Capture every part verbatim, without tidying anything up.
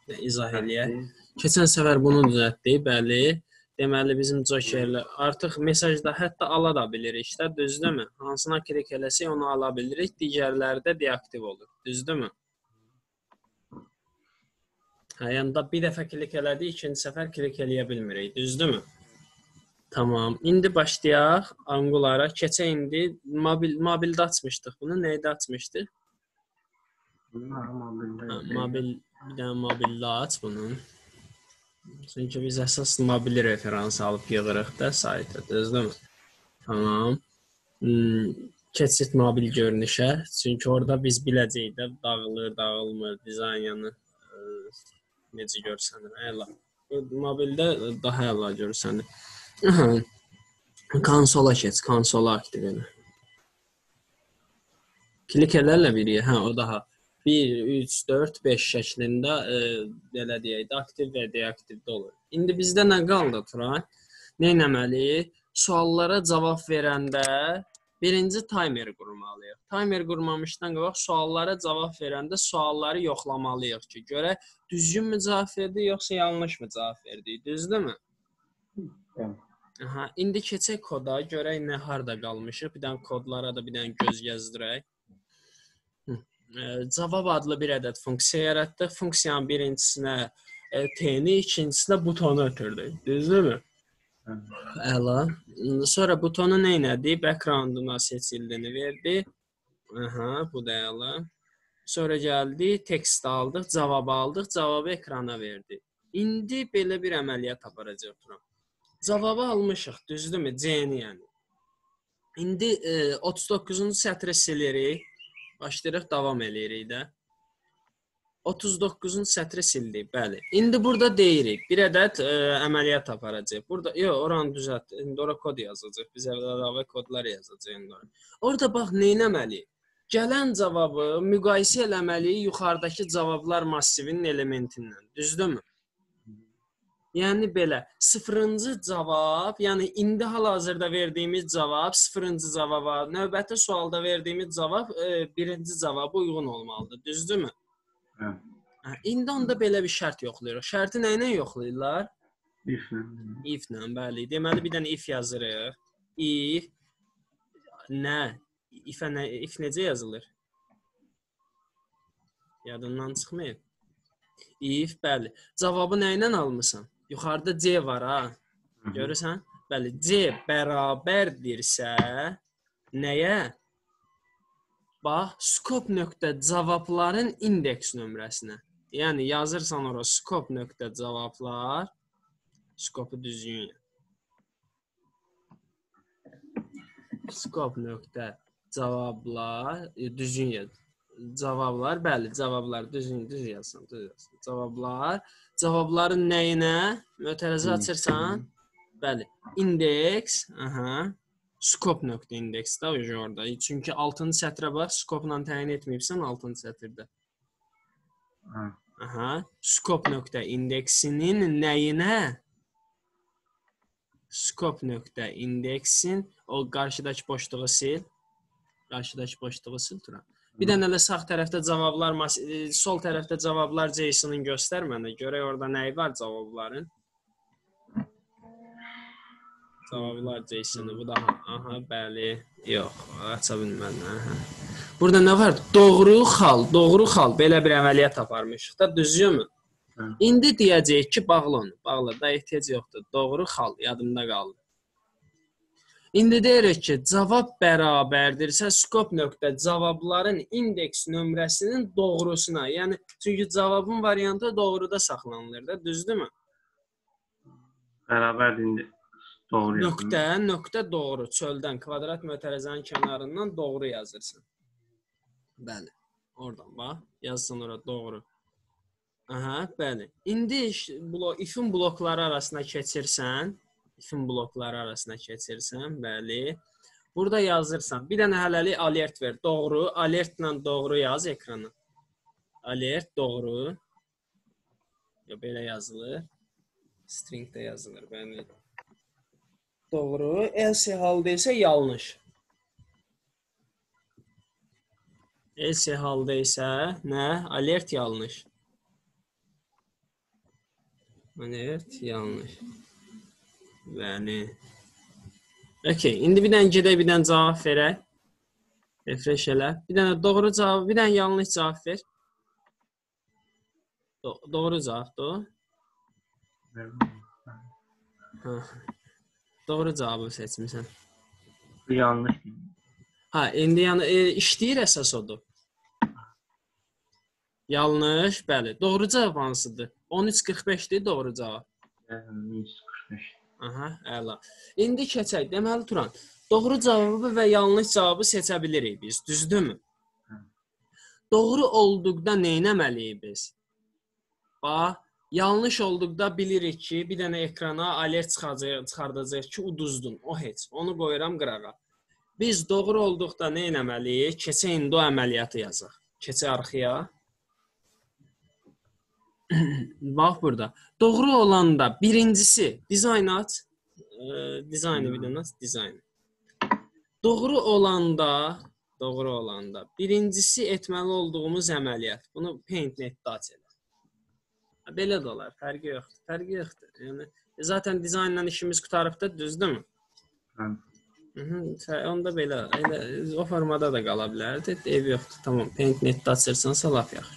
izah eləyək. Keçən səfər bunu düzəltdik, bəli. Deməli, bizim jokerlər artıq mesajda hətta ala da bilirik də, düzdürmü? Hansına klik eləsək onu ala bilirik, digərləri də deaktiv olur, düzdürmü? Hə, yəni da bir dəfə klik elədik, ikinci səfər klik eləyə bilmirik, düzdürmü? Tamam, indi başlayaq Angulara. Keçək indi mobil, mobildə açmışdıq bunu, neydə açmışdıq? Hə, mobil, bir dənə mobildə aç bunun. Çünki biz əsas mobil referans alıb yığırıq da saytı, düzdürmü? Tamam. Hmm, keçid mobil görünüşə. Çünki orada biz biləcəyik də dağılır, dağılmır, dizayını e, necə görsənir. Əla. Mobildə daha əla görsənir. Aha. Konsola keç, konsola aktiv elə. Klik elələ biriyə, hə, o daha. bir, üç, dörd, beş şəklində e, belə deyək də, aktiv və deaktivdə olur. İndi bizdə nə qaldı, Turan? Nə etməliyik? Suallara cavab verəndə birinci timer qurmalıyıq. Timer qurmamışdan qabaq suallara cavab verəndə sualları yoxlamalıyıq ki, görək düzgünmü cavab verdi, yoxsa yanlışmı cavab verdi, düzdürmü? Aha, indi keçək koda, görək nə harda qalmışıq. Bir dənə kodlara da bir dənə göz gəzdirək. Cavab adlı bir ədəd funksiya yaratdıq. Funksiyanın birincisinə e, t-ni, ikincisinə butonu ötürdük. Düzdürmü? Əla. Sonra butonu nə etdi? Backgrounduna seçildiyini verdi. Aha, bu da əla. Sonra gəldi, tekst aldıq, cavab aldıq, cavabı ekrana verdi. İndi belə bir əməliyyat aparacaq Turan. Cavabı almışıq, düzdürmü? C-ni yəni. İndi e, otuz doqquzuncu sətri silirik. Başlayırıq, davam eləyirik də. otuz doqquzuncu sətri sildik, bəli. İndi burada deyirik, bir ədəd ə, əməliyyat aparacaq. Burada, yox, oranı düzəlt. İndi ora kod yazacaq. Biz əvvəl kodlar yazacaq indi. Orada bax, nə etməliyik? Gələn cavabı müqayisə eləməliyik yuxarıdakı cavablar massivinin elementindən. Düzdürmü? Yəni belə, sıfırıncı cavab, yəni indi hal-hazırda verdiyimiz cavab sıfırıncı cavaba, növbəti sualda verdiyimiz cavab e, birinci cavaba uyğun olmalıdır, düzdürmü? Hə. İndi onda belə bir şərt yoxlayırıq. Şərti nə ilə yoxlayırlar? If-lə. If-lə, bəli. Deməli, bir dənə if yazırıq. If, nə? If-ə nə? If necə yazılır? Yadından çıxmayıb. If, bəli. Cavabı nə ilə almısan? Yuxarıda C var, ha? Görürsən? Bəli, C bərabərdirsə nəyə? Bax, skop nöqtə cavabların indeks nömrəsinə. Yəni, yazırsan ora skop nöqtə cavablar, skopu düzgün yaz. Skop nöqtə cavablar, düzgün yaz. Cavablar, bəli, cavablar düzgün, düz yazsan, düz yazsan. Cavablar, cavabların nəyinə? Mötərizə açırsan, bəli, indeks, aha, skop nöqtə indeks də orada. Çünki altıncı sətrə bax, skopla təyin etməyibsən altıncı sətirdə. Aha, skop nöqtə indeksinin nəyinə? Skop nöqtə indeksin, o qarşıdakı boşluğu sil. Qarşıdakı boşluğu sil, Turan. Bir dənə də sağ tərəfdə cavablar, sol tərəfdə cavablar JSON-ını göstər mənə. Görək orada nəyi var cavabların. Cavablar JSON-ı, bu da, aha, bəli, yox, aça bilmədim. Burada nə var? Doğru xal, doğru xal, belə bir əməliyyat aparmışıq da, düzgünmü? İndi deyəcəyik ki, bağlı onu, bağlı, da ehtiyac yoxdur. Doğru xal, yadımda qaldı. İndi deyirik ki, cavab bərabərdirsə, skop nöqtə cavabların indeks nömrəsinin doğrusuna, yəni, çünki cavabın variantı doğruda saxlanılır da, düzdürmü? Bərabərdir, indi doğru yazın. Nöqtə, nöqtə doğru, çöldən, kvadrat mötərizənin kənarından doğru yazırsan. Bəli, oradan bax, yazsan ora doğru. Aha, bəli. İndi if-in blokları arasına keçirsən, if-in blokları arasına keçirsən, bəli. Burada yazırsan, bir dənə hələlik alert ver, doğru, alertlə doğru yaz ekrana. Alert, doğru. Ya, belə yazılır. Stringdə yazılır, bəli. Doğru, else halda isə yanlış. Else halda isə nə? Alert yanlış. Evet, yanlış. Bəli. Okey, indi bir dənə gedək, bir dənə cavab verək. Refresh elə. Bir dənə doğru cavab, bir dənə yanlış cavab ver. Do doğru cavabdır o. Ha. Doğru cavabı seçmisən. Yanlış. Ha, indi yəni e, işləyir əsas odur. Yanlış, bəli. Doğru cavab hansıdır? on üç qırx beşdir doğru cavab. on üç qırx beş. Aha, əla. İndi keçək. Deməli Turan, doğru cavabı və yanlış cavabı seçə bilirik biz, düzdürmü? Doğru olduqda nə etməliyik biz? Bax, yanlış olduqda bilirik ki, bir dənə ekrana alert çıxacaq, çıxardacaq ki, uduzdun. O heç. Onu qoyuram qırağa. Biz doğru olduqda nə etməliyik? Keçə indi o əməliyyatı yazaq. Keçə arxaya. Bax burada. Doğru olanda birincisi dizayn aç. E, dizaynı bir dənə dizayn. Doğru olanda, doğru olanda birincisi etməli olduğumuz əməliyyat. Bunu PaintNet-də aç elə. Belə də olar, fərqi yoxdur. Fərqi yoxdur. Yəni zaten dizaynla işimiz qutarıbdı, düzdürmü? Hə. Mhm, onda belə, elə o formada da qala bilərdi. Ev yoxdur. Tamam, PaintNet-də açırsansa lap yaxşı.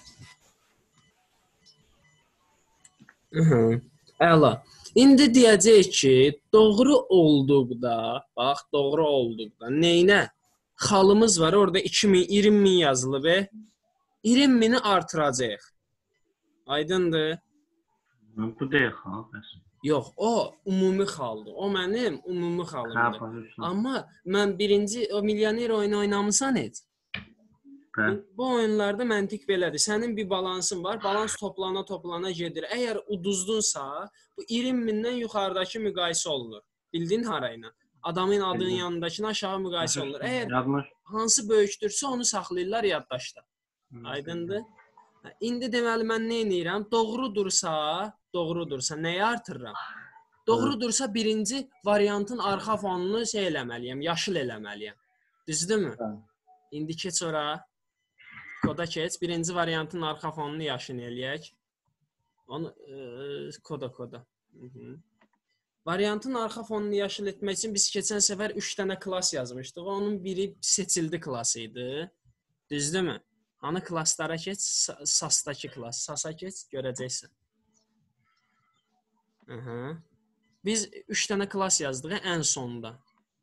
Hı-hı. Əla. İndi deyəcək ki, doğru olduqda, bax, doğru olduqda neynə? Xalımız var, orada iki min, iyirmi min yazılıb. iyirmi mini artıracaq. Aydındır? Bu deyil xal. Yox, o ümumi xaldır. O mənim ümumi xalımdır. Hə, amma mən birinci o milyoner oyunu oynamısan heç? Hə. Bu oyunlarda məntiq belədir. Sənin bir balansın var, balans toplana toplana gedir. Əgər uduzdunsa, bu iyirmi mindən yuxarıdakı müqayisə olunur. Bildin harayla? Adamın adının yanındakına aşağı müqayisə olunur. Əgər hansı böyükdürsə onu saxlayırlar yaddaşda. Aydındır? İndi deməli mən nə edirəm? Doğrudursa, doğrudursa nəyi artırıram? Doğrudursa birinci variantın arxa fonunu şey eləməliyəm, yaşıl eləməliyəm. Düzdürmü? İndi keç ora. Koda keç. Birinci variantın arxa fonunu yaşıl eləyək. Onu e, koda koda. Hı -hı. Variantın arxa fonunu yaşıl etmək üçün biz keçən səfər üç dənə klass yazmışdıq. Onun biri seçildi klası idi. Düzdürmü? Hani klasslara keç, sasdakı klass. Sasa keç, görəcəksən. Hı -hı. Biz üç dənə klass yazdıq ən sonda.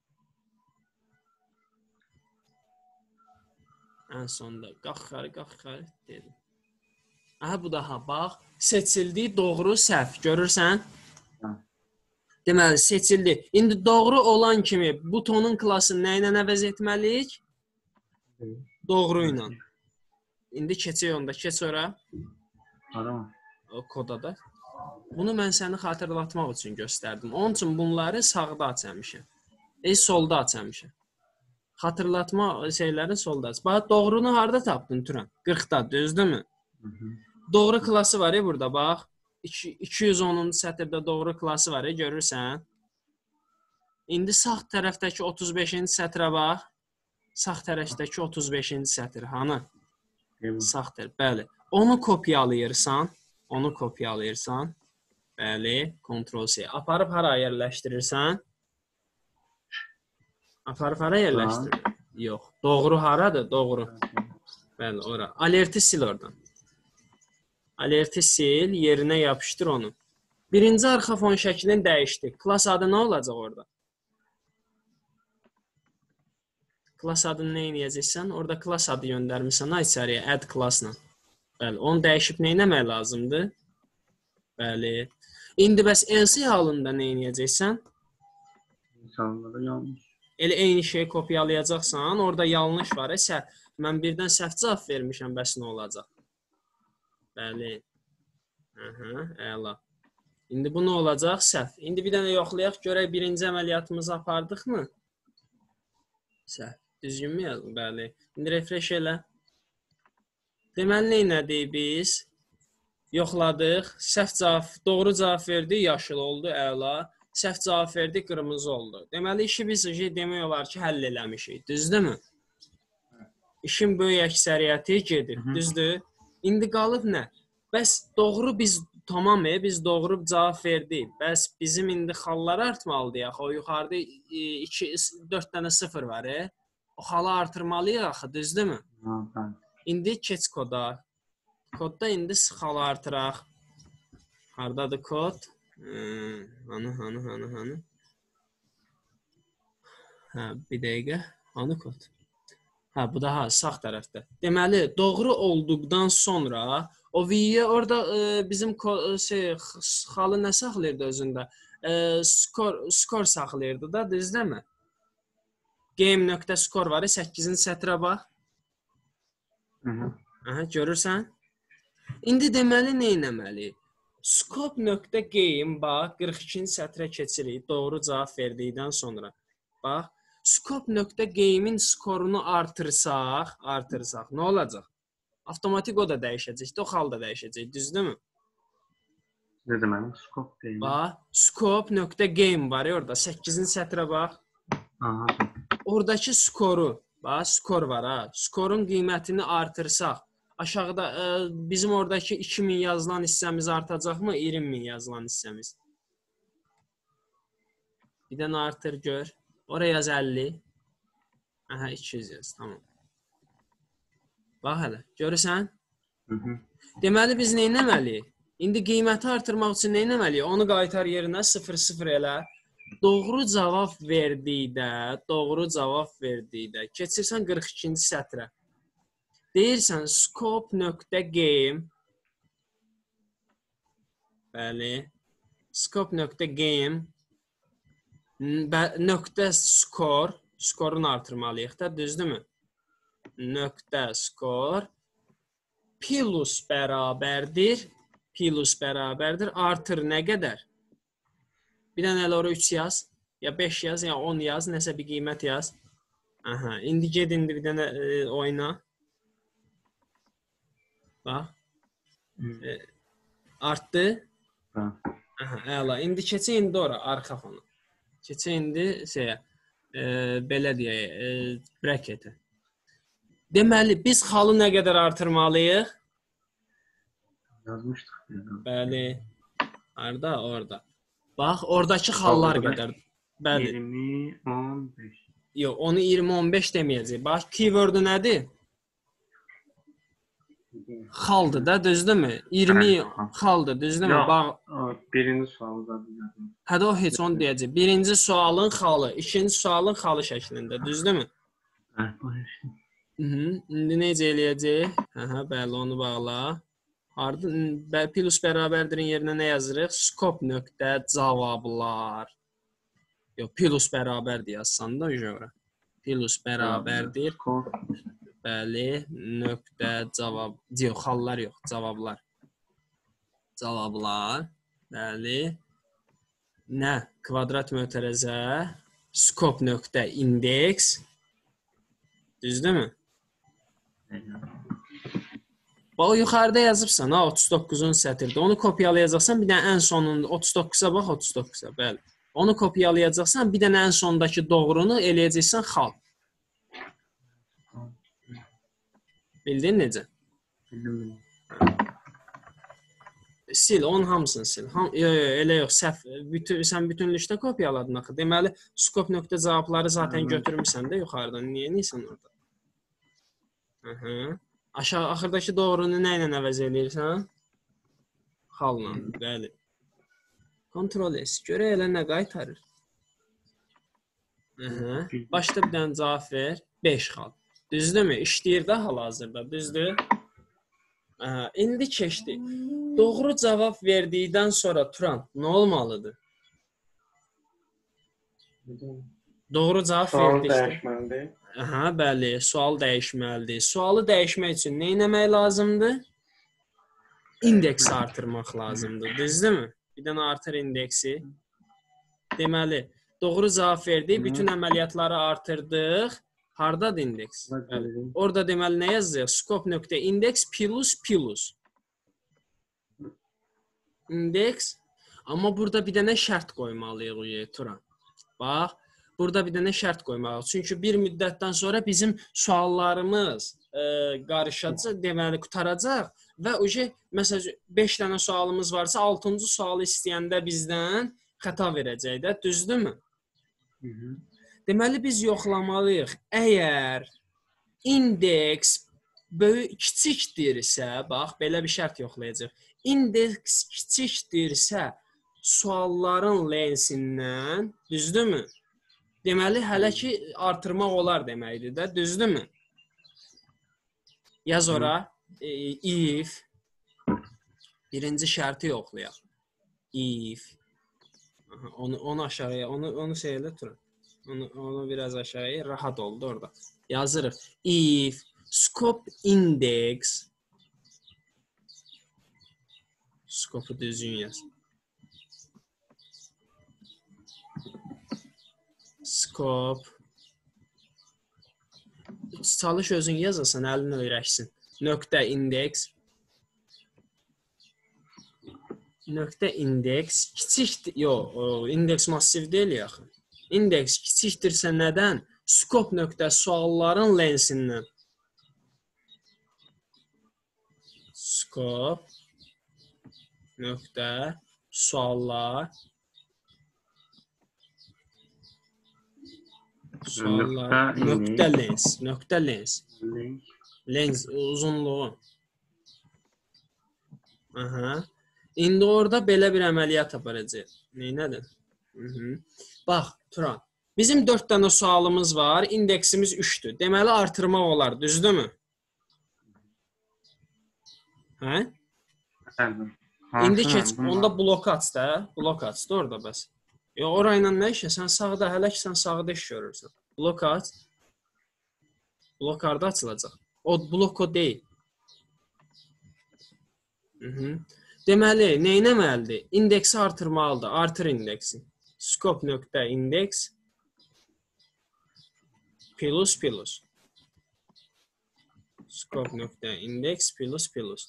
Ən sonda. Qalx xəri, qalx xəri dedim. Aha, bu daha bax. Seçildi, doğru, səhv. Görürsən? Hə. Deməli, seçildi. İndi doğru olan kimi butonun klassını nə ilə əvəz etməliyik? Doğru ilə. İndi keçək onda. Keç ora. Adam. O kodada. Bunu mən səni xatırlatmaq üçün göstərdim. Onun üçün bunları sağda açamışam. E, solda açamışam. Xatırlatma şeyləri solda aç. Bax, doğrunu harda tapdın Turan? qırxda, düzdürmü? Hı -hı. Doğru klası var ya burada, bax. iki yüz onuncu sətirdə doğru klası var ya, görürsən? İndi sağ tərəfdəki otuz beşinci sətrə bax. Sağ tərəfdəki otuz beşinci sətr, hanı? Sağ tərəf, bəli. Onu kopyalayırsan, onu kopyalayırsan, bəli, Ctrl C. Aparıb hara yerləşdirirsən? Aparıb hara yerləşdirir? Yox. Doğru haradır? Doğru. Bəli, ora. Alerti sil oradan. Alerti sil, yerinə yapışdır onu. Birinci arxa fon şəklini dəyişdik. Klass adı nə olacaq orada? Klass adını nə edəcəksən? Orada klass adı göndərmirsən içəriyə, add classla. Bəli, onu dəyişib nə etmək lazımdır? Bəli. İndi bəs else halında nə edəcəksən? İnsanlara yanlış. Elə eyni şeyi kopyalayacaqsan, orada yanlış var. Sə mən birdən səhv cavab vermişəm, bəs nə olacaq? Bəli. Aha, əla. İndi bu nə olacaq? Səhv. İndi bir dənə yoxlayaq, görək birinci əməliyyatımızı apardıqmı? Səhv. Düzgünmü yazdım? Bəli. İndi refresh elə. Deməli, nə etdik biz? Yoxladıq. Səhv cavab, doğru cavab verdi, yaşıl oldu, əla. Səhv cavab verdi, qırmızı oldu. Deməli, işi biz demək olar ki, həll eləmişik. Düzdürmü? İşin böyük əksəriyyəti gedir. Düzdür? İndi qalıb nə? Bəs doğru biz tamam, e, biz doğru cavab verdik. Bəs bizim indi xallar artmalıdır axı. O yuxarıda iki dörd dənə sıfır var, e. O xalı artırmalıyıq axı, düzdürmü? Ha, bəli. İndi keç koda. Kodda indi xalı artıraq. Hardadır kod? Hmm, hanı, hanı, hanı, hanı? Hə, bir dəqiqə. Hanı kod? Hə, bu da ha, sağ tərəfdə. Deməli, doğru olduqdan sonra o V-yə orada e, bizim şey, xalı nə saxlayırdı özündə? E, skor, skor saxlayırdı da, düzdürmü? Game.skor var, səkkizinci sətrə bax. Hı -hı. Aha, görürsən? İndi deməli nə etməliyik? Scope.game bax, qırx ikinci sətrə keçirik. Doğru cavab verdikdən sonra. Bax, Scope.game'in skorunu artırsaq, artırsaq, nə olacaq? Avtomatik o da dəyişəcək, o xal da dəyişəcək, düzdürmü? Ne demek? Scope değil. Bax, Scope.game var ya orada, səkkizinci sətrə bax. Aha. Oradakı skoru, bax, skor var ha. Skorun qiymətini artırsaq, aşağıda e, bizim oradakı iki min yazılan hissəmiz artacaqmı? iyirmi min yazılan hissəmiz. Bir dənə artır gör. Oraya yaz əlli. Aha, iki yüz yaz, tamam. Bax hələ, görürsən? Hı -hı. Deməli, biz nə etməliyik? İndi qiyməti artırmaq üçün nə etməliyik? Onu qaytar yerinə sıfır sıfır elə. Doğru cavab verdikdə, doğru cavab verdikdə keçirsən qırx ikinci sətrə. Deyirsən scope.game bəli, scope.game nöqtə skor, skorunu artırmalıyıq da, düzdürmü? Nöqtə skor plus bərabərdir, plus bərabərdir, artır nə qədər? Bir dənə elə ora üç yaz, ya beş yaz, ya on yaz, nəsə bir qiymət yaz. Aha, indi ged indi bir dənə e, oyna. Bax. E, artdı. Ha. Aha, əla. İndi keçə indi ora, arxa fona. Keçə indi şeyə, e, belə deyək, e, bracket-ə. Deməli, biz xalı nə qədər artırmalıyıq? Yazmıştık. Bəli. Harda? Orada. Bax, oradakı xallar qədər. Bəli. iyirmi on beş. Yox, onu iyirmi on beş deməyəcək. Bax, keyword-ü nədir? Xaldır da, düzdürmü? iyirmi xaldır, düzdürmü? Yox, Bax, birinci sualı da bilirdim. hədə o heç onu deyəcək. Birinci sualın xalı, ikinci sualın xalı şəklində, düzdürmü? Hə, bu heç. Mhm. İndi necə eləyəcək? Hə, bəli, onu bağla. Harda plus bərabərdirin yerinə nə yazırıq? Scope nöqtə cavablar. Yox, plus bərabərdir yazsan da ora. Plus bərabərdir. Bəli, nöqtə cavab. Yox, xallar yox, cavablar. Cavablar. Bəli. Nə? Kvadrat mötərizə. Scope nöqtə indeks. Düzdürmü? Bax, o yuxarıda yazıbsan, ha, otuz doqquzuncu sətirdə. Onu kopyalayacaqsan, bir dənə ən sonunda otuz doqquza bax, otuz doqquza, bəli. Onu kopyalayacaqsan, bir dənə ən sondakı doğrunu eləyəcəksən xal. Bildin necə? Bildim. Sil, onun hamısını sil. Ham yox, yox, elə yox, səhv. Bütün sən bütünlükdə kopyaladın axı. Deməli, scope nöqtə cavabları zaten götürmüsən də yuxarıdan. Niyə nisən orada? Hı-hı. Aşağı axırdakı doğrunu nə ilə əvəz eləyirsən? Xalla, bəli. Ctrl S. Görə elə nə qaytarır? Hı-hı. Başda bir dənə cavab ver. beş xal. Düzdürmü? İşləyir də hal-hazırda, düzdür? Aha, indi keçdi. Doğru cavab verdikdən sonra Turan nə olmalıdır? Doğru cavab verdi işte. Sual dəyişməlidir. Aha, bəli, sual dəyişməlidir. Sualı dəyişmək üçün nə etmək lazımdır? İndeksi artırmaq lazımdır, düzdürmü? Bir dənə artır indeksi. Deməli, doğru cavab verdik, bütün əməliyyatları artırdıq. Hardadır indeks? Bəli. Orada deməli nə yazacaq? Scope.index plus plus. İndeks. Amma burada bir dənə şərt qoymalıyıq Turan. Bax, burada bir dənə şərt qoymalıyıq. Çünki bir müddətdən sonra bizim suallarımız e, qarışacaq, deməli qutaracaq və oje məsələn beş dənə sualımız varsa altıncı sualı istəyəndə bizdən xəta verəcək də, düzdürmü? Hı -hı. Deməli biz yoxlamalıyıq. Əgər indeks böyük kiçikdirsə, bax belə bir şərt yoxlayacağıq. İndeks kiçikdirsə sualların lensindən, düzdürmü? Deməli hələ ki artırmaq olar deməkdir də, düzdürmü? Yaz ora e, if birinci şərti yoxlayaq. If Aha, onu onu aşağıya, onu onu şeylə turun. Onu onu biraz aşağıya rahat oldu orada. Yazırıq. If scope index scope düzgün yaz. Scope çalış özün yazasan əlini öyrəşsin. Nöqtə indeks nöqtə indeks kiçikdir. Yox, indeks massiv deyil yaxı. İndeks kiçikdirsə nədən? Scope nöqtə sualların lensindən. Scope nöqtə suallar suallar nöqtə lens, nöqtə lens. Lens uzunluğu. Aha. İndi orada belə bir əməliyyat aparacaq. Neynədir? Mhm. Bax, Turan. Bizim dörd dənə sualımız var, indeksimiz üçdür. Deməli artırmaq olar, düzdürmü? Hə? İndi keç, onda blok aç da, blok aç da orada bəs. Yox, orayla nə işə? Sən sağda, hələ ki sən sağda iş görürsən. Blok aç. Blok harda açılacaq? O blok o deyil. Mhm. Deməli, nə etməlidir? İndeksi artırmalıdır. Artır indeksi. Scope nöqtə indeks plus plus. Scope nöqtə indeks plus plus.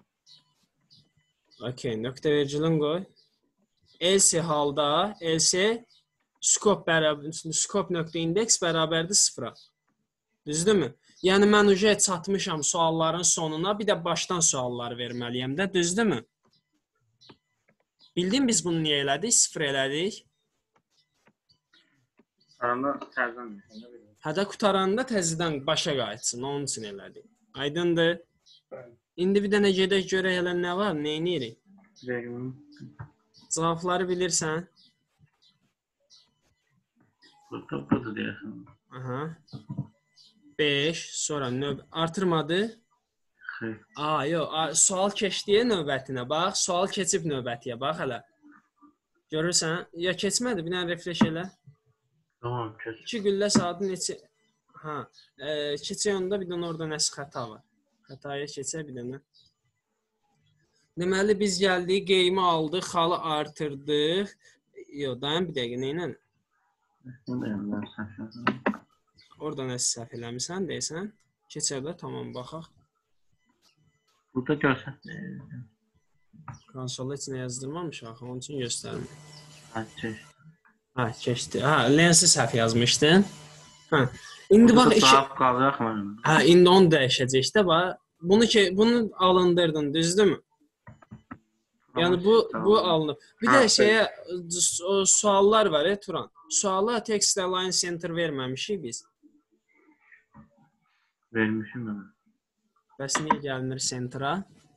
Okay, nöqtə vericilin qoy. Else halda, else scope bərabər, scope nöqtə indeks bərabərdir sıfıra. Düzdürmü? Yəni mən uje çatmışam sualların sonuna, bir də başdan suallar verməliyəm də, düzdürmü? Bildin biz bunu niyə elədik? Sıfır elədik. Aranda təzdən. Hədə qutaranda təzədən başa qayıtsın, onun üçün elədik. Aydındır? İndi bir dənə gedək görək hələ nə var, nə edirik? Cavabları bilirsən? Burada burada deyəsən. Aha. beş, sonra növ artırmadı. Xeyr. Aa, yox, sual keçdiyə növbətinə bax, sual keçib növbətiyə bax hələ. Görürsən? Ya keçmədi, bir dənə refresh elə. Tamam, keç. İki güllə saatı neçə? Ha, e, keçək onda bir dənə orada nəsə xəta var. Xətaya keçək bir dənə. Deməli biz gəldik, qeymi aldıq, xalı artırdıq. Yox, dayan bir dəqiqə, nə ilə? Orada nəsə səhv eləmirsən, deyəsən. Keçək də, tamam, baxaq. Burada görsən. Konsolda heç nə yazdırmamış axı, onun üçün göstərmir. Ha, keçdi. Ha, keçdi. Ha, lensi səhv yazmışdın. Ha. İndi bax iki cavab qalacaq mənim. Ha, indi onu dəyişəcək də bax. Bunu ki, bunu alındırdın, düzdürmü? Yəni bu bu alınıb. Bir də şeyə o suallar var, e, Turan. Suala text align center verməmişik biz. Vermişim mən. Bəs niyə gəlmir centra?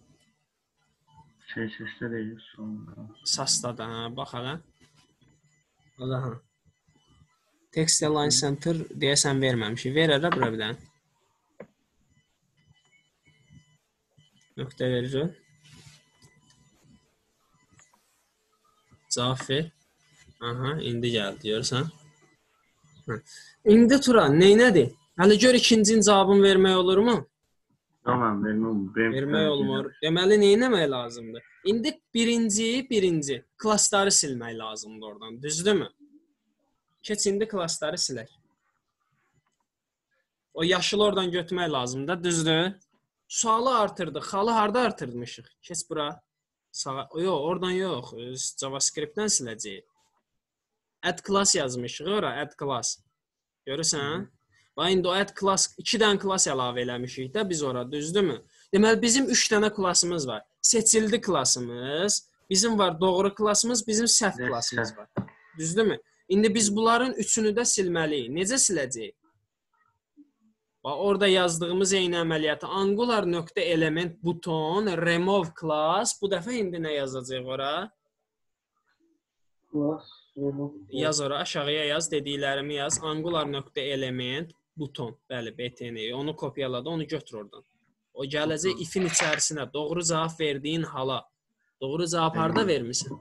Şey sesdə deyil, sonra. Sasda da, ha, bax hələ. Aha. Text align center deyəsən verməmişik. Ver elə bura bir dənə. Nöqtə verici. Cavab ver. Aha, indi gəldi, görürsən? Hə. İndi Turan, neynədir? Hələ gör ikincinin cavabını vermək olurmu? Tamam, verməm. Vermək olmur. Deməli, neynəmək lazımdır? İndi birinci, birinci klassları silmək lazımdır oradan, düzdürmü? Keç indi klassları silək. O yaşılı oradan götürmək lazımdır, düzdür? Sualı artırdıq. Xalı harda artırmışıq? Keç bura. Sağa. Yox, oradan yox. JavaScript-dən siləcəyik. add class yazmışıq ora, add class. Görürsən? Bax indi o add class iki dənə class əlavə eləmişik də biz ora, düzdürmü? Deməli bizim üç dənə klassımız var. Seçildi klassımız, bizim var doğru klassımız, bizim səhv klassımız var. Düzdürmü? İndi biz bunların üçünü də silməliyik. Necə siləcəyik? Bax orada yazdığımız eyni əməliyyatı angular.element buton remove class. Bu dəfə indi nə yazacağıq ora? Class remove. Yaz ora, aşağıya yaz, dediklərimi yaz. Angular.element buton. Bəli, B T N. Onu kopyaladı, onu götür oradan. O gələcək ifin içərisinə doğru cavab verdiyin hala. Doğru cavab harda vermisən?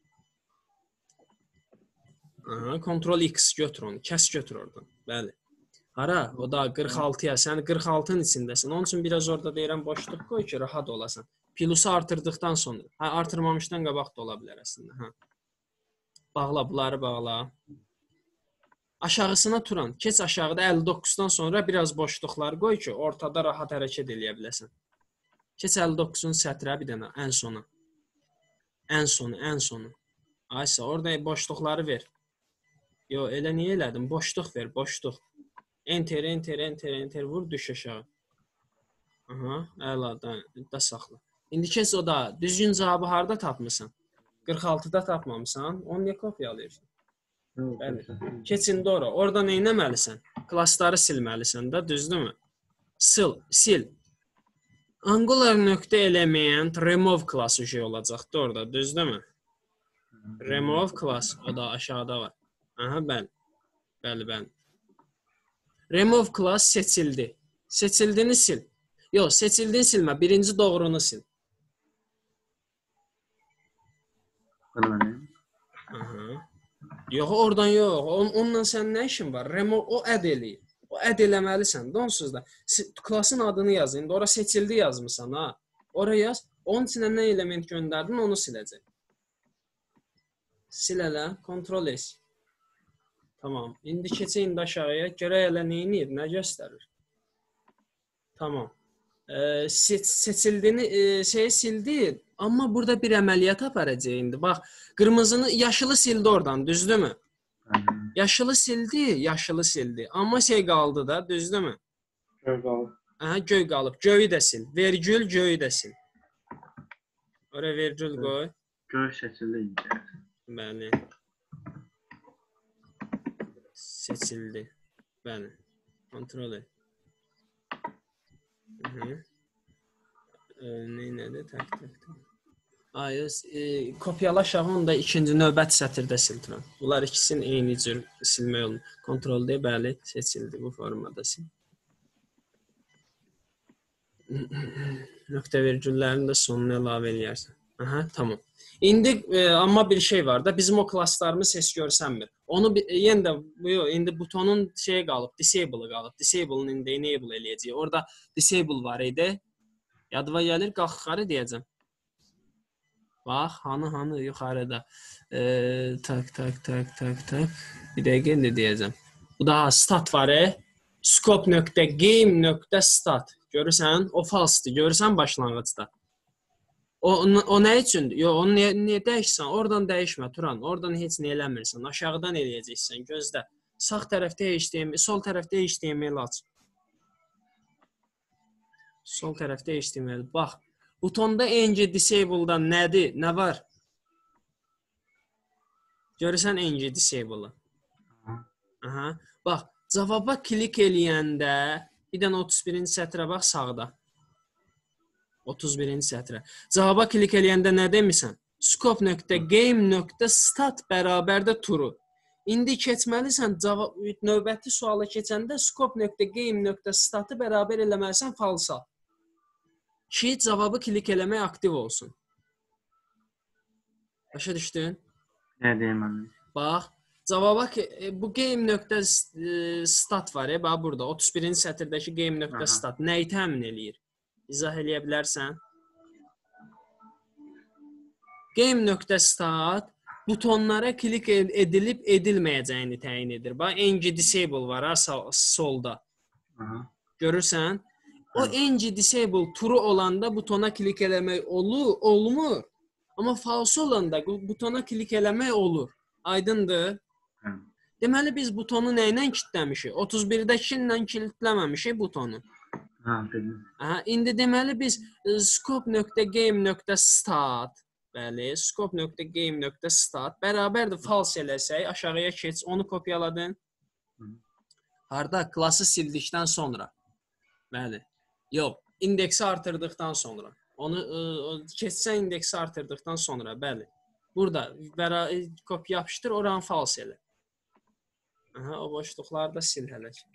Aha, Ctrl X götür onu, kəs götür oradan. Bəli. Hara? O da qırx altıya, sən qırx altının içindəsən. Onun üçün biraz orada deyirəm boşluq qoy ki, rahat olasan. Plusu artırdıqdan sonra. Hə, artırmamışdan qabaq da ola bilər əslində. Hə. Bağla, bunları bağla. Aşağısına turan. Keç aşağıda əlli doqquzdan sonra biraz boşluqlar qoy ki, ortada rahat hərəkət eləyə biləsən. Keç əlli doqquzuncu sətrə bir dənə, ən sona. Ən sonu, ən sonu. Aysa, orada boşluqları ver. Yo, elə niyə elədim? Boşluq ver, boşluq. Enter, enter, enter, enter, vur, düş aşağı. Aha, əla, da saxla. İndi keç o da, düzgün cavabı harada tapmısan? qırx altıda tapmamısan, onu niyə kopyalayırsan? Bəli. Keç indi ora. Orada nə etməlisən? Klassları silməlisən də, düzdürmü? Sil, sil. Angular.element remove klassı şey olacaqdı orada, düzdürmü? Remove class, o da aşağıda var. Aha, bəli. Bəli, bəli. Remove class seçildi. Seçildini sil. Yox, seçildini silmə. Birinci doğrunu sil. Aha. Yox, oradan yox. On, onunla sən nə işin var? Remove, o add eləyir. O add eləməlisən. Onsuz da. Klasın adını yaz. İndi ora seçildi yazmısan, ha. Oraya yaz. Onun içinə nə element göndərdin, onu siləcək. Sil elə. Ctrl S. Tamam. İndi keçə indi aşağıya. Görək elə nə edir, nə göstərir. Tamam. E, seç, seçildiyini e, şey sildi. Amma burada bir əməliyyat aparacaq indi. Bax, qırmızını, yaşılı sildi oradan, düzdürmü? Yaşılı sildi, yaşılı sildi. Amma şey qaldı da, düzdürmü? Göy qalıb. Aha, göy qalıb. Göyü də sil. Vergül, göyü də sil. Ora vergül qoy. Göy seçildi. Bəli. Seçildi. Bəli. Kontrol et. Hı-hı. Nə nədir? Tək, tək, tək. Ayız, e, kopyala aşağı, onu da ikinci növbət sətirdə sildirəm. Bunlar ikisini eyni cür silmək olunur. Kontrol D, bəli, seçildi. Bu formada sil. Nöqtə vergüllərini də sonuna əlavə eləyərsən. Aha, tamam. İndi e, amma bir şey var da, bizim o klasslarımız ses görsənmir. Onu yenə də bu indi butonun şeyi qalıb, disable qalıb. Disable-ın indi enable eləyəcək. Orada disable var idi. Yadıma gəlir, qalxarı deyəcəm. Bax, hanı hanı yuxarıda. E, tak tak tak tak tak. Bir dəqiqə indi deyəcəm. Bu da stat var. E? Scope.game.stat. Görürsən? O falsdır. Görürsən başlanğıcda. O, o nə üçündür? Yox, onu niyə, niyə dəyişsən? Oradan dəyişmə, Turan. Oradan heç nə eləmirsən. Aşağıdan eləyəcəksən. Gözlə. Sağ tərəfdə H T M L, sol tərəfdə H T M L aç. Sol tərəfdə H T M L. Bax, butonda eng disable-dan nədir? Nə var? Görürsən eng disable-ı? Aha. Bax, cavaba klik eləyəndə bir dənə otuz birinci sətrə bax sağda. otuz birinci sətrə. Cavaba klik eləyəndə nə demisən? Scope.game.stat bərabərdə true. İndi keçməlisən, cavab, növbəti suala keçəndə Scope.game.statı bərabər eləməlisən falsa. Ki, cavabı klik eləmək aktiv olsun. Başa düşdün? Nə deyim mən? Bax, cavaba ki, bu game.stat var, e, bax burada, otuz birinci sətirdəki game.stat nəyi təmin eləyir? İzah eləyə bilərsən? Game.stat butonlara klik edilib edilməyəcəyini təyin edir. Bax, eng disable var ha, solda. Aha. Görürsən? O eng disable true olanda butona klik eləmək olur, olmur. Amma false olanda butona klik eləmək olur. Aydındır? Hə. Deməli biz butonu nə ilə kilitləmişik? otuz birdəki ilə kilitləməmişik butonu. Hə, dedim. Aha, indi deməli biz scope.game.stat bəli, scope.game.stat bərabərdir false eləsək, aşağıya keç, onu kopyaladın. Hı. Harda? Klası sildikdən sonra. Bəli. Yox, indeksi artırdıqdan sonra. Onu ə, keçsən indeksi artırdıqdan sonra, bəli. Burada bəra kopya yapışdır, oranı false elə. Aha, o boşluqları da sil hələ ki.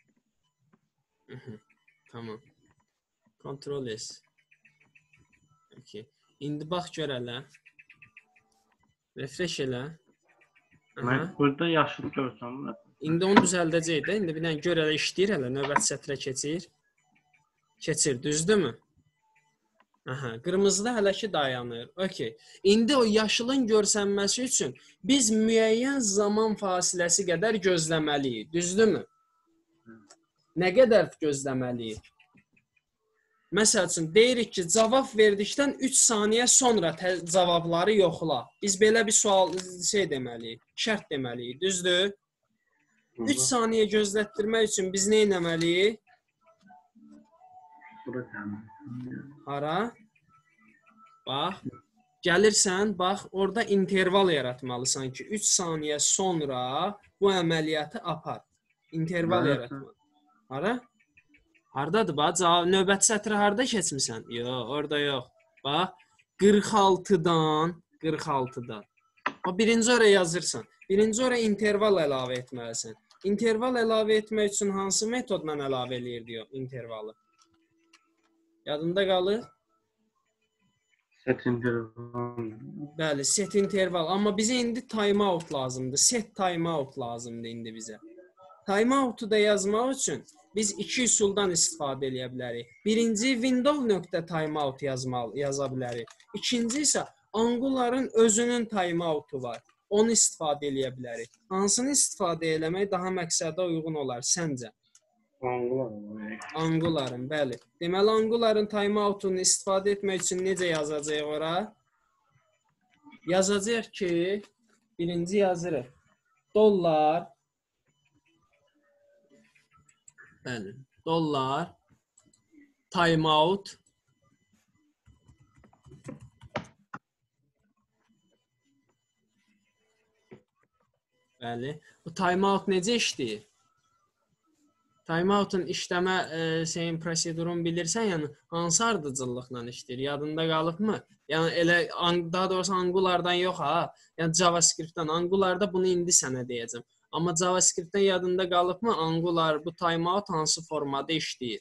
Tamam. Ctrl S. Okay. İndi bax gör hələ. Refresh elə. Mən burada yaşıl görsəm nə? İndi onu düzəldəcək də. İndi bir dənə gör hələ işləyir hələ. Növbəti sətrə keçir. Keçir, düzdürmü? Aha, qırmızıda hələ ki dayanır. Okay. İndi o yaşılın görsənməsi üçün biz müəyyən zaman fasiləsi qədər gözləməliyik. Düzdürmü? Nə qədər gözləməliyik? Məsəl üçün deyirik ki, cavab verdikdən üç saniyə sonra cavabları yoxla. Biz belə bir sual şey deməliyik, şərt deməliyik. Düzdür? üç saniyə gözlətdirmək üçün biz nə etməliyik? Hara? Bax. Gəlirsən, bax, orada interval yaratmalısan ki, üç saniyə sonra bu əməliyyatı apar. İnterval yaratmalı. Hara? Hardadır, bax, növbəti sətri harda keçmirsən? Yox, orada yox. Bax, qırx altıdan, qırx altıdan. O birinci oraya yazırsan. Birinci oraya interval əlavə etməlisən. İnterval əlavə etmək üçün hansı metodla əlavə eləyir diyor intervalı? Yadında qalır? Set interval. Bəli, set interval. Amma bizə indi timeout lazımdır. Set timeout lazımdır indi bizə. Timeout'u da yazmaq üçün biz iki üsuldan istifadə edə bilərik. Birinci window.timeout yazmalı, yaza bilərik. İkinci isə Angular'ın özünün timeout'u var. Onu istifadə edə bilərik. Hansını istifadə eləmək daha məqsədə uyğun olar səncə? Angular. Angular'ın, bəli. Deməli Angular'ın timeout'unu istifadə etmək üçün necə yazacağıq ora? Yazacağıq ki, birinci yazırıq. Dollar Bəli. Dollar timeout Bəli. Bu timeout necə işləyir? Timeout'un işləmə e, şeyin prosedurunu bilirsən, yəni hansı ardıcıllıqla işləyir? Yadında qalıbmı? Yəni elə daha doğrusu Angular'dan yox ha. Yəni JavaScript'dən. Angular'da bunu indi sənə deyəcəm. Amma JavaScript'dən yadında qalıbmı? Angular bu timeout hansı formada işləyir?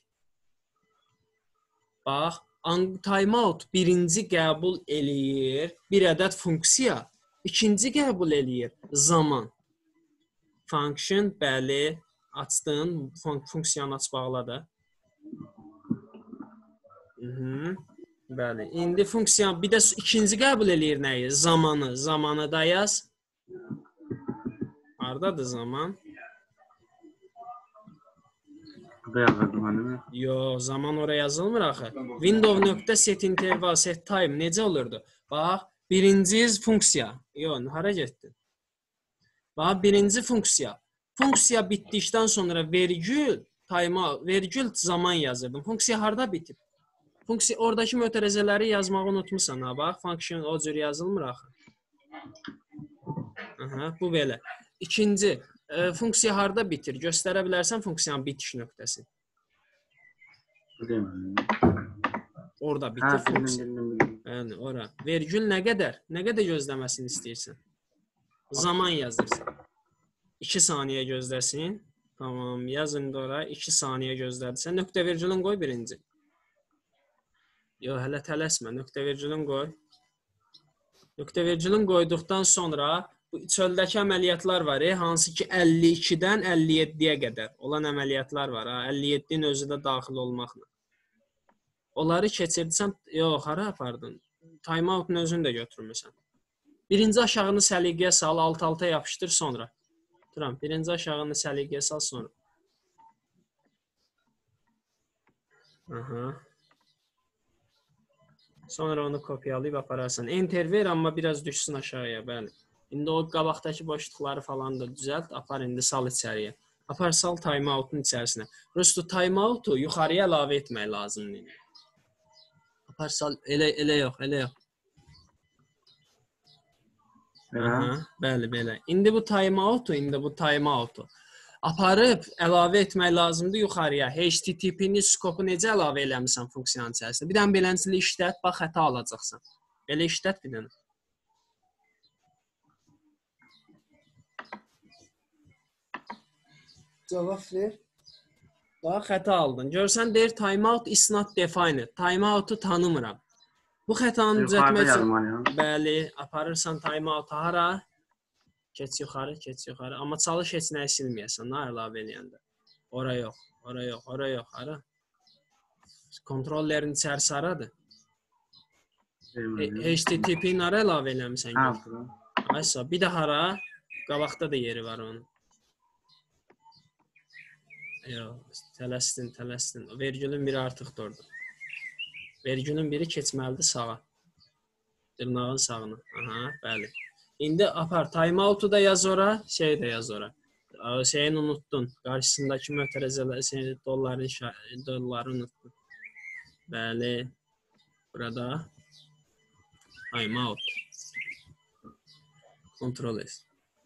Bax, timeout birinci qəbul eləyir bir ədəd funksiya, ikinci qəbul eləyir zaman. Function, bəli, açdın, fun funksiyanı aç bağladı. Mhm. Bəli. İndi funksiya bir də ikinci qəbul eləyir nəyi? Zamanı. Zamanı da yaz. Hardadır zaman? Burada yazırdım hani. Yox, zaman oraya yazılmır axı. Window.setInterval set time necə olurdu? Bax, birinci funksiya. Yox, hara getdin? Bax, birinci funksiya. Funksiya bitdikdən sonra vergül, timeout, vergül zaman yazırdım. Funksiya harda bitib? Funksiya oradakı mötərizələri yazmağı unutmusan ha, bax, function o cür yazılmır axı. Aha, bu belə. İkinci, e, funksiya harda bitir? Göstərə bilərsən funksiyanın bitiş nöqtəsi. Orada bitir funksiya. Yəni, ora. Vergül nə qədər? Nə qədər gözləməsini istəyirsən? Zaman yazırsan. iki saniyə gözləsin. Tamam, yazın da ora. iki saniyə gözlədirsən. Nöqtə vergülün qoy birinci. Yox, hələ tələsmə. Nöqtə vergülün qoy. Nöqtə vergülün qoyduqdan sonra bu çöldəki əməliyyatlar var, e, hansı ki əlli ikidən əlli yeddiyə qədər olan əməliyyatlar var. Ha, əlli yeddinin özü də daxil olmaqla. Onları keçirdirsən, yox, hara apardın? Timeout'un özünü də götürmüsən. Birinci aşağını səliqəyə sal, alt-alta yapışdır sonra. Turam, birinci aşağını səliqəyə sal sonra. Aha. Sonra onu kopyalayıb apararsan. Enter ver, amma biraz düşsün aşağıya, bəli. İndi o qabaqdakı boşluqları falan da düzəlt. Apar indi sal içəriyə. Apar sal timeout'un içərisinə. Prosto timeout'u yuxarıya əlavə etmək lazımdır indi. Apar sal elə elə yox, elə yox. Aha, bəli, belə. İndi bu timeout'u, indi bu timeout'u aparıb əlavə etmək lazımdır yuxarıya. H T T P-ni skopu necə əlavə eləmisən funksiyanın içərisində? Bir dənə beləncəli işlət, bax xəta alacaqsan. Belə işlət bir dənə. Cavab ver. Bax xəta aldın. Görsən deyir timeout is not defined. Timeout'u tanımıram. Bu xətanı düzəltmək üçün bəli, aparırsan timeout'u hara? Keç yuxarı, keç yuxarı. Amma çalış heç nəyi silməyəsən, ha, əlavə eləyəndə. Ora yox, ora yox, ora yox, hara? Kontrollerin içərisi haradır? H T T P-ni hara əlavə eləmişsən? Aysa, bir də hara? Qabaqda da yeri var onun. Yox, tələsdin, tələsdin. Vergülün biri artıqdır orada. Vergülün biri keçməlidir sağa. Dırnağın sağına. Aha, bəli. İndi apar timeout'u da yaz ora, şey də yaz ora. Şeyini unuttun. Qarşısındakı mötərəzələr, şey, dolların, dolları unuttun. Bəli. Burada timeout. Kontrol et.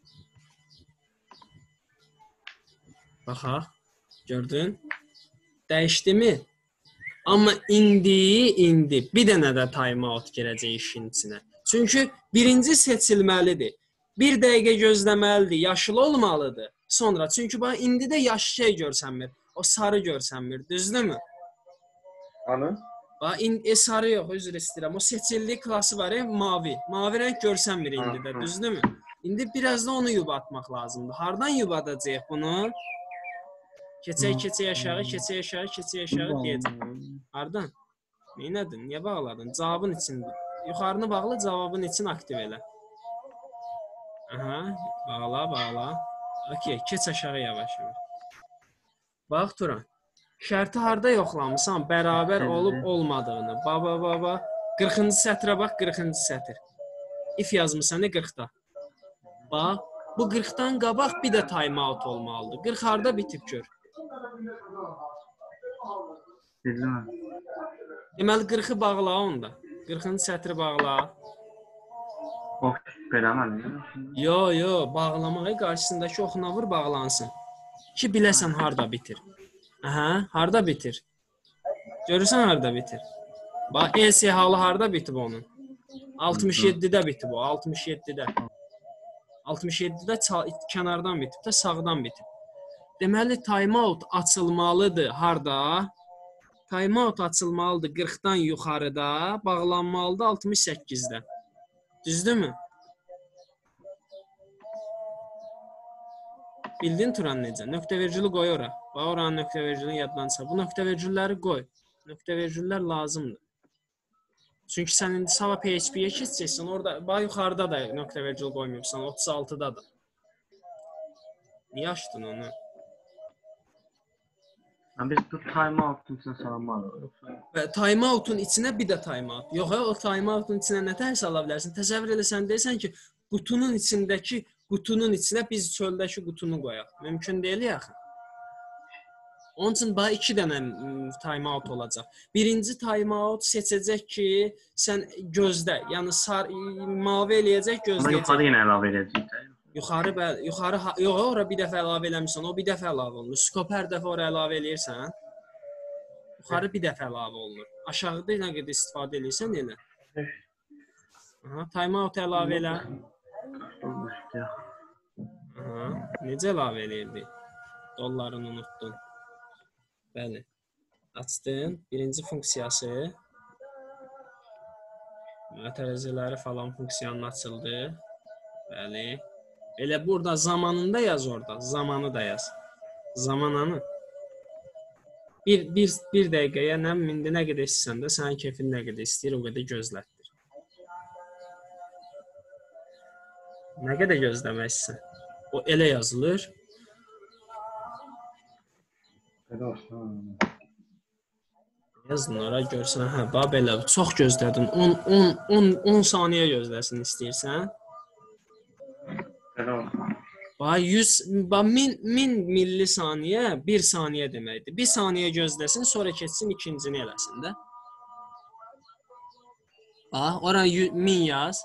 Baxaq. Gördün? Dəyişdi mi? Amma indi, indi bir dənə də timeout girəcək işin içinə. Çünki birinci seçilməlidir. Bir dəqiqə gözləməlidir, yaşıl olmalıdır. Sonra, çünki bax, indi də yaşlı şey görsənmir. O sarı görsənmir, düzdürmü? Anı? Bax, e, sarı yox, üzr istəyirəm. O seçildiyi klası var, e, mavi. Mavi rəng görsənmir indi də, düzdürmü? İndi biraz da onu yubatmaq lazımdır. Hardan yubadacaq bunu? Keçək, keçək aşağı, keçək aşağı, keçək aşağı deyəcək. Hardan? Neynədin? Niyə bağladın? Cavabın içində. Yuxarını bağla, cavabın için aktiv elə. Aha, bağla, bağla. Okey, keç aşağı yavaş-yavaş. Bax Turan. Şərti harda yoxlamısan? Bərabər olub olmadığını. Baba, baba. qırxıncı sətrə bax, qırxıncı sətr. If yazmısan ne qırxda? Bax, bu qırxdan qabaq bir də timeout olmalıdır. qırx harda bitib gör. Bilməm. Deməli qırxı bağla onda. qırxıncı sətri bağla. Ox, beləməli. Yo, yo, bağlamağı qarşısındakı oxuna vur, bağlansın. Ki biləsən harda bitir. Aha, harda bitir? Görürsən harda bitir? Bax, en sihalı harda bitib onun? altmış yeddidə bitib o, altmış yeddidə. altmış yeddidə kənardan bitib də, sağdan bitib. Deməli, timeout açılmalıdır harda? Timeout açılmalıdır qırxdan yuxarıda, bağlanmalıdır altmış səkkizdə. Düzdürmü? Bildin Turan necə? Nöqtə vergülü qoy ora. Bax, oranın nöqtə vergülünü yaddan çıx. Bu nöqtə vergülləri qoy. Nöqtə vergüllər lazımdır. Çünki sən indi sabah P H P-yə keçəcəksən, orada, bax, yuxarıda da nöqtə vergül qoymayıbsan, otuz altıda da. Niyə açdın onu? Biz bu timeout'un içinə salamalıyıq. Timeout'un içinə bir də timeout. Yox, o timeout'un içinə nə təhsil ala bilərsən? Təsəvvür eləsən, deyirsən ki, qutunun içindəki, qutunun içinə biz çöldəki qutunu qoyaq. Mümkün deyil yaxı. Onun üçün bax iki dənə timeout olacaq. Birinci timeout seçəcək ki, sən gözlə, yəni sar, mavi eləyəcək, gözləyəcək. Amma yuxarı yenə əlavə eləyəcək. Yuxarı, bəli, yuxarı, yox, ora bir dəfə əlavə eləmişsən, o bir dəfə əlavə olunur. Skop hər dəfə ora əlavə eləyirsən, yuxarı bir dəfə əlavə olunur. Aşağıda nə qədər istifadə eləyirsən, elə. Aha, timeout əlavə elə. Aha, necə əlavə eləyirdi? Dollarını unutdun. Bəli, açdın, birinci funksiyası, mötərəzələri falan funksiyanın açıldı. Bəli. Elə burada zamanında yaz orada. Zamanı da yaz. Zamananı. Bir, bir, bir dəqiqəyə nə, indi nə qədər istəyirsən də, sənin keyfin nə qədər istəyir, o qədər gözlətdir. Nə qədər gözləmək istəyirsən? O elə yazılır. Yazın ora görsən. Hə, bax belə. Çox gözlədin. on saniyə gözləsin istəyirsən. Belə olsun. Bax yüz bax min min millisaniyə bir saniyə deməkdir. Bir saniyə gözləsin, sonra keçsin ikincini eləsin də. Bax, ora min yaz.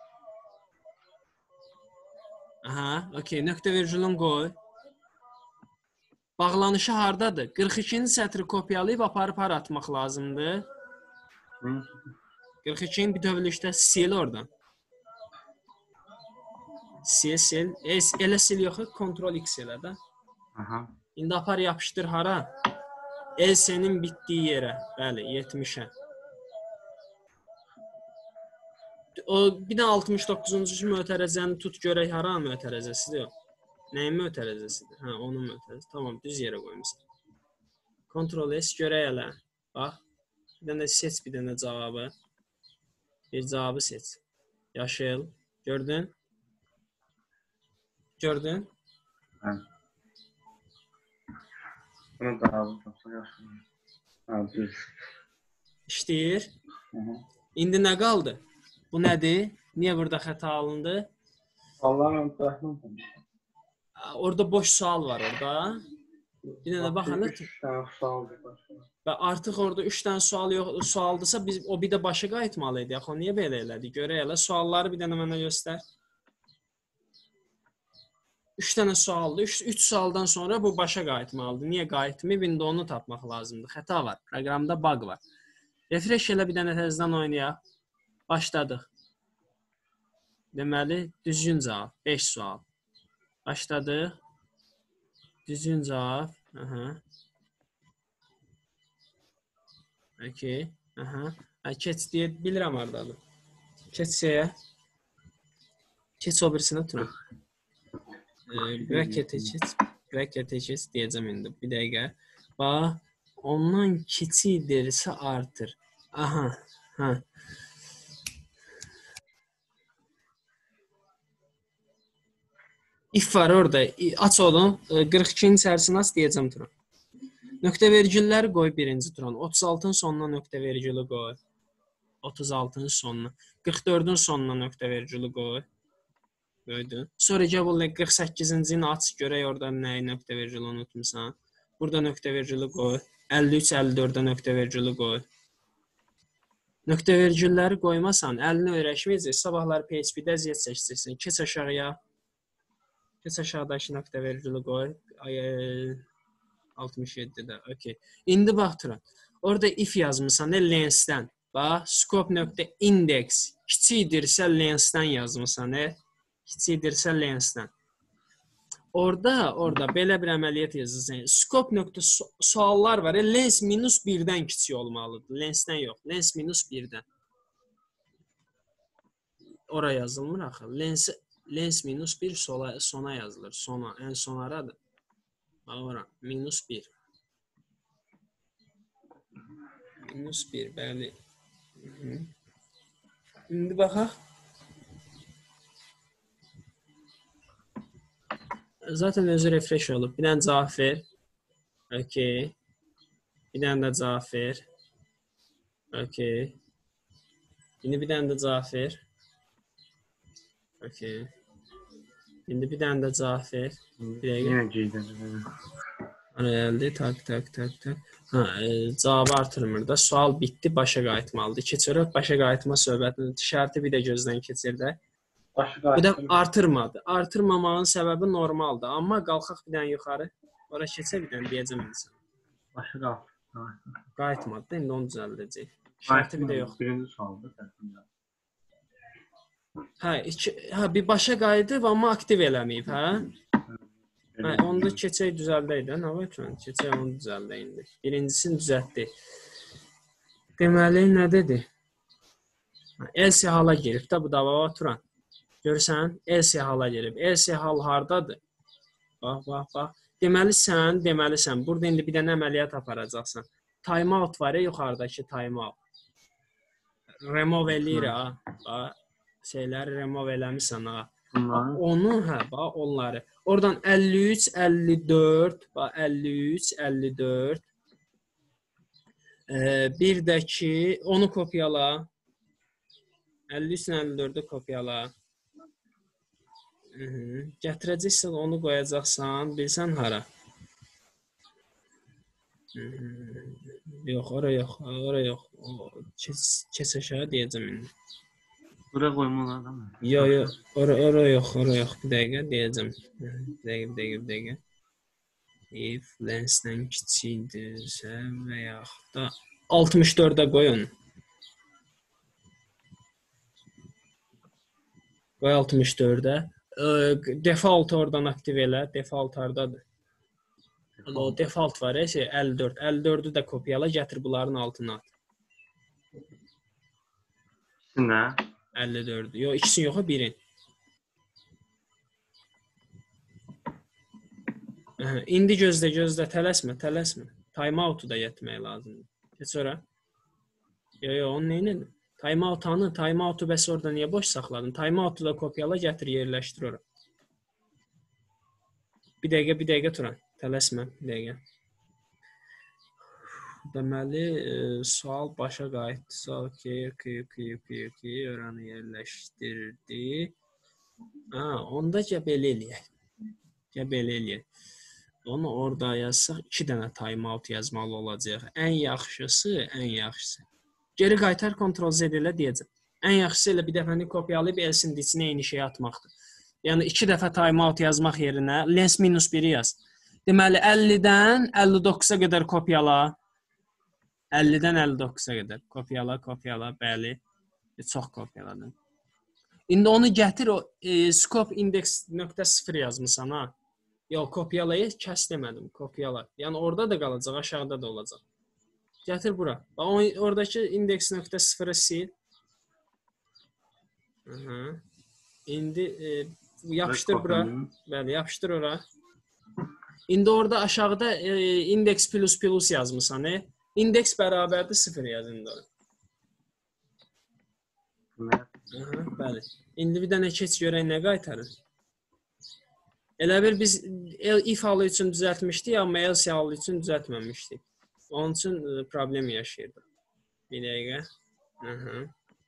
Aha, okey. Nöqtə virgulun qoy. Bağlanışı hardadır? qırx ikinci sətri kopyalayıb aparıb hara atmaq lazımdır? qırx ikini bütövlükdə sil oradan. Sil, sil. E, elə sil yox, kontrol X elə də. Aha. İndi apar yapışdır hara? L C-nin bitdiyi yerə. Bəli, yetmişə. O bir də altmış doqquzuncu mötərəzəni tut görək hara mötərəzəsidir o. Nəyin mötərəzəsidir? Hə, onun mötərəzəsi. Tamam, düz yerə qoymusan. Ctrl S görək elə. Bax. Bir dənə seç bir dənə cavabı. Bir cavabı seç. Yaşıl. Gördün? Gördün? Hə. Bunu da alıb tapsa yaşıl. Hə, düz. İşləyir. Hı -hı. İndi nə qaldı? Bu nədir? Niyə burada xəta alındı? Allah'ın rəhmətə. Orada boş sual var orada. Bir dənə bax hələ. Və artıq orada üç dənə sual yox, sualdısa biz o bir də başa qayıtmalı idi. Axı niyə belə elədi? Görək elə sualları bir dənə mənə göstər. üç dənə sualdı. üç sualdan sonra bu başa qayıtmalıdır. Niyə qayıtmayıb? İndi onu tapmaq lazımdır. Xəta var. Proqramda bug var. Refresh elə bir dənə təzədən oynayaq. Başladıq. Deməli, düzgün cavab. beş sual. Başladıq. Düzgün cavab. Aha. Okay. Aha. Keç deyə bilirəm hardadır. Keçsəyə. Keç o birisinə tuturam. Bracket keç. Bracket keç deyəcəm indi. Bir dəqiqə. Bax, ondan kiçikdirsə artır. Aha. Ha. If var orada. Aç onu. qırx ikinin içərisini aç deyəcəm Turan. Nöqtə vergülləri qoy birinci Turan. otuz altının sonuna nöqtə vergülü qoy. otuz altının sonuna. qırx dördün sonuna nöqtə vergülü qoy. Qoydun. Sonra gəl bu qırx səkkizincini aç. Görək orada nəyi nöqtə vergülü unutmusan. Burada nöqtə vergülü qoy. əlli üç əlli dördə nöqtə vergülü qoy. Nöqtə vergülləri qoymasan, əlini öyrəşməyəcək. Sabahlar P H P-də əziyyət çəkəcəksən. Keç aşağıya. Keç aşağıdakı nöqtə vergülü qoy. altmış yeddidə. Okay. İndi bax Turan. Orada if yazmısan, ne lensdən. Bax, scope nöqtə index kiçikdirsə lensdən yazmısan, ne? Kiçikdirsə lensdən. Orada, orada belə bir əməliyyat yazırsan. Scope nöqtə suallar var. E, lens minus birdən kiçik olmalıdır. Lensdən yox. Lens minus birdən. Ora yazılmır axı. Lens lens minus bir sola, sona yazılır. Sona, ən sonaradır. Ora, minus bir. Minus bir, bəli. İndi baxaq. Zaten özü refresh olub. Bir dənə cavab ver. Okay. Bir dənə də cavab ver. Okay. İndi bir dənə də cavab ver. Okay. İndi bir dənə də cavab ver. Bir dəqiqə. Yenə geydən. Ara gəldi. Tak, tak, tak, tak. Ha, e, cavabı artırmır da. Sual bitdi. Başa qayıtmalıdır. Keçirik. Başa qayıtma söhbətini. Şərti bir də gözdən keçirdə. Bu da artırmadı. Artırmamağın səbəbi normaldır. Amma qalxaq bir dənə yuxarı. Ora keçə bir dənə deyəcəm insan. Başa qalx. Qayıtmadı da indi onu düzəldəcək. Şərti bir də yox. Birinci sualdır. Hə, iki, hə, bir başa qayıdıb, amma aktiv eləməyib, hə? Hə, onu da keçək düzəldək də. Nə var ki, keçək onu düzəldək indi. Birincisini düzəltdi. Deməli, nə dedi? Else hala girib də bu da baba Turan. Görürsən, else hala girib. Else hal hardadır? Bax, bax, bax. Deməli sən, deməli sən. Burada indi bir dənə əməliyyat aparacaqsan. Timeout var ya, yuxarıdakı timeout. Remove eləyir, ha. Bax, şeyləri remove eləmirsən, ha. Onu, hə, bax, onları. Oradan əlli üç, əlli dörd, bax, əlli üç, əlli dörd. Ee, bir də ki, onu kopyala. əlli üç, əlli dördü kopyala. Gətirəcəksən, onu qoyacaqsan, bilsən hara? Yox, ora yox, ora yox. Keç aşağı deyəcəm indi. Buraya qoymalar da mı? Yox, yox, ora, ora yox, ora yox. Bir dəqiqə deyəcəm. Bir dəqiqə, bir dəqiqə, bir dəqiqə. If lensdən kiçikdirsə və yaxud da altmış dördə qoy onu. Qoy altmış dördə. Default oradan aktiv elə. Default hardadır? O default var ya şey əlli dörd. əlli dördü də kopyala, gətir bunların altına at. Nə? əlli dördü. Yox, ikisini yox, birin. Aha, indi gözlə, gözlə, tələsmə, tələsmə. Timeout-u da yetmək lazımdır. Keç ora. Yox, yox, onu nə edin? Timeout-u, timeout-u bəs orada niyə boş saxladın? Timeout-u da kopyala, gətir, yerləşdir ora. Bir dəqiqə, bir dəqiqə Turan. Tələsmə, bir dəqiqə. Deməli, e, sual başa qayıtdı. Sual ki, ki, ki, ki, ki, oranı yerləşdirdi. Ha, onda gəl belə eləyək. Gəl belə eləyək. Onu orada yazsaq, iki dənə timeout yazmalı olacaq. Ən yaxşısı, ən yaxşısı. Geri qaytar, Ctrl Z ilə deyəcəm. Ən yaxşısı elə bir dəfəni kopyalayıb elsin içinə eyni şeyi atmaqdır. Yəni iki dəfə timeout yazmaq yerinə lens minus biri yaz. Deməli əllidən əlli doqquza qədər kopyala. əllidən əlli doqquza qədər kopyala, kopyala, bəli. Çox kopyaladın. İndi onu gətir o e, scope index.sıfır yazmısan ha. Yox, kopyalayı kəs demədim, kopyala. Yəni orada da qalacaq, aşağıda da olacaq. Gətir bura. Bax oradakı index.sıfırı sil. Aha. İndi e, yapışdır bura. Bəli, yapışdır ora. İndi orada aşağıda e, index plus plus yazmısan, e? İndeks bərabərdir sıfır yazın da. Aha, bəli. İndi bir dənə keç görək nə qaytarır. Elə bir biz if halı üçün düzəltmişdik, amma else halı üçün düzəltməmişdik. Onun üçün problem yaşayırdıq. Bir dəqiqə. Aha.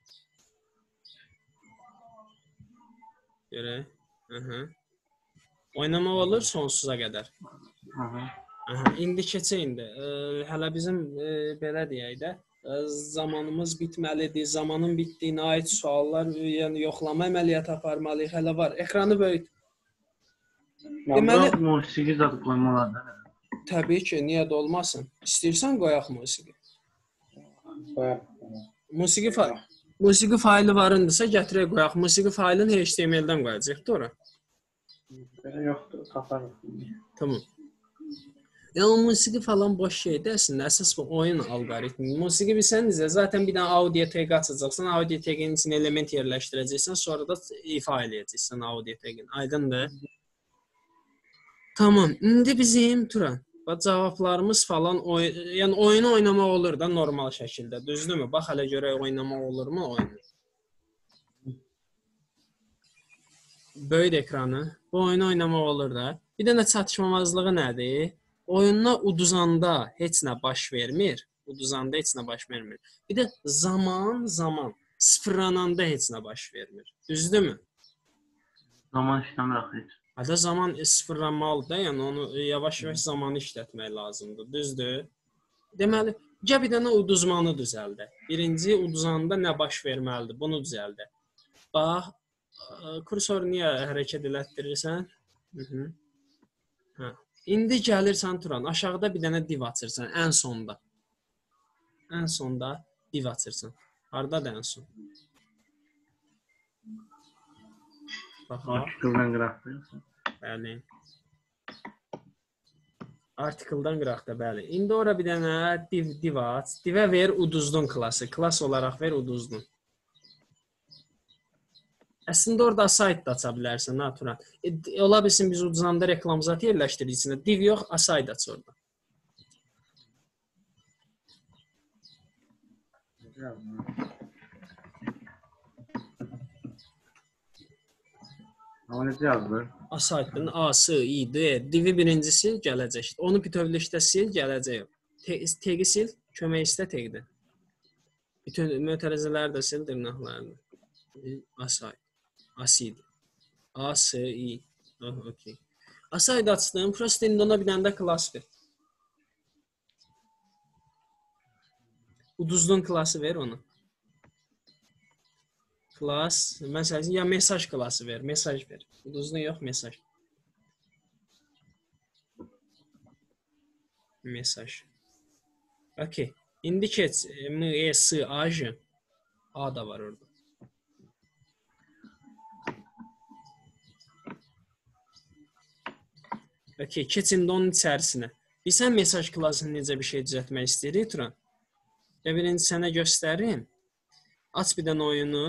Görək. Aha. Oynamaq olur sonsuza qədər. Aha. Aha, indi keçə indi. E, hələ bizim e, belə deyək də, e, zamanımız bitməlidir. Zamanın bitdiyinə aid suallar, yəni yoxlama əməliyyatı aparmalıyıq. Hələ var. Ekranı böyüt. Deməli, musiqi zad qoymalıdır. Təbii ki, niyə də olmasın? İstəyirsən qoyaq musiqi. Qoyaq. Musiqi faylı. Musiqi faylı varındısa gətirək qoyaq. Musiqi faylını H T M L-dən qoyacağıq da ora. Belə yoxdur, taparıq. Tamam. Yəni musiqi falan boş şeydir əslində. Əsas bu oyun alqoritmi. Musiqi bilsənizə zaten bir dənə audio tag açacaqsan, audio tagin içinə element yerləşdirəcəksən, sonra da ifa eləyəcəksən audio tagin. Aydındır? Tamam. İndi bizim Turan, bax cavablarımız falan oy yəni oyunu oynamaq olur da normal şəkildə. Düzdürmü? Bax hələ görək oynamaq olurmu oyunu. Böyük ekranı. Bu oyunu oynamaq olur da. Bir dənə çatışmamazlığı nədir? Oyununa uduzanda heç nə baş vermir. Uduzanda heç nə baş vermir. Bir də zaman, zaman sıfırlananda heç nə baş vermir. Düzdürmü? Zaman işləmir axı. Hətta zaman sıfırlanmalıdır da, yəni onu yavaş-yavaş zamanı işlətmək lazımdır. Düzdür? Deməli, gəl bir dənə uduzmanı düzəldək. Birinci uduzanda nə baş verməlidir? Bunu düzəldək. Bax, kursoru niyə hərəkət elətdirirsən? Mhm. Hə. İndi gəlirsən Turan, aşağıda bir dənə div açırsan, ən sonda. Ən sonda div açırsan. Hardadır ən son? Bax, artikeldən qıraqda. Bəli. Artikeldən qıraqda, bəli. İndi ora bir dənə div, div aç. Divə ver uduzdun klası. Klas olaraq ver uduzdun. Əslində orada aside da aça bilərsən, ha Turan. E, ola bilsin biz uduzanda reklamzat yerləşdiririk içində. Div yox, aside aç orada. Amma necə yazılır? Aside-dən A, S, I, D. Divi birincisi gələcək. Onu bütövlükdə sil, gələcək. Tegi sil, kömək istə tegdə. Bütün mötərizələri də sil, dırnaqlarını. Aside. Asid. A, S, I. Oh, okey. Asaydı açdım. Prosto indi ona bir dənə də klass ver. Uduzluğun klası ver onu. Klas. Mesela ya mesaj klası ver. Mesaj ver. Uduzluğun yox, mesaj. Mesaj. Okey. İndi keç. M, E, S, A, J. A da var orada. Okey. Keç indi onun içərisinə. Bilsən mesaj klasını necə bir şey düzəltmək istəyirik, Turan? Ya birinci sənə göstərim. Aç bir dənə oyunu.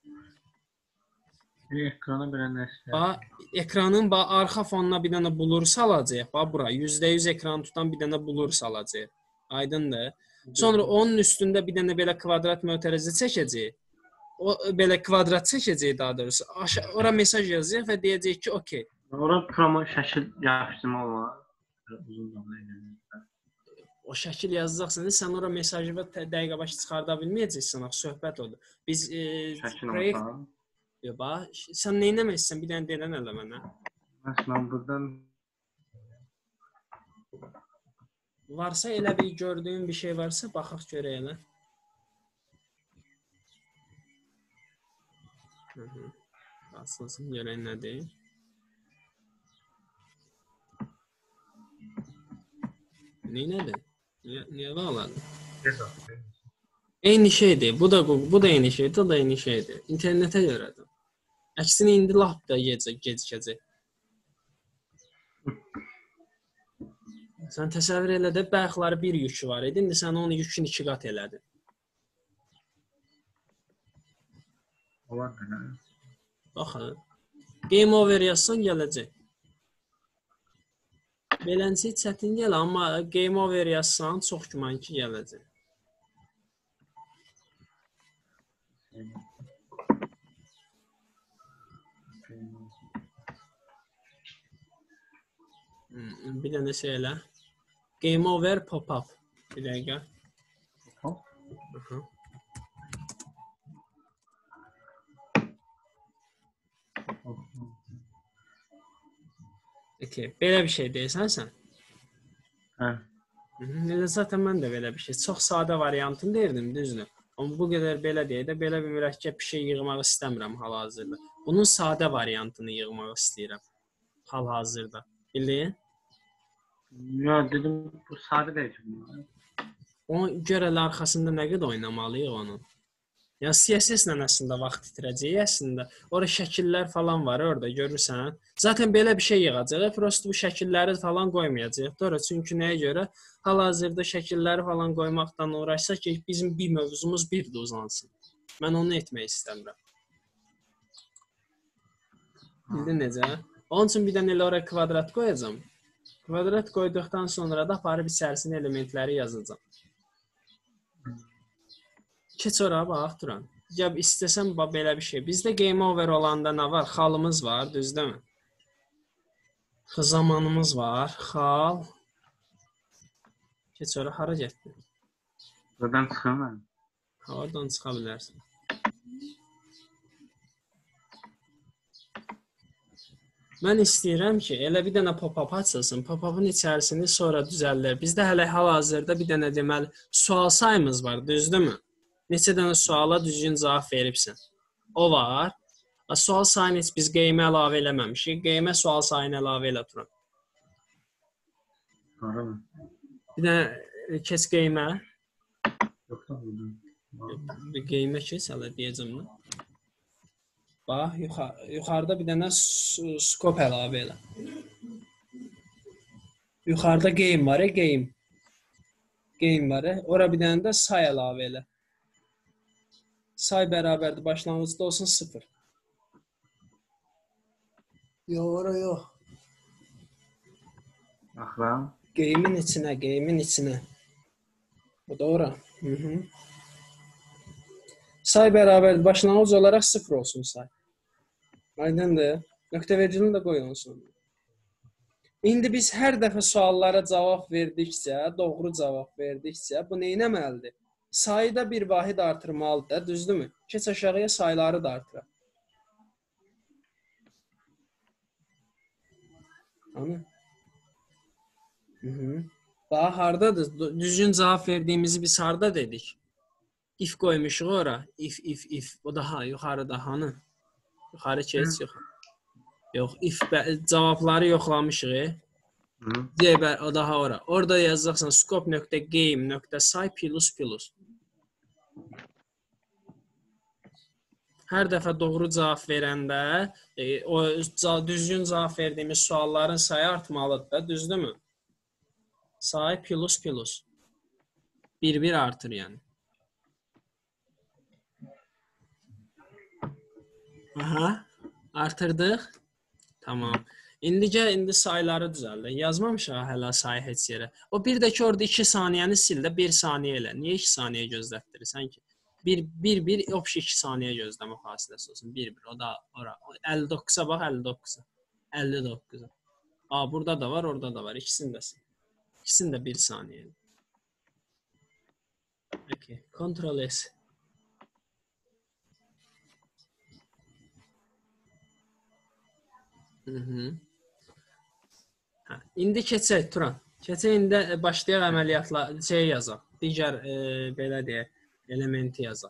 Ekrana bir dənə nəsə. Bax, ekranın bax, arxa fonuna bir dənə blur salacaq. Bax, bura yüzdə yüz ekranı tutan bir dənə blur salacaq. Aydındır? Sonra onun üstündə bir dənə belə kvadrat mötərizə çəkəcək. O belə kvadrat çəkəcək daha doğrusu. Aşağı ora mesaj yazacaq və deyəcək ki, okey. Ora promo şəkil yapışdırma olmalı. Uzun zaman. O şəkil yazacaqsan, sən ora mesajı və dəqiqə başı çıxarda bilməyəcəksən, axı söhbət odur. Biz e, şəkil proyekt olmalı. Yo, bax, sən nə etməlisən? Bir dənə deyən elə mənə. Məsələn, buradan Varsa elə bir gördüyün bir şey varsa, baxaq görək elə. Hı -hı. Açılsın, görək nədir. Neynədir? Niyə bağladın? Eyni şeydir. Bu da bu da eyni şeydir, o da eyni şeydir. İnternetə görədir. Əksini indi lap da gecikəcək. Sən təsəvvür elə də bayaqları bir yükü var idi. İndi sən onun yükünü iki qat elədin. Olar da. Baxın. Game over yazsan gələcək. Beləncə çətin gəl, amma game over yazsan çox güman ki gələcək. Hmm, bir dənə şey elə. Game over pop-up. Bir dəqiqə. Pop-up? Aha. Okay. Belə bir şey deyirsən sən? Hə. Elə zaten mən də belə bir şey. Çox sadə variantını deyirdim, düzdür. Amma bu qədər belə deyə də belə bir mürəkkəb bir şey yığmaq istəmirəm hal-hazırda. Bunun sadə variantını yığmaq istəyirəm hal-hazırda. Bildin? Ya dedim bu sadə deyil. Ona görə arxasında nə qədər oynamalıyıq onun? Ya C S S-lə əslində vaxt itirəcək əslində. Orada şəkillər falan var orada görürsən. Zaten belə bir şey yığacaq. Prosto bu şəkilləri falan qoymayacaq. Doğru, çünki nəyə görə? Hal-hazırda şəkilləri falan qoymaqdan uğraşsaq ki, bizim bir mövzumuz bir də uzansın. Mən onu etmək istəmirəm. Bildin necə? Onun üçün bir dənə elə oraya kvadrat qoyacağam. Kvadrat qoyduqdan sonra da aparıb içərisində elementləri yazacağam. Keç ora bax, Turan. Ya istəsən bax belə bir şey. Bizdə game over olanda nə var? Xalımız var, düzdürmü? Zamanımız var, xal. Keç ora hara getdi? Buradan çıxım mən. Ha, oradan çıxa bilərsən. Mən istəyirəm ki, elə bir dənə pop-up açılsın. Pop-up'ın içərisini sonra düzəldir. Bizdə hələ hal-hazırda bir dənə deməli sual sayımız var, düzdürmü? Neçə dənə suala düzgün cavab veribsən. O var. Sual sayını heç biz qeymə əlavə eləməmişik. Qeymə sual sayını əlavə elə Turan. Doğru mu? Bir dənə keç qeymə. Yoxsa buldum. Bir qeymə keç, hələ deyəcəm mən. Bax, yuxarıda bir dənə skop əlavə elə. Yuxarıda qeym var, qeym. Qeym var, ora bir dənə də say əlavə elə. Say bərabərdir, başlanğıcda olsun sıfır. Yox, ora yox. Baxıram. Qeymin içinə, qeymin içinə. Bu da ora. Hı -hı. Say bərabərdir, başlanğıc olaraq sıfır olsun say. Aydındır. Nöqtə vericini də qoy olsun. İndi biz hər dəfə suallara cavab verdikcə, doğru cavab verdikcə, bu nə etməlidir? Sayıda bir vahid artırmalıdır, düzdürmü? Keç aşağıya sayıları da artıraq. Anı. Hı hı. Daha hardadır? Düzgün cavab verdiyimizi biz harda dedik. If qoymuşuq ora. If, if, if. O daha yuxarıda hanı? Yuxarı keç yox. Yox, if cavabları yoxlamışıq. Cəbər o daha ora. Orada yazacaqsan scope.game.say plus plus. Hər dəfə doğru cavab verəndə e, o düzgün cavab verdiyimiz sualların sayı artmalıdır da, düzdürmü? Sayı plus plus. bir bir artır yəni. Aha, artırdıq. Tamam. İndicə indi sayıları düzəldə. Yazmamışıq hələ sayı heç yerə. O bir də ki orada iki saniyəni sil də bir saniyə elə. Niyə iki saniyə gözlətdirirsən ki? bir bir bir opşi iki saniyə gözləmə fasiləsi olsun. bir bir. O da ora. əlli doqquza bax, əlli doqquza. əlli doqquza. A, burada da var, orada da var. İkisini də sil. İkisini də bir saniyə. Okay. Ctrl S. Hı -hı. Hə, indi keçək Turan. Keçək indi başlayaq əməliyyatla şey yazaq. Digər e, belə deyək, elementi yazaq.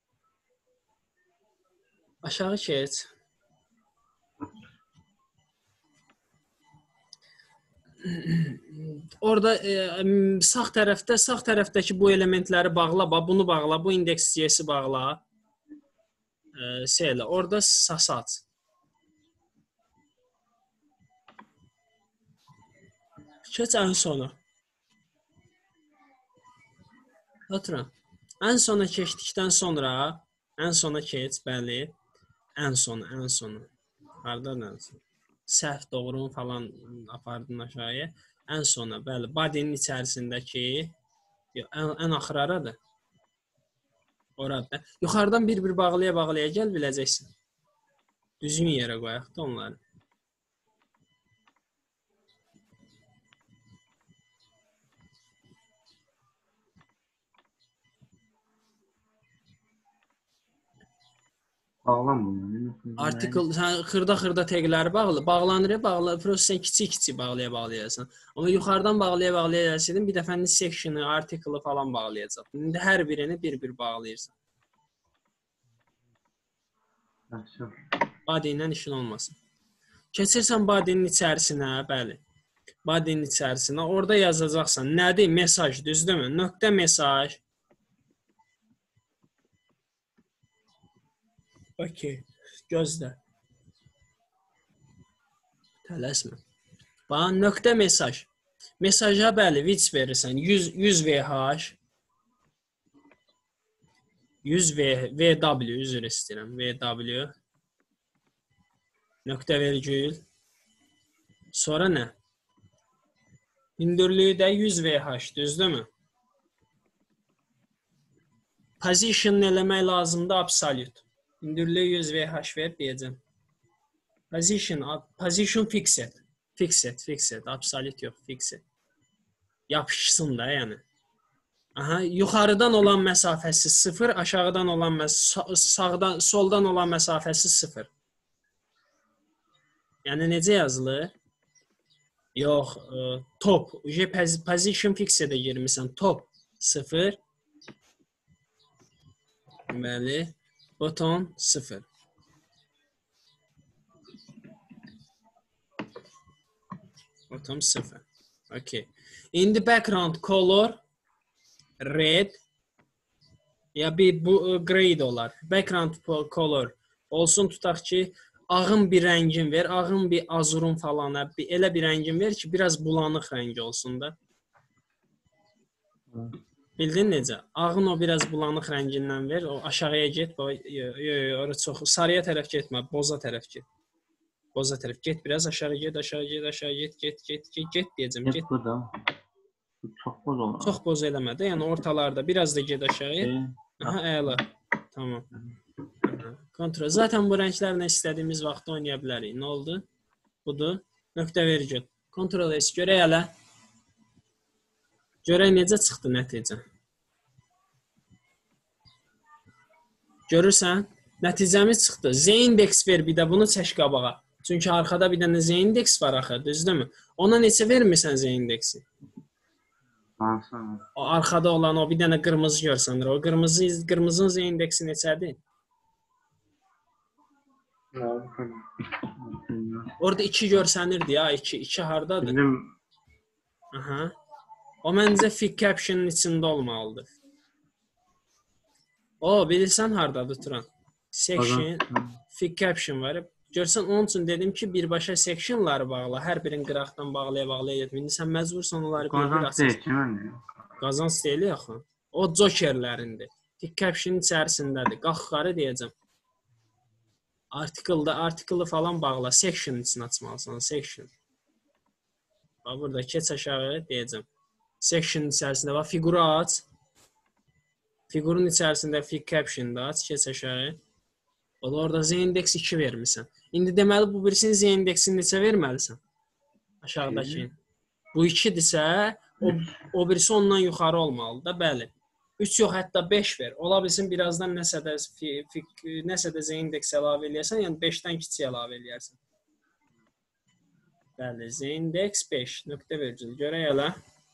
Aşağı keç. Orada e, sağ tərəfdə, sağ tərəfdəki bu elementləri bağla, bunu bağla, bu indeks.js-i bağla. E, şeylə, orada sası aç. Keç ən sona. Oturan. Ən sona keçdikdən sonra, ən sona keç, bəli. Ən sona, ən sona. Hardan ən sona? Səhv, doğru falan apardın aşağıya. Ən sona, bəli, body'nin içərisindəki ən, ən axıraradır. Orada. Yuxarıdan bir-bir bağlaya-bağlaya gəl, biləcəksin. Düzgün yerə qoyaq da onları. Bağlanmıyor. Article, sən xırda-xırda təqləri bağlı, bağlanır, bağla, prosta sən kiçik-kiçik bağlaya-bağlayasan. Amma yuxarıdan bağlaya-bağlaya gəlsəydin, bir dəfənin section'ı, article falan bağlayacaq. İndi hər birini bir-bir bağlayırsan. Body ilə işin olmasın. Keçirsən body'nin içərisinə, bəli. Body'nin içərisinə, orada yazacaqsan. Nədir? Mesaj, düzdürmü? Nöqtə mesaj. Okey. Gözlə. Tələsmə. Bax, nöqtə mesaj. Mesaja bəli, width verirsən. yüz V H. yüz V W, üzr istəyirəm. V W. Nöqtə vergül. Sonra nə? Hündürlüyü də yüz V H, düzdürmü? Position eləmək lazımdır, absolute. Hündürlüyü yüz V H ver, deyəcəm. Position, position fixed. Fixed, fixed. Absolute yox, fixed. Yapışsın da, yəni. Aha, yuxarıdan olan məsafəsi sıfır, aşağıdan olan məsafəsi, sağdan, soldan olan məsafəsi sıfır. Yəni, necə yazılır? Yox, ə, top. Position fixed-ə girmişsən. Top, sıfır. Bəli. Bottom, sıfır. Bottom, sıfır. Okay. İndi background color red ya bir bu gray də olar. Background color olsun, tutaq ki, ağın bir rəngin ver, ağın bir azurun falan, bir, elə bir rəngin ver ki, biraz bulanıq rəngi olsun da. Bildin necə? Ağın o biraz bulanıq rəngindən ver, o aşağıya get, orada çox sarıya tərəf getmə, boza tərəf get. Boza tərəf get, biraz aşağı get, aşağı get, aşağı get, get, get, get, get deyəcəm, get. Çox boz olur. Çox boz eləmə də, yəni ortalarda biraz da get aşağıya. Aha, əla. Tamam. Kontrol. Zaten bu rənglərlə istədiyimiz vaxt oynaya bilərik. Nə oldu? Budur. Nöqtə vergül. Kontrol S. Görək hələ. Görək necə çıxdı nəticə. Görürsən? Nəticəmiz çıxdı. Z indeks ver, bir də bunu çək qabağa. Çünki arxada bir dənə Z indeks var axı, düzdürmü? Ona neçə vermirsən Z indeksi? Hansı? O arxada olan o bir dənə qırmızı görsənir. O qırmızı qırmızının Z indeksi neçədir? Orada iki görsənirdi ya, iki, iki hardadır? Bizim... Aha. O məncə fig caption'ın içində olmalıdır. O, bilirsən hardadır Turan? Section, fig caption var. Görsən, onun üçün dedim ki, birbaşa sectionları bağla. Hər birini qıraqdan bağlaya-bağlaya getmə. İndi sən məcbursan onları bir-bir asasın. Qazanc deyil yaxı. O jokerlərindir. Fig caption'ın içərisindədir. Qalxarı deyəcəm. Artikeldə, artikeli falan bağla. Section'ın içini açmalısan. Section. Bax, burada keç aşağı deyəcəm. Section'ın içərisində var. Figuru aç. Figurun içərisində fig caption'da aç. Keç aşağı. O da orada Z indeks iki vermirsən. İndi deməli bu birisinin Z indeksini neçə verməlisən? Aşağıdakı. Bu ikidirsə, o, o birisi ondan yuxarı olmalıdır da, bəli. üç yox, hətta beş ver. Ola bilsin birazdan nəsə də, nəsə də Z indeks əlavə eləyərsən, yəni beşdən kiçik əlavə eləyərsən. Bəli, Z indeks beş. Nöqtə verəcək. Görək elə.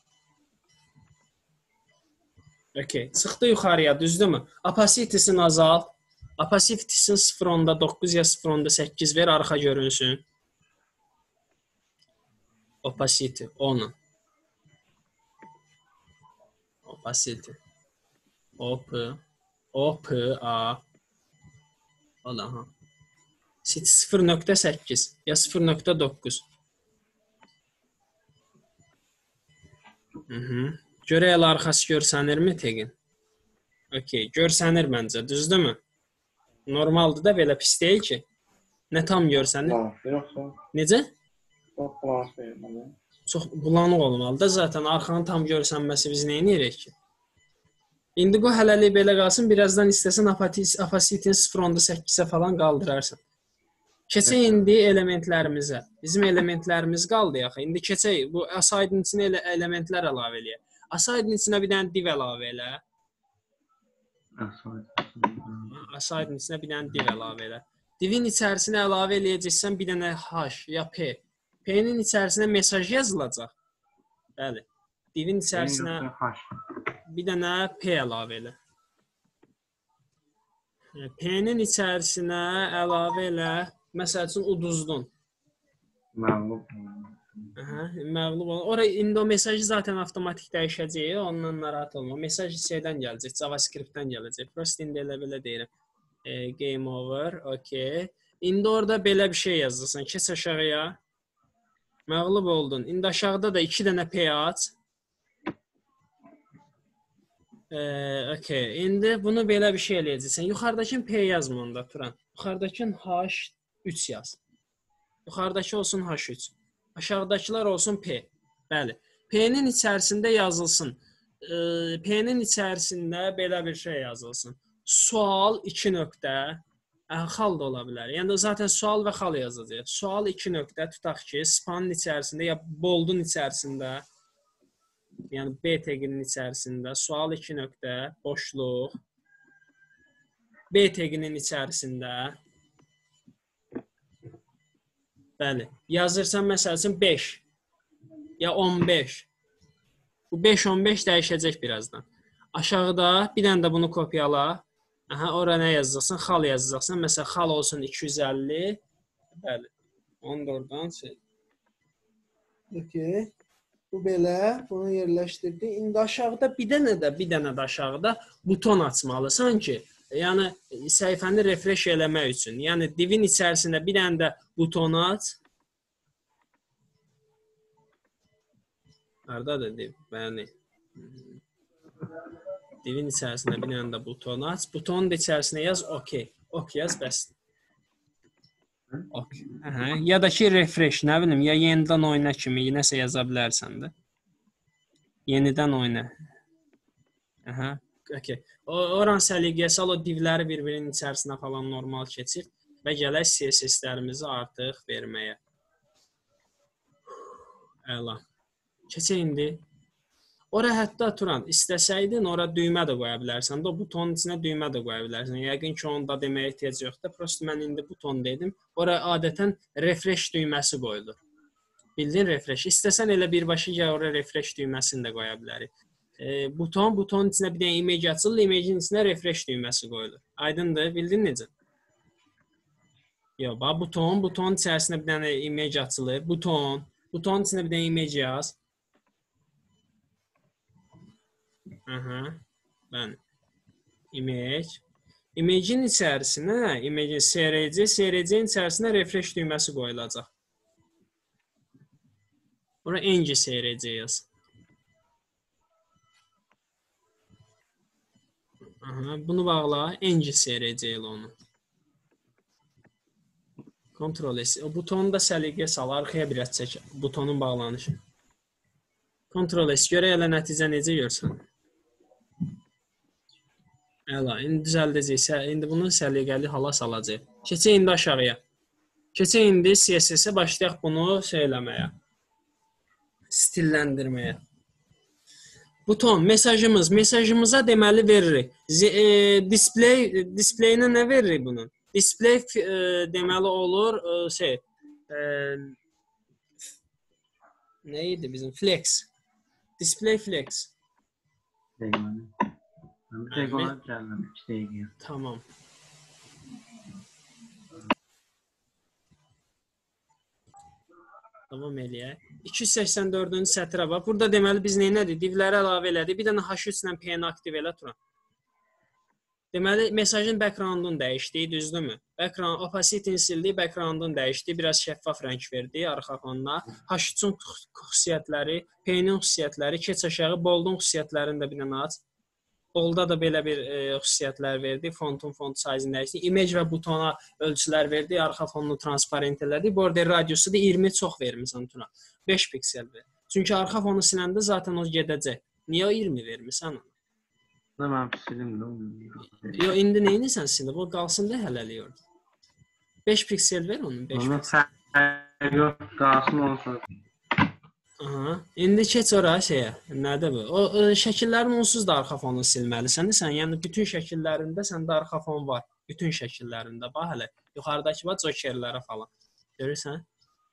Okay. Çıxdı yuxarıya, düzdürmü? Opacity-sini azalt. Opacity-sini sıfır onda doqquz ya sıfır onda səkkiz ver, arxa görünsün. Opacity, on. Opacity. O P. O P A. Ola ha. sıfır nöqtə səkkiz ya sıfır nöqtə doqquz. Mhm. Görək elə arxası görsənirmi Tegin? Okay, görsənir məncə, düzdürmü? Normaldır da, belə pis deyil ki. Nə tam görsənir? Necə? Çox bulanıq olmalıdır. Zaten arxanın tam görsənməsi biz nə edirik ki? İndi bu hələlik belə qalsın, birazdan istəsən opacity-ni sıfır onda səkkizə falan qaldırarsan. Keçək indi elementlərimizə. Bizim elementlərimiz qaldı yaxı. İndi keçək bu aside-in içinə elə elementlər əlavə eləyək. Aside-in içinə bir dənə div əlavə elə. Aside-in içinə bir dənə div əlavə elə. Divin içərisinə əlavə eləyəcəksən bir dənə H ya P. P-nin içərisinə mesaj yazılacaq. Bəli. Divin içərisinə bir dənə P əlavə elə. P-nin içərisinə əlavə elə. Məsəl üçün uduzdun. Məğlub. Aha, məğlub ol. Ora indi o mesajı zaten avtomatik dəyişəcək. Ondan narahat olma. Mesaj şeydən gələcək, JavaScript-dən gələcək. Prost indi elə belə deyirəm. E, game over. Okay. İndi orada belə bir şey yazırsan. Keç aşağıya. Məğlub oldun. İndi aşağıda da iki dənə P aç. E, okay. İndi bunu belə bir şey eləyəcəksən. Yuxarıdakın P yazma onda Turan. Yuxarıdakın H üç yaz. Yuxarıdakı olsun H üç. Aşağıdakılar olsun P. Bəli. P-nin içərisində yazılsın. E, P-nin içərisində belə bir şey yazılsın. Sual iki nöqtə. Xal da ola bilər. Yəni zaten sual və xal yazacağıq. Sual iki nöqtə tutaq ki, spanın içərisində ya boldun içərisində, yəni B təqinin içərisində sual iki nöqtə, boşluq. B təqinin içərisində. Bəli. Yazırsan məsəl üçün beş ya on beş. Bu beş on beş dəyişəcək birazdan. Aşağıda bir dənə də bunu kopyala. Aha, ora nə yazacaqsan? Xal yazacaqsan. Məsələn, xal olsun iki yüz əlli. Bəli. Onu da oradan sil. Okay. Bu belə. Bunu yerləşdirdi. İndi aşağıda bir dənə də, bir dənə də aşağıda buton açmalısan ki, yəni səhifəni refresh eləmək üçün. Yəni divin içərisində bir dənə də buton aç. Hardadır div? Bəli. Divin içərisində bir dənə də buton aç. Butonun da içərisinə yaz OK. OK yaz bəs. OK. Aha. Ya da ki refresh, nə bilim, ya yenidən oyna kimi nəsə yaza bilərsən də. Yenidən oyna. Aha. OK. Oran səliqəyə sal, o divləri bir-birinin içərisinə falan normal keçir və gələk C S S-lərimizi artıq verməyə. Əla. Keçək indi. Ora hətta Turan, istəsəydin ora düymə də qoya bilərsən. O butonun içinə düymə də qoya bilərsən. Yəqin ki, onda deməyə ehtiyac yoxdur. Prosta mən indi buton dedim. Ora adətən refresh düyməsi qoyulur. Bildin refresh. İstəsən elə birbaşa ya ora refresh düyməsini də qoya bilərik. E, buton, butonun içinə bir dənə image açılır, image'in içinə refresh düyməsi qoyulur. Aydındır, bildin necə? Yox, bax buton, butonun içərisinə bir dənə image açılır. Buton, butonun içinə bir dənə image yaz. Aha, ben image. Image'in içərisinə, image'in S R C, S R C'nin içərisinə refresh düyməsi qoyulacaq. Ora ng S R C yaz. Aha, bunu bağla, ng S R C ilə onu. Ctrl S. O butonu da səliqəyə sal, arxaya biraz çək, butonun bağlanışı. Ctrl S, görə elə nəticə necə görsən? Əla, indi düzəldəcəksə, indi bunu səliqəli hala salacaq. Keçək indi aşağıya. Keçək indi C S S-ə başlayaq bunu şey eləməyə. Stilləndirməyə. Buton, mesajımız, mesajımıza deməli veririk. E, display, display-nə nə veririk bunun? Display e, deməli olur, e, şey, e, nə idi bizim? Flex. Display flex. Deyim. Ben bir tek ona geldim. İşte ilgili. Tamam. Tamam eləyək. iki yüz səksən dördüncü sətrə bax. Burada deməli biz neynədik? Divləri əlavə elədik. Bir dənə H üç ilə P-ni aktiv elə Turan. Deməli mesajın background'unu dəyişdik, düzdürmü? Background opacity-ni sildik, background'unu dəyişdik, biraz şəffaf rəng verdik arxa fonuna. H üçün xüsusiyyətləri, P-nin xüsusiyyətləri, keç aşağı, boldun xüsusiyyətlərini də bir dənə aç. Bolda da belə bir e, xüsusiyyətlər verdi. Fontun font size-ni dəyişdik. Image və butona ölçülər verdi. Arxa fonunu transparent elədi. Border radiusu da iyirmi çox vermisən Tuna. beş piksel ver. Çünki arxa fonu siləndə zaten o gedəcək. Niyə iyirmi vermisən onu? Nə mən silim. Yo, indi nə edirsən silib? O qalsın da hələlik orada. beş piksel ver onun. beş piksel. Yox, qalsın olsun. Aha. İndi keç ora şeyə. Nədir bu? O, o şəkillərin onsuz da arxa fonunu silməlisən. Sən yəni bütün şəkillərində səndə arxa fon var. Bütün şəkillərində bax hələ. Yuxarıdakı var jokerlərə falan. Görürsən?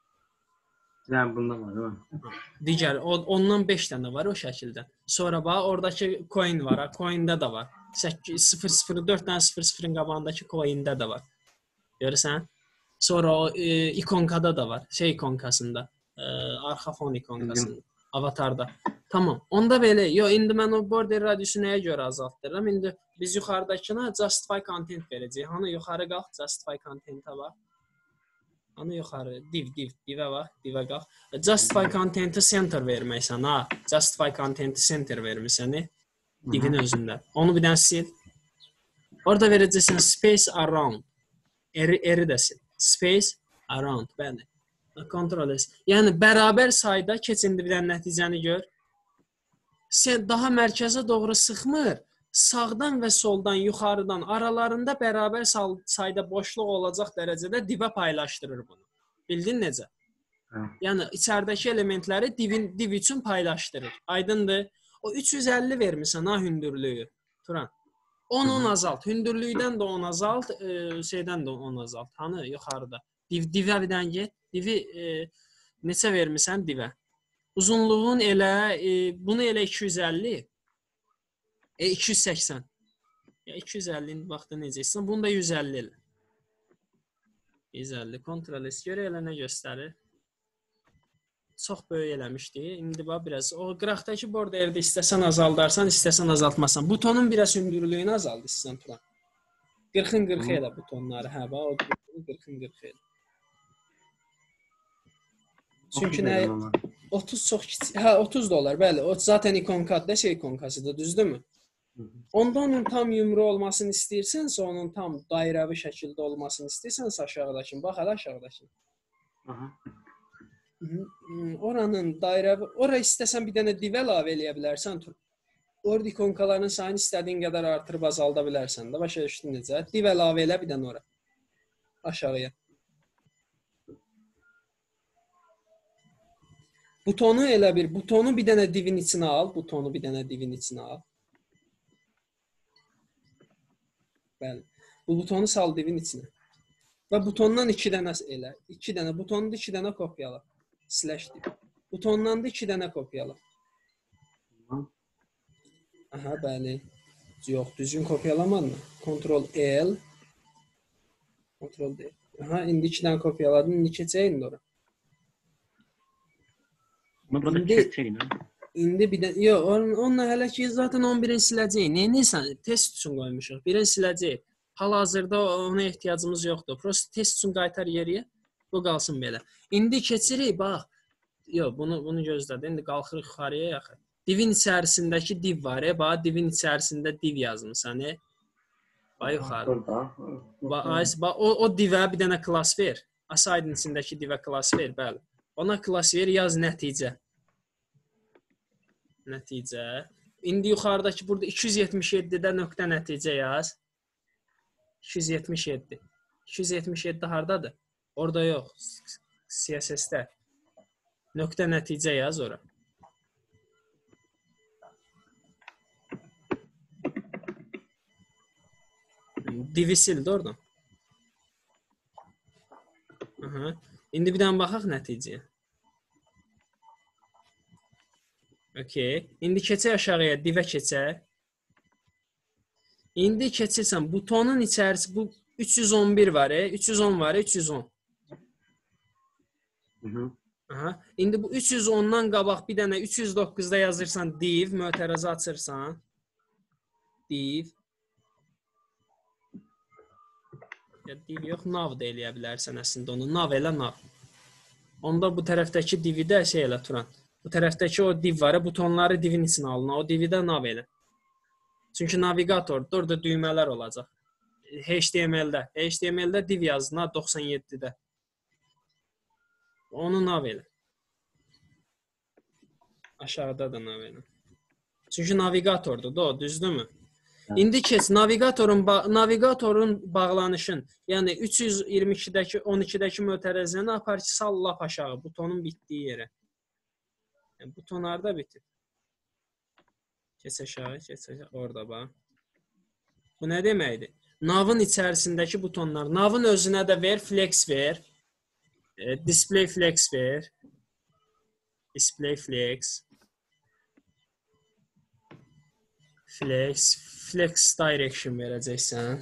Yəni bunda var, yox. Digər o, ondan beş dənə var o şəkildə. Sonra bax oradakı coin var, ha, coin-də də var. sıfır sıfır dörd dənə sıfır sıfırın qabağındakı coin-də də var. Görürsən? Sonra o e, ikonkada da var. Şey ikonkasında. Ə, arxa fon ikonkasında, avatarda. Tamam. Onda belə, yo indi mən o border radiusu nəyə görə azaltdırıram? İndi biz yuxarıdakına justify content verəcəyik. Hani yuxarı qalx, justify content-ə bax. Hani yuxarı, div, div, divə bax, divə qalx. Justify content-i center verməksən, ha. Justify content-i center vermirsən, divin özündə. Onu bir dənə sil. Orada verəcəksən space around. Eri, eri də sil. Space around, bəli. Ctrl S. Yəni bərabər sayda keç indi bir dənə nəticəni gör. Sən daha mərkəzə doğru sıxmır. Sağdan və soldan, yuxarıdan, aralarında bərabər sayda boşluq olacaq dərəcədə divə paylaşdırır bunu. Bildin necə? Hə. Yəni içəridəki elementləri divin div üçün paylaşdırır. Aydındır? O üç yüz əlli vermisən ha hündürlüyü. Turan. on on azalt. Hündürlükdən də on azalt, e, şeydən də on azalt. Hani yuxarıda. Div divə bir dənə get. Divi e, neçə vermisən divə? Uzunluğun elə, e, bunu elə iki yüz əlli. E, iki yüz səksən. Ya iki yüz əlli-nin vaxtı necə istəyirsən? Bunu da yüz əlli elə. yüz əlli. Ctrl S görə elə nə göstərir? Çox böyük eləmişdi. İndi bax biraz. O qıraqdakı borderdə istəsən azaldarsan, istəsən azaltmasan. Butonun biraz hündürlüyünü azald istəsən Turan. qırxın qırx elə butonları. Hə, bax o qırxın qırx elə. Çünki nə otuz çox kiçik. Hə, otuz dollar, bəli. O zaten ikonkadır, şey ikonkasıdır, düzdürmü? Onda onun tam yumru olmasını istəyirsən, onun tam dairəvi şəkildə olmasını istəyirsən, aşağıdakı. Bax, hələ aşağıdakı. Aha. Oranın dairəvi, ora istəsən bir dənə div əlavə eləyə bilərsən. Orada ikonkaların sayını istədiyin qədər artırıb azalda bilərsən də. Başa düşdün necə? Div əlavə elə bir dənə ora. Aşağıya. Butonu elə bir, butonu bir dənə divin içinə al, butonu bir dənə divin içinə al. Bəli. Bu butonu sal divin içinə. Və butondan iki dənə elə, iki dənə, butonu da iki dənə kopyala. Slash div. Butondan da iki dənə kopyala. Aha, bəli. Yox, düzgün kopyalamadın mı? Ctrl L. Ctrl D. Aha, indi iki dənə kopyaladın, indi keçəyin ora. Bunu burada keçəcəyim. İndi bir də, yox, onunla hələ ki, zaten on birini siləcəyik. Neyinirsən? Test üçün qoymuşuq. Birini siləcəyik. Hal-hazırda ona ehtiyacımız yoxdur. Prosta test üçün qaytar yeriyə. Bu qalsın belə. İndi keçirik, bax. Yox, bunu bunu gözlədi. İndi qalxırıq yuxarıya yaxın. Divin içərisindəki div var, e, bax, divin içərisində div yazmısan, e. Bax yuxarı. Bax, bax, o, o divə bir dənə klass ver. Asaydın içindəki divə klass ver, bəli. Ona klass ver, yaz nəticə. Nəticə. İndi yuxarıdakı burada iki yüz yetmiş yeddidə nöqtə nəticə yaz. iki yüz yetmiş yeddi. iki yüz yetmiş yeddi hardadır? Orada yox. C S S-də. Nöqtə nəticə yaz ora. Divi sildi oradan. Aha. İndi bir dənə baxaq nəticəyə. Okay. İndi keçək aşağıya, divə keçək. İndi keçirsən, butonun içərisi, bu üç yüz on bir var, e? üç yüz on var, e? üç yüz on. Hı hı. Aha. İndi bu üç yüz ondan qabaq bir dənə üç yüz doqquzda yazırsan div, mötərizə açırsan. Div. Ya div yox, nav da eləyə bilərsən əslində onu. Nav elə nav. Onda bu tərəfdəki divi də şey elə Turan. Bu tərəfdəki o div var, butonları divin içinə alın. O divi də nav elə. Çünki navigatordur, orada düymələr olacaq. H T M L-də. H T M L-də div yazın, doxsan yeddidə. Onu nav elə. Aşağıda da nav elə. Çünki navigatordur, da, düzdürmü? İndi keç, navigatorun, ba navigatorun bağlanışın, yəni üç yüz iyirmi ikidəki, on ikidəki mötərizəni apar ki, sal lap aşağı, butonun bitdiyi yerə. Yəni, butonlarda bitir. Keç aşağı, keç aşağı, orada bax. Bu nə deməkdir? Navın içərisindəki butonlar, navın özünə də ver, flex ver, e, display flex ver, display flex, flex, flex direction verəcəksən.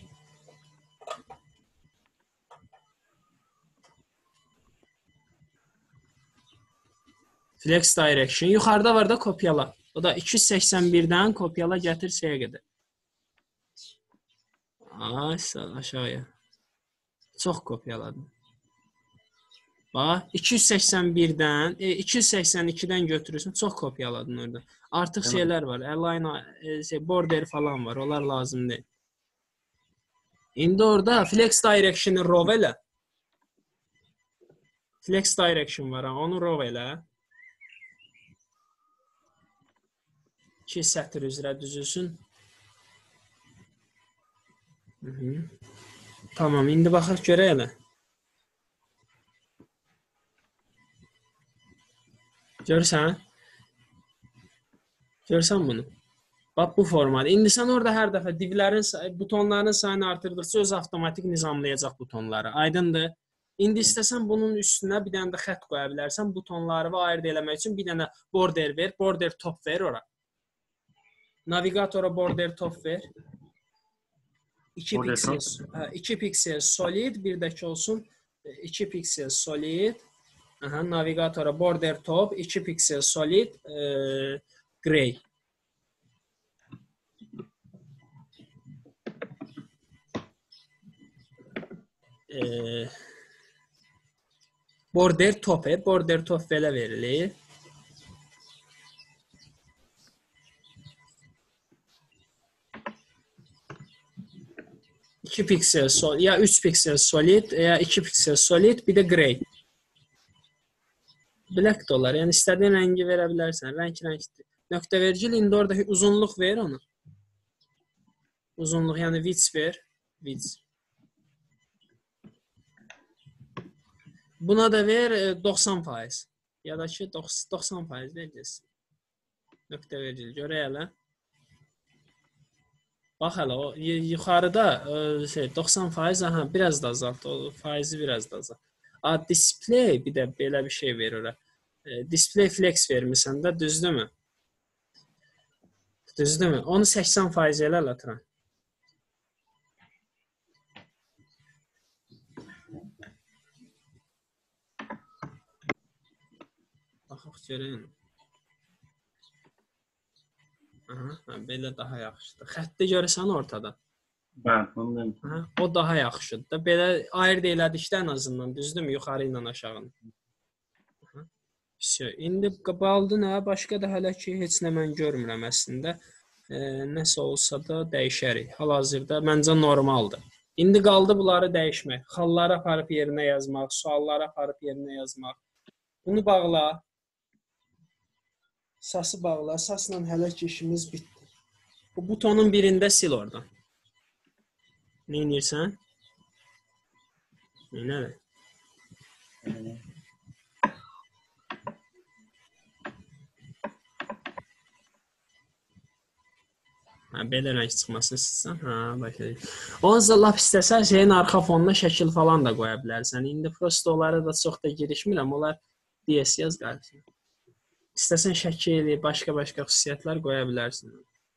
Flex direction. Yuxarıda var da kopyala. O da iki yüz səksən birdən kopyala gətir şeyə qədər. Ay, aşağıya. Çox kopyaladım. Bax, iki yüz səksən birdən, e, iki yüz səksən ikidən götürürsən, çox kopyaladın orada. Artıq şeylər var, align, e, şey, border falan var, onlar lazım deyil. İndi orada flex direction-ı row elə. Flex direction var, onu row elə. İki sətr üzrə düzülsün. Hı -hı. Tamam, indi baxaq görək elə. Görürsən? Görürsən bunu? Bax, bu formada. İndi sən orada hər dəfə divlərin, butonların sayını artırdıqca öz avtomatik nizamlayacaq butonları. Aydındır? İndi istəsən bunun üstünə bir dənə də xətt qoya bilərsən. Butonları və ayırt eləmək üçün bir dənə border ver, border top ver ora. Navigatora border top ver. iki piksel, iki piksel solid, bir də ki olsun iki piksel solid. Aha, navigatora border top, iki piksel solid, e, gray. E, border top, e, border top belə verilir. iki piksel solid, ya üç piksel solid, ya iki piksel solid, bir də gray. Black də olar. Yəni istədiyin rəngi verə bilərsən. Rəng rəngdir. Nöqtə vergil, indi orada uzunluq ver onu. Uzunluq, yəni width ver. Width. Buna da ver doxsan faiz. Ya da ki doxsan faiz verəcəksin. Nöqtə verilir. Görək hələ. Bax hələ o yuxarıda şey doxsan faiz aha biraz da azalt. O faizi biraz da azalt. A display bir də belə bir şey verir ora. E, display flex vermisən də, düzdürmü? Düzdürmü? Onu səksən faiz elə atıram. Baxaq görək. Aha, belə daha yaxşıdır. Xətti görürsən ortada. Bəli, ondan. Aha, o daha yaxşıdır da. Belə ayırd elədikdə ən azından, düzdürmü? Yuxarı ilə aşağı. Aha. Всё. İndi qaldı nə? Başqa da hələ ki heç nə mən görmürəm əslində. E, nəsə olsa da dəyişərik. Hal-hazırda məncə normaldır. İndi qaldı bunları dəyişmək. Xalları aparıb yerinə yazmaq, sualları aparıb yerinə yazmaq. Bunu bağla. Sası bağla. Sasla hələ ki işimiz bitdi. Bu butonun birində sil oradan. Nə edirsən? Nədir? Ha, belə rəng çıxmasını istəsən, ha, başlayır. Onunla lap istəsən şeyin arxa fonuna şəkil falan da qoya bilərsən. İndi prosto onlara da çox da girişmirəm. Onlar D S yaz qarşısına. İstəsən şəkil, başqa-başqa xüsusiyyətlər qoya bilərsən.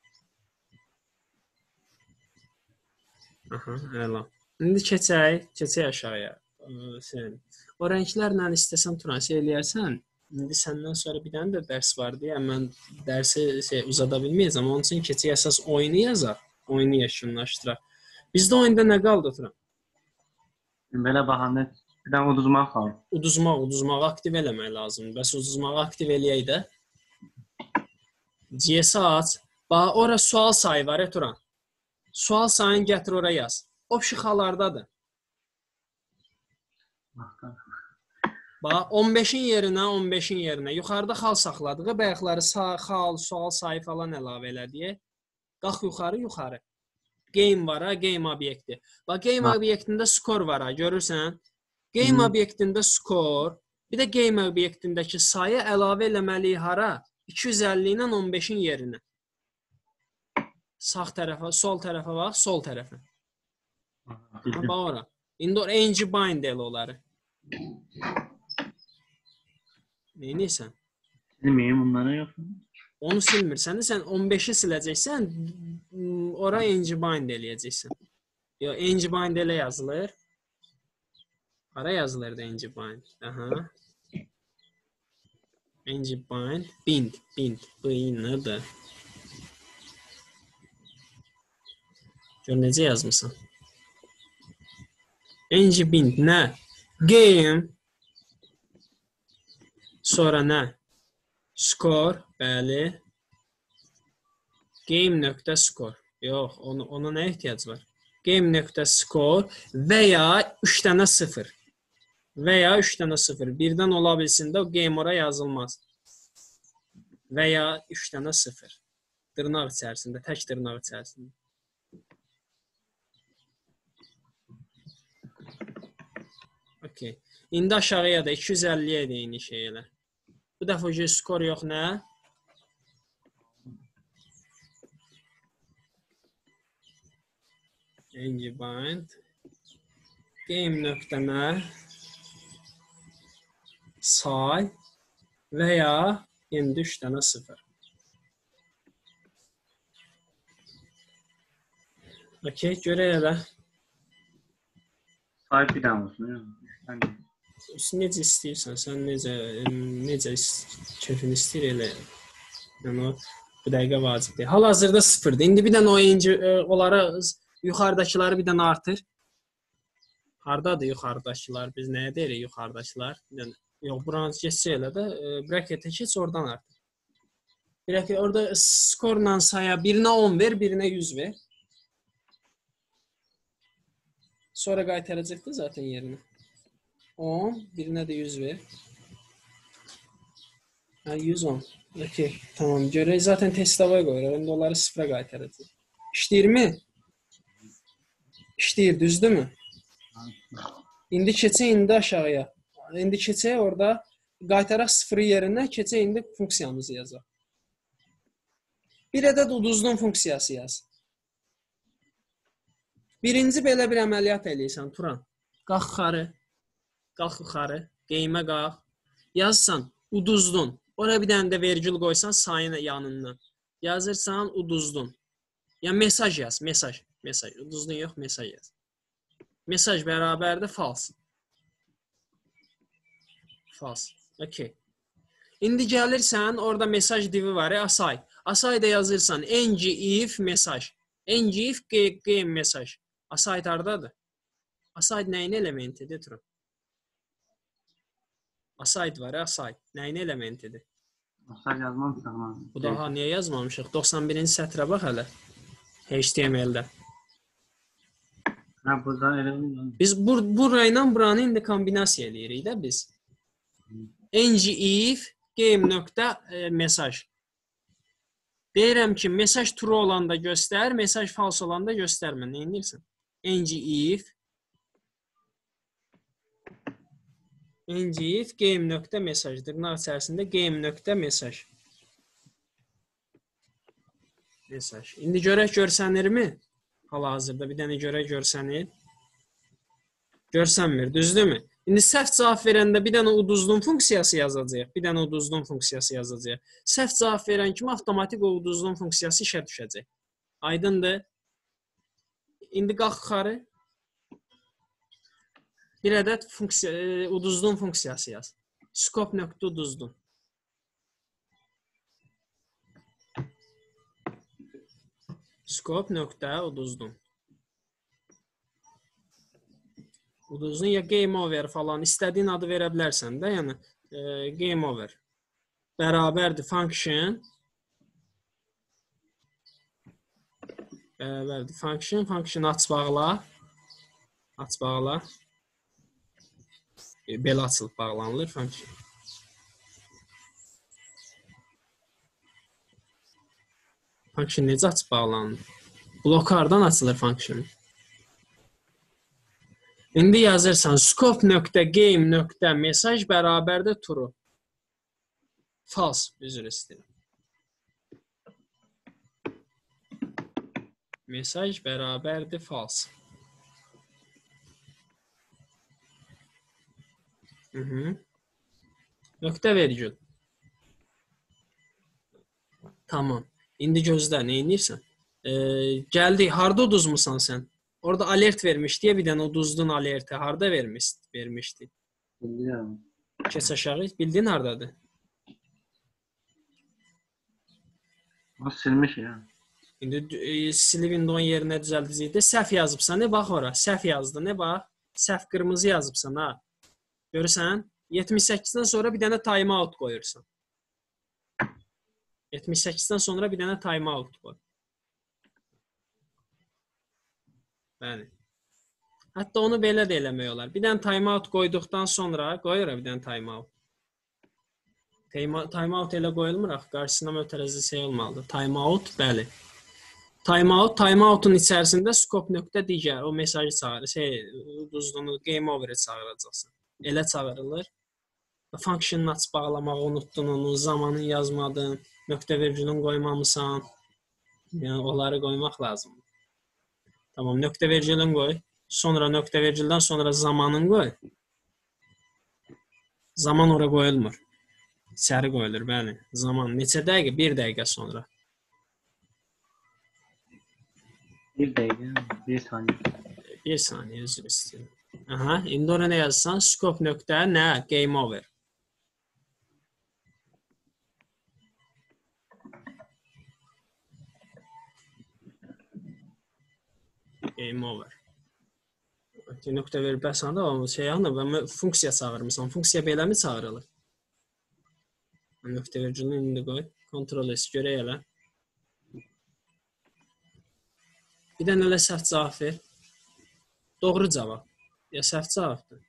Aha, əla. İndi keçək, keçək aşağıya. Sən. O rənglərlə istəsən transiya eləyərsən. İndi səndən sonra bir dənə də dərs var deyə mən dərsi şey, uzada bilməyəcəm. Onun üçün keçək əsas oyunu yazaq. Oyunu yekunlaşdıraq. Bizdə oyunda nə qaldı Turan? Belə baxanda bir dənə uduzmaq qaldı. Uduzmaq, uduzmağı aktiv eləmək lazımdır. Bəs uduzmağı aktiv eləyək də. C S aç. Bax, ora sual sayı var ya Turan. Sual sayını gətir ora yaz. O şıxalardadır. Bax, on beşin yerinə, on beşin yerinə. Yuxarıda xal saxladıq. Bayaqları sağ, xal, sual sayı falan əlavə elədik. Qalx yuxarı, yuxarı. Game var ha, game obyekti. Bax, game obyektində skor var ha, görürsən? Game obyektində skor, bir də game obyektindəki sayı əlavə eləməliyik hara? iki yüz əlli ilə on beşin yerinə. Sağ tərəfə, sol tərəfə bax, sol tərəfə. Bax ora. İndi o ng bind elə onları. Neynirsən? Silməyim bunları yoxsa? Onu silmirsən, sən on beşi siləcəksən, ora ng bind eləyəcəksən. Yox, ng bind elə yazılır. Hara yazılır da ng bind? Aha. ng bind, bind, bind, bind-dır. Gör necə yazmışsan. ng bind nə? Game. Sonra nə? Score, bəli. Game.score. Yox, ona, ona nə ehtiyac var? Game.score və ya üç dənə sıfır. Və ya üç dənə sıfır. Birdən ola bilsin də o game ora yazılmaz. Və ya üç dənə sıfır. Dırnaq içərisində, tək dırnaq içərisində. Okay. İndi aşağıya da iki yüz əlliyə də eyni şey elə. Bu dəfə ki, skor yox nə? ng bind game nöqtə nə? Say və ya indi üç dənə sıfır. Okay, görək elə. Say bir dənə olsun. Necə istəyirsən, sən necə, necə keyfin istəyir elə. Yəni o, bu dəqiqə vacib deyil. Hal-hazırda sıfırdır. İndi bir dənə o inci, onlara, yuxarıdakıları bir dənə artır. Hardadır yuxarıdakılar? Biz nəyə deyirik yuxarıdakılar? Yəni, yox, buranı geçsə elə də, bracketə keç, oradan artır. Bracket, orada skorla saya birinə on ver, birinə yüz ver. Sonra qaytaracaqdır zaten yerinə. on, birinə də yüz ver. Ha, yüz on. Okay, tamam. Görək, zaten testava qoyuruq. İndi onları sıfıra qaytaracaq. İşləyirmi? İşləyir, düzdürmü? İndi keçək indi aşağıya. İndi keçək orada qaytaraq sıfırı yerinə keçə indi funksiyamızı yazaq. Bir ədəd uduzdun funksiyası yaz. Birinci belə bir əməliyyat eləyirsən, Turan. Qalx yuxarı, qalx yuxarı, qeymə qalx. Yazsan, uduzdun. Oraya bir dənə də vergül qoysan sayın yanından. Yazırsan, uduzdun. Ya mesaj yaz, mesaj, mesaj. Uduzdun yox, mesaj yaz. Mesaj bərabərdir false. False. Okay. İndi gəlirsən, orada mesaj divi var ya, asay. Asayda yazırsan, ng if mesaj. Ng if game mesaj. Asay hardadır? Asay nəyin elementidir? Turan? Asay var ya, asay. Nəyin elementidir? Asay yazmamışıq. Bu daha niyə yazmamışıq? doxsan birinci sətrə bax hələ. H T M L-də. Hə, buradan elə mi? Biz bur burayla buranı indi kombinasiya eləyirik də biz. ng if game.mesaj. Deyirəm ki, mesaj true olanda göstər, mesaj false olanda göstərmə. Nə edirsən? ng if ng if game.mesaj. Dırnaq içərisində game.mesaj. Mesaj. İndi görək görsənirmi? Hal-hazırda bir dənə görək görsənir. Görsənmir, düzdürmü? İndi səhv cavab verəndə bir dənə uduzdun funksiyası yazacağıq. Bir dənə uduzdun funksiyası yazacağıq. Səhv cavab verən kimi avtomatik o uduzdun funksiyası işə düşəcək. Aydındır? İndi qalx yuxarı. Bir ədəd funksiya, e, uduzdun funksiyası yaz. Scope.uduzdun. Scope.uduzdun. Uduzdun ya game over falan istədiyin adı verə bilərsən də, yəni e, game over. Bərabərdir function. Bərabərdir function. Function aç bağla. Aç bağla. E, belə açılıb bağlanılır function. Function necə açıb bağlanır? Blokardan açılır function. İndi yazırsan scope.game.mesaj bərabərdir true. False, üzr istəyirəm. Mesaj bərabərdir false. Hı -hı. Nöqtə vergül. Tamam. İndi gözlə, nə edirsən? E, gəldi, harda uduzmusan sən? Orada alert vermişdi ya, bir dənə uduzdun alerti. Harda vermiş, vermişdi? Bilirəm. Keç aşağı, bildin hardadır? O silmiş ya. İndi e, silib windowun yerinə düzəldəcəkdə səhv yazıbsan, ne bax ora. Səhv yazdı, ne bax? Səhv qırmızı yazıbsan ha. Görürsən? yetmiş səkkizdən sonra bir dənə timeout qoyursan. yetmiş səkkizdən sonra bir dənə timeout qoy. Bəli. Hətta onu belə də eləmək olar. Bir dənə timeout qoyduqdan sonra qoyur bir dənə timeout. Timeout elə qoyulmur axı, qarşısına mötərizə şey olmalıdır. Timeout, bəli. Timeout, timeoutun içərisində scope.digər o mesajı çağırır. Şey, uduzduğunu game over'ı çağıracaqsan. Elə çağırılır. Function aç bağlamağı unutdun onu, zamanın yazmadın, nöqtə vergülün qoymamısan. Yəni onları qoymaq lazımdır. Tamam, nöqtə vergülün qoy. Sonra nöqtə vergüldən sonra zamanın qoy. Zaman ora qoyulmur. İçəri qoyulur, bəli. Zaman neçə dəqiqə? Bir dəqiqə sonra. Bir dəqiqə, bir saniyə. Bir saniyə, üzr istəyirəm. Aha, indi ora nə yazsan? Scope nöqtə nə? Game over. Game over. Nöqtə verib bəsən də o şey yanında və funksiya çağırmısan. Funksiya belə mi çağırılır? Nöqtə vergülünü indi qoy. Ctrl S görək elə. Bir dənə elə səhv cavab ver. Doğru cavab. Ya səhv cavabdır.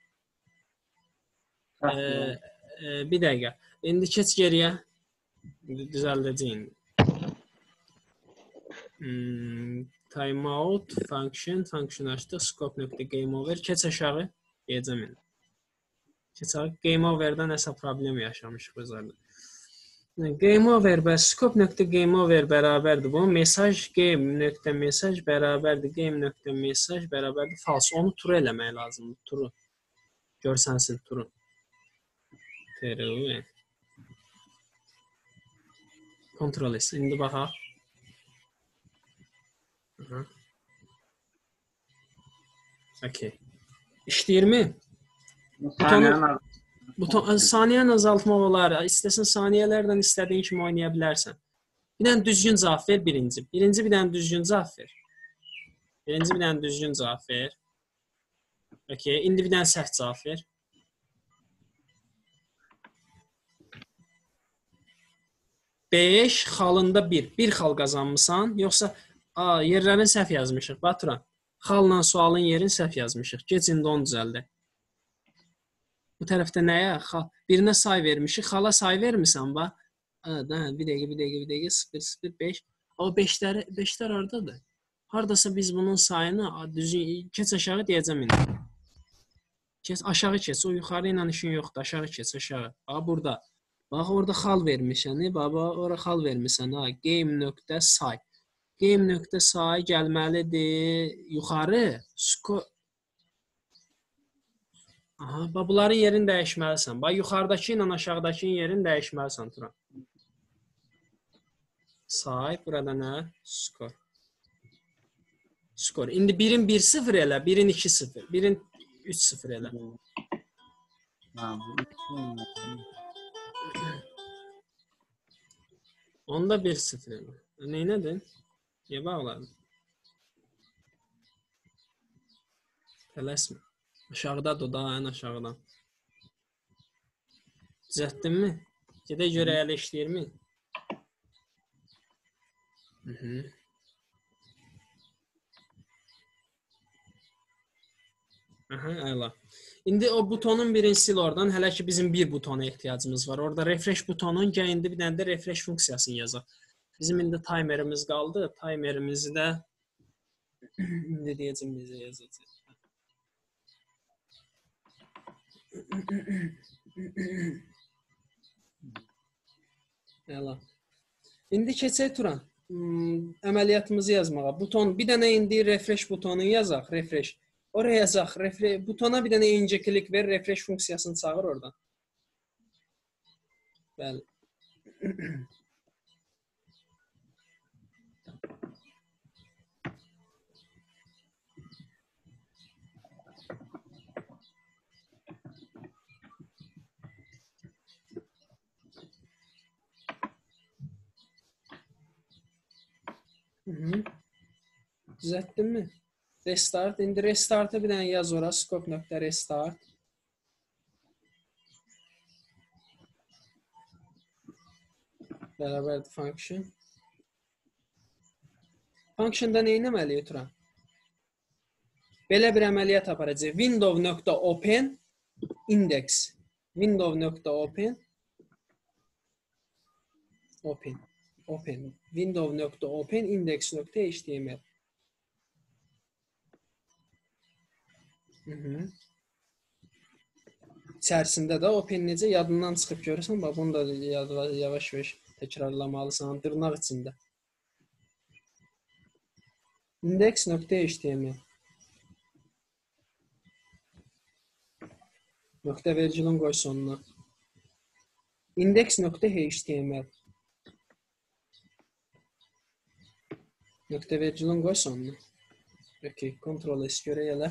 Ee, e, bir dəqiqə. İndi keç geriyə. İndi düzəldəcəyim. Hmm, timeout function function açdı. Scope.game over. Keç aşağı. Yeyəcəm indi. Keçək game over-da nəsə problem yaşamışıq özlərdə. Game over və scope.game over bərabərdir. Bu mesaj game.mesaj bərabərdir. Game.mesaj bərabərdir false. Onu true eləmək lazımdır. True. Görsənsin true. True. Kontrol et. İndi baxaq. Aha. Okay. İşləyirmi? Butonu Buton, saniyəni azaltmaq olar. İstəsən saniyələrdən istədiyin kimi oynaya bilərsən. Bir dənə düzgün cavab ver birinci. Birinci bir dənə düzgün cavab ver. Birinci bir dənə düzgün cavab ver. Okay. İndi bir dənə səhv cavab ver. beş xalında bir. bir xal qazanmısan. Yoxsa a, yerlərini səhv yazmışıq. Baturan. Xalla sualın yerini səhv yazmışıq. Geç indi onu düzəldə. Bu tərəfdə nəyə? Xal. Birinə say vermişik. Xala say vermirsən, bax. Hə, bir dəqiqə, bir dəqiqə, bir dəqiqə, sıfır, sıfır, beş. O beşlər, beşlər hardadır? Hardasa biz bunun sayını düzgün keç aşağı deyəcəm indi. Keç aşağı keç. O yuxarı ilə işin yoxdur. Aşağı keç, aşağı. Bax burada. Bax orada xal vermişsən. Bax ora xal vermisən. Ha, game.say. Game.say gəlməlidir yuxarı. Sco Aha, bax bunların yerini dəyişməlisən. Bax yuxarıdakı ilə aşağıdakının yerini dəyişməlisən Turan. Say, burada nə? Skor. Skor. İndi birin bir sıfır elə, birin iki sıfır, birin üç sıfır elə. Onda bir sıfır elə. Neynədin? Niyə bağladın? Tələsmə. Aşağıdadır da, ən aşağıdan. Düzəltdinmi? Gedək görə ələ işləyirmi? Hı -hı. Aha, əla. İndi o butonun birini sil oradan. Hələ ki bizim bir butona ehtiyacımız var. Orada refresh butonun gəl indi bir dənə də refresh funksiyasını yazaq. Bizim indi timerimiz qaldı. Timerimizi də indi deyəcəm bizə yazacaq. Əla. İndi keçək Turan. Hmm, əməliyyatımızı yazmağa. Buton bir dənə indi refresh butonunu yazaq, refresh. Oraya yazaq, refresh butona bir dənə incə klik ver, refresh funksiyasını çağır oradan. Bəli. Hı -hı. Düzəltdin mi? Restart. İndi restartı bir dənə yaz ora. Scope.restart. Bərabərdir function. Functionda nə etməliyik Turan? Belə bir əməliyyat aparacaq. Window.open index. Window.open open. Open. Window.open index.html. Hı -hı. İçərisində də open necə yadından çıxıb görürsən, bax bunu da yavaş-yavaş təkrarlamalısan, dırnaq içində. Index.html. Nöqtə vergülün qoy sonuna. Index.html. Nöqtə vergülün qoy sonuna. Okay, Ctrl S görək elə.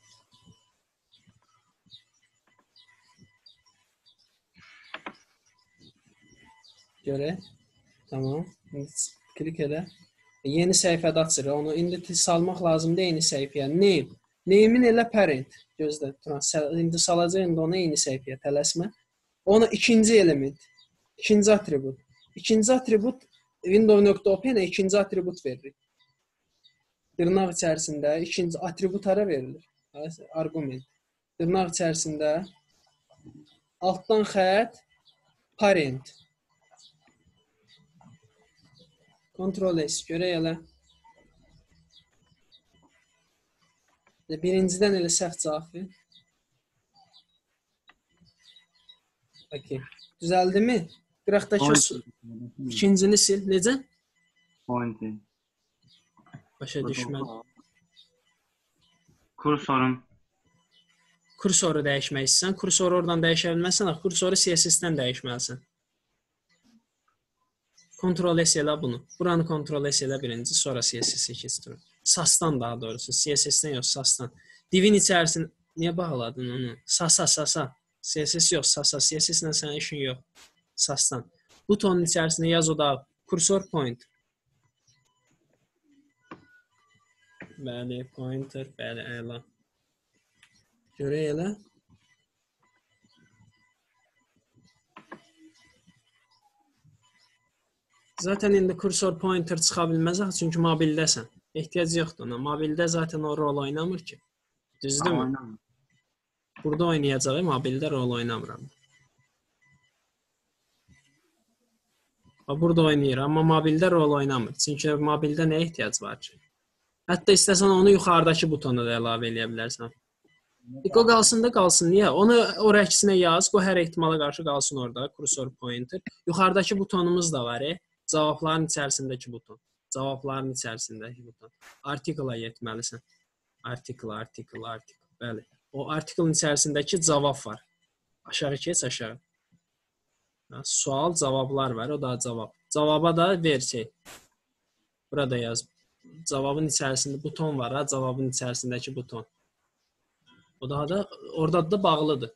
Görə. Tamam. Klik elə. Yeni səhifədə açır. Onu indi salmaq lazımdır eyni səhifəyə. Name. Name'in elə parent. Gözlə. İndi salacaq indi onu eyni səhifəyə. Tələsmə. Ona ikinci element. İkinci atribut. İkinci atribut window.open-ə ikinci atribut veririk. Dırnaq içərisində ikinci atribut hara verilir? Argument. Dırnaq içərisində altdan xətt parent. Ctrl S görək elə. Birincidən elə səhv cavab ver. Okay. Düzəldi mi? Qıraqdakı ikincini sil. Necə? Pointer. Başa düşmədim. Kursorun. Kursoru dəyişmək istəsən, kursoru oradan dəyişə bilməzsən, kursoru C S S-dən dəyişməlisən. Ctrl S elə bunu. Buranı Ctrl S elə birinci, sonra C S S-ə keçdir. Sasdan daha doğrusu, C S S-dən yox, Sasdan. Divin içərisində niyə bağladın onu? Sasa, Sasa. C S S yox, Sasa. C S S-lə sənin işin yox. Sasdan. Butonun içərisində yaz o da kursor point. Bəli, pointer, bəli, əla. Görək elə. Zaten indi kursor pointer çıxa bilməz, çünki mobildəsən. Ehtiyac yoxdur ona. Mobildə zaten o rol oynamır ki. Düzdürmü? Burada oynayacaq, mobildə rol oynamıram. Burada oynayır, amma mobildə rol oynamır. Çünki mobildə nə ehtiyac var ki? Hətta istəsən onu yuxarıdakı butona da əlavə eləyə bilərsən. O qalsın da qalsın. Niyə? Onu o rəksinə yaz. O hər ehtimala qarşı qalsın orada. Kursor pointer. Yuxarıdakı butonumuz da var. E? Cavabların içərisindəki buton. Cavabların içərisindəki buton. Artikla yetməlisən. Artikl, artikl, artikl. Bəli. O artiklın içərisindəki cavab var. Aşağı keç, aşağı. Sual, cavablar var. O da cavab. Cavaba da ver şey. Burada yaz. Cavabın içərisində buton var. Ha? Cavabın içərisindəki buton. O daha da orada da bağlıdır.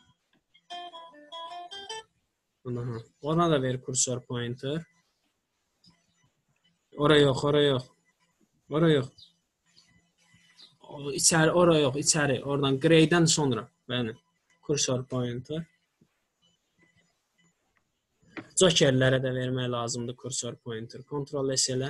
Aha. Ona da ver kursor pointer. Ora yox, ora yox. Ora yox. İçəri, ora yox, içəri. Oradan greydən sonra. Bəli. Kursor pointer. Jokerlərə də vermək lazımdır kursor pointer. Ctrl S elə.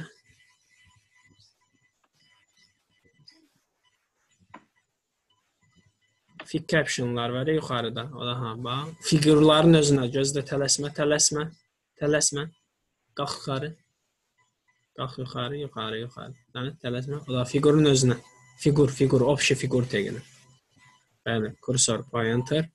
Fig captionlar var ya yuxarıda. O da ha, bax. Figurların özünə gözlə tələsmə, tələsmə, tələsmə. Qalx yuxarı. Qalx yuxarı, yuxarı, yuxarı. Yəni tələsmə. O da figurun özünə. Figur, figur, общий figur teginə. Bəli, kursor pointer.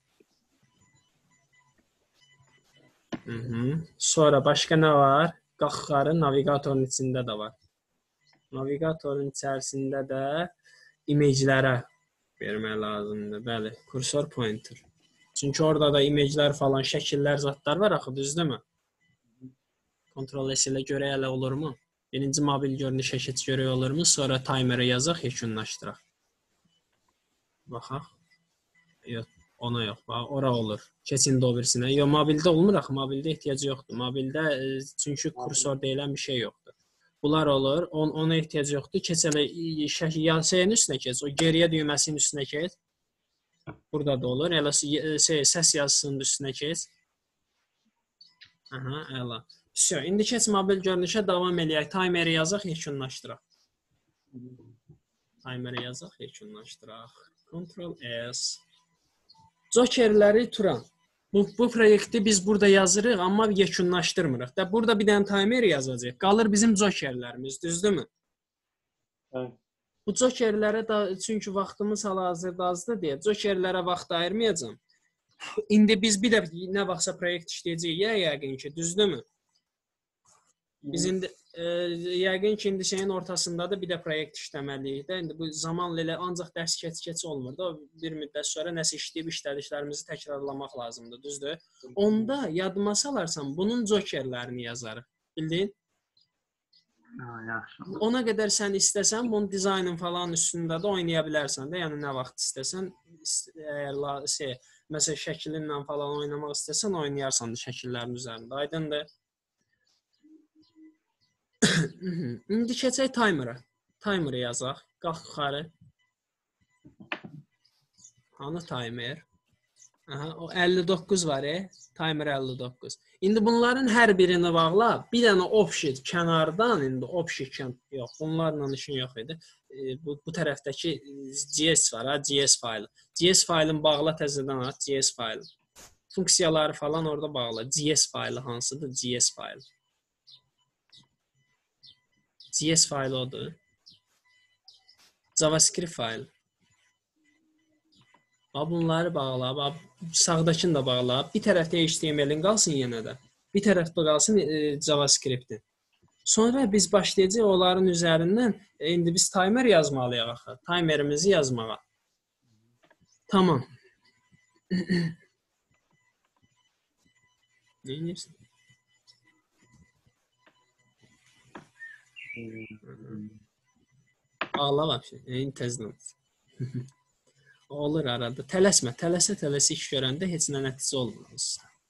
Hı -hı. Sonra başqa nə var? Qalx yuxarı, navigatorun içində də var. Navigatorun içərisində də imajlara vermək lazımdır. Bəli, kursor pointer. Çünki orada da imajlar falan, şəkillər, zadlar var axı, düzdürmü? Ctrl S ilə görək elə olurmu? Birinci mobil görünüş şəkil görək olurmu? Sonra timerə yazaq, yekunlaşdıraq. Baxaq. Yox, ona yox, bax, ora olur. Keçin o birisinə. Yox, mobildə olmur axı, mobildə ehtiyac yoxdur. Mobildə çünki kursor deyilən bir şey yoxdur. Bunlar olur. On, ona ehtiyac yoxdur. Keç elə şeyin üstünə keç. O geriyə düyməsinin üstünə keç. Burada da olur. Elə şey, səs yazısının üstünə keç. Aha, əla. Всё, indi keç mobil görünüşə davam eləyək. Timeri yazaq, yekunlaşdıraq. Timeri yazaq, yekunlaşdıraq. Ctrl S. Jokerləri turan. Bu, bu proyekti biz burada yazırıq, amma yekunlaşdırmırıq. Da burada bir dənə timer yazacaq. Qalır bizim jokerlərimiz, düzdürmü? Evet. Bu jokerlərə da çünki vaxtımız hal-hazırda azdır deyə jokerlərə vaxt ayırmayacağam. İndi biz bir də nə vaxtsa proyekt işləyəcəyik, ya yəqin ki, düzdürmü? Biz indi e, yəqin ki, indi şeyin ortasında da bir də proyekt işləməliyik də. İndi bu zamanla elə ancaq dərs keç-keç olmur da. Bir müddət sonra nəsə işləyib işlədiklərimizi təkrarlamaq lazımdır, düzdür? Onda yadıma salarsan bunun jokerlərini yazarıq. Bildin? Ha, yaxşı. Ona qədər sən istəsən, bunun dizaynın falan üstündə də oynaya bilərsən də. Yəni nə vaxt istəsən, əgər şey, məsələn şəklinlə falan oynamaq istəsən, oynayarsan da şəkillərin üzərində. Aydındır? İndi keçək timer'a. Timer'ı yazaq. Qalx yuxarı. Hanı timer? Aha, o əlli doqquz var, e? Timer əlli doqquz. İndi bunların hər birini bağla. Bir dənə option kənardan, indi option yox, bunlarla işin yox idi. E, bu, bu tərəfdəki G S var, ha, G S faylı. G S faylını bağla təzədən aç, G S faylı. Funksiyaları falan orada bağla. G S faylı hansıdır? G S faylı. G S faylı odur. JavaScript faylı. Bunları bağla, sağdakını da bağla. Bir tərəfdə H T M L-in qalsın yenə də. Bir tərəfdə qalsın e, JavaScript-in. Sonra biz başlayacağıq onların üzərindən e, indi biz timer yazmalıyıq axı. Timerimizi yazmağa. Tamam. Ne edirsən? Ağla vəbşə. Neyin təzdən. Olur arada. Tələsmə. Tələsə tələsə iş görəndə heç nə nəticə olmaz.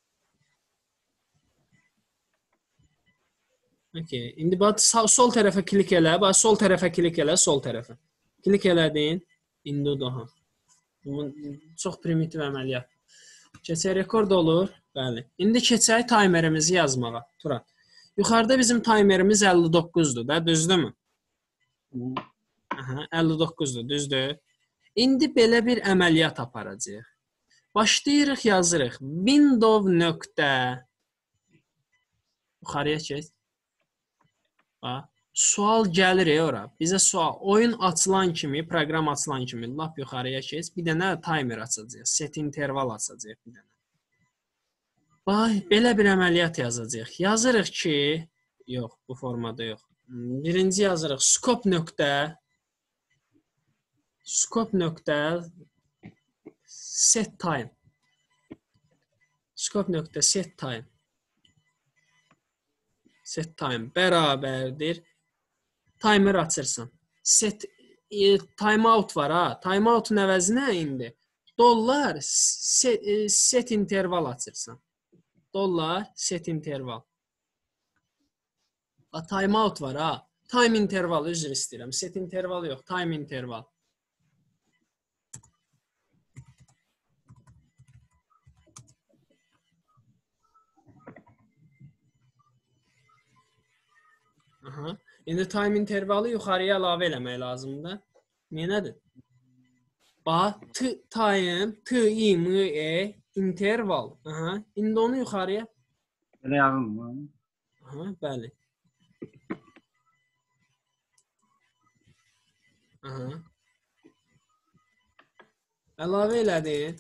Okay. İndi bax sol tərəfə klik elə. Bax sol tərəfə klik elə, sol tərəfə. Klik elədin. İndi daha. Bu çox primitiv əməliyyat. Keçək rekord olur. Bəli. İndi keçək timerimizi yazmağa. Turan. Yuxarıda bizim timerimiz əlli doqquzdur da, düzdürmü? Aha, əlli doqquzdur, düzdür. İndi belə bir əməliyyat aparacağıq. Başlayırıq, yazırıq. Windows nöqtə yuxarıya keç. Bax, sual gəlir ora. Bizə sual, oyun açılan kimi, proqram açılan kimi lap yuxarıya keç. Bir dənə timer açacağıq. Set interval açacağıq bir dənə. Bax, belə bir əməliyyat yazacağıq. Yazırıq ki, yox, bu formada yox. Birinci yazırıq scope nöqtə scope nöqtə set time. Scope nöqtə set time. Set time bərabərdir. Timer açırsan. Set e, timeout var ha. Timeoutun əvəzinə indi dollar set, e, set interval açırsan. Dollar set interval. A, timeout var ha. Time interval üzr istəyirəm. Set interval yox. Time interval. Aha. İndi time intervalı yuxarıya əlavə eləmək lazımdır. Nədir? Bax, time, t, i, m, e, interval. Aha. İndi onu yuxarıya. Belə yazın mı? Aha, bəli. Aha. Əlavə elədin.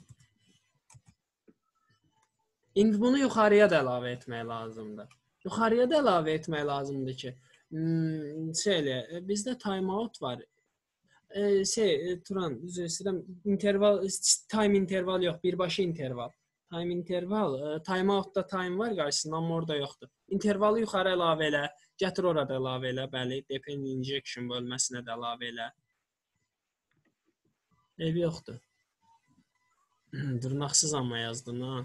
İndi bunu yuxarıya da əlavə etmək lazımdır. Yuxarıya da əlavə etmək lazımdır ki, hmm, şeylə, bizdə timeout var. E, şey, Turan, üzr istəyirəm, interval, time interval yox, birbaşa interval. Time interval, e, timeoutda time var qarşısında, amma orada yoxdur. İntervalı yuxarı əlavə elə, gətir orada əlavə elə, bəli, depend injection bölməsinə də əlavə elə. Ev yoxdur. Dırnaqsız amma yazdım, ha.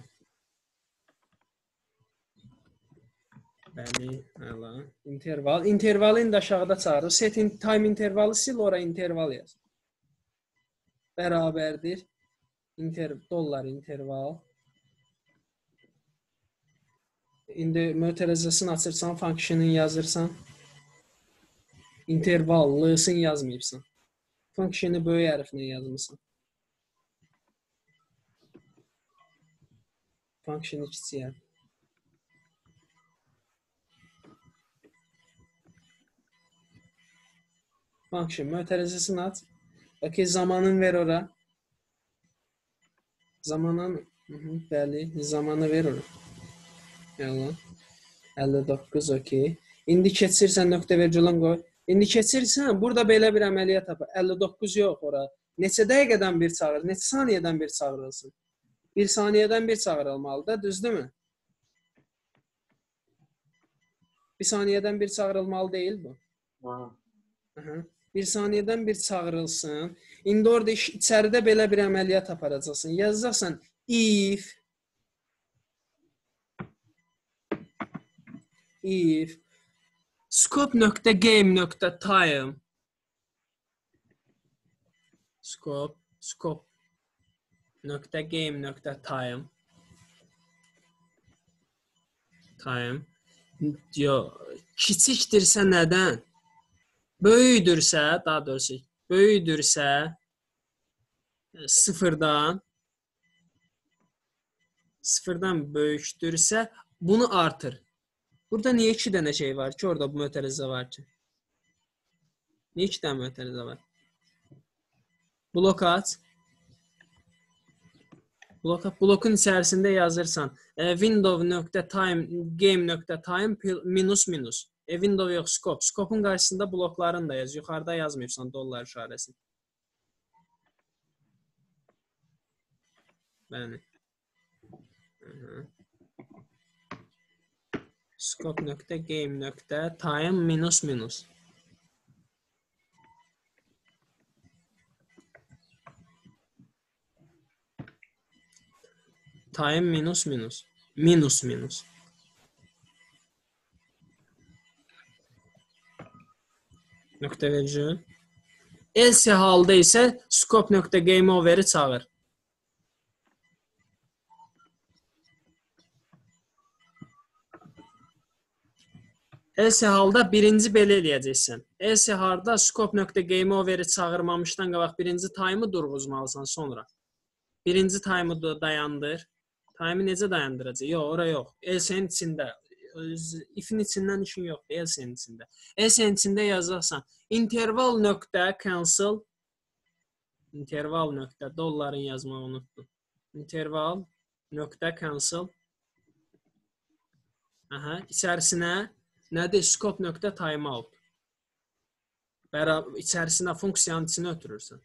Bəli, əla. Interval. İntervalı indi aşağıda çağırır. Set in, time intervalı sil, ora interval yaz. Bərabərdir. Inter, dollar interval. İndi mötərizəsini açırsan, function'ın yazırsan. İntervallısını yazmayıbsan. Function'ı böyük hərflə yazmışsan. Function'ı kiçik hərf. Function mötərizəsini aç. Bakı zamanın ver ora. Zamanın, hı -hı, bəli, zamanı ver ora. Yalan. əlli doqquz, okey. İndi keçirsən, nöqtə vergülən qoy. İndi keçirsən, burada belə bir əməliyyat yapar. əlli doqquz yox ora. Neçə dəqiqədən bir çağır, neçə saniyədən bir çağırılsın? Bir saniyədən bir çağırılmalıdır, düzdürmü? Bir saniyədən bir çağırılmalı deyil bu. Hı -hı. Bir saniyədən bir çağırılsın. İndi orada içəridə belə bir əməliyyat aparacaqsın. Yazacaqsan if if scope.game.time scope scope.game.time time diyor. Kiçikdirsə nədən? Böyüdürsə, daha doğrusu böyüdürsə sıfırdan sıfırdan böyükdürsə bunu artır. Burada niyə iki dənə şey var ki, orada bu mötərizə var ki? Niyə iki dənə mötərizə var? Blok aç. Blok, blokun içərisində yazırsan e, window.time game.time minus minus. E, window yox, scope. Scope'un qarşısında blokların da yaz. Yuxarıda yazmayıbsan dollar işarəsi. Bəli. Scope.game.time minus minus. Time minus minus. Minus minus. Nöqtə verəcək. Else halda isə scope.gameover'i çağır. Else halda birinci belə eləyəcəksən. Else halda scope.gameover'i çağırmamışdan qabaq birinci time'ı durğuzmalısan sonra. Birinci time'ı dayandır. Time'ı necə dayandıracaq? Yox, ora yox. Else'nin içində. If'in içindən işin yoxdur. Else'nin içində. Else'nin içində yazacaqsan. Interval nöqtə cancel. Interval nöqtə. Dolların yazmağı unutdum. Interval nöqtə cancel. Aha, içərisinə nədir? Scope nöqtə timeout. Bərabər içərisinə funksiyanın içinə ötürürsən.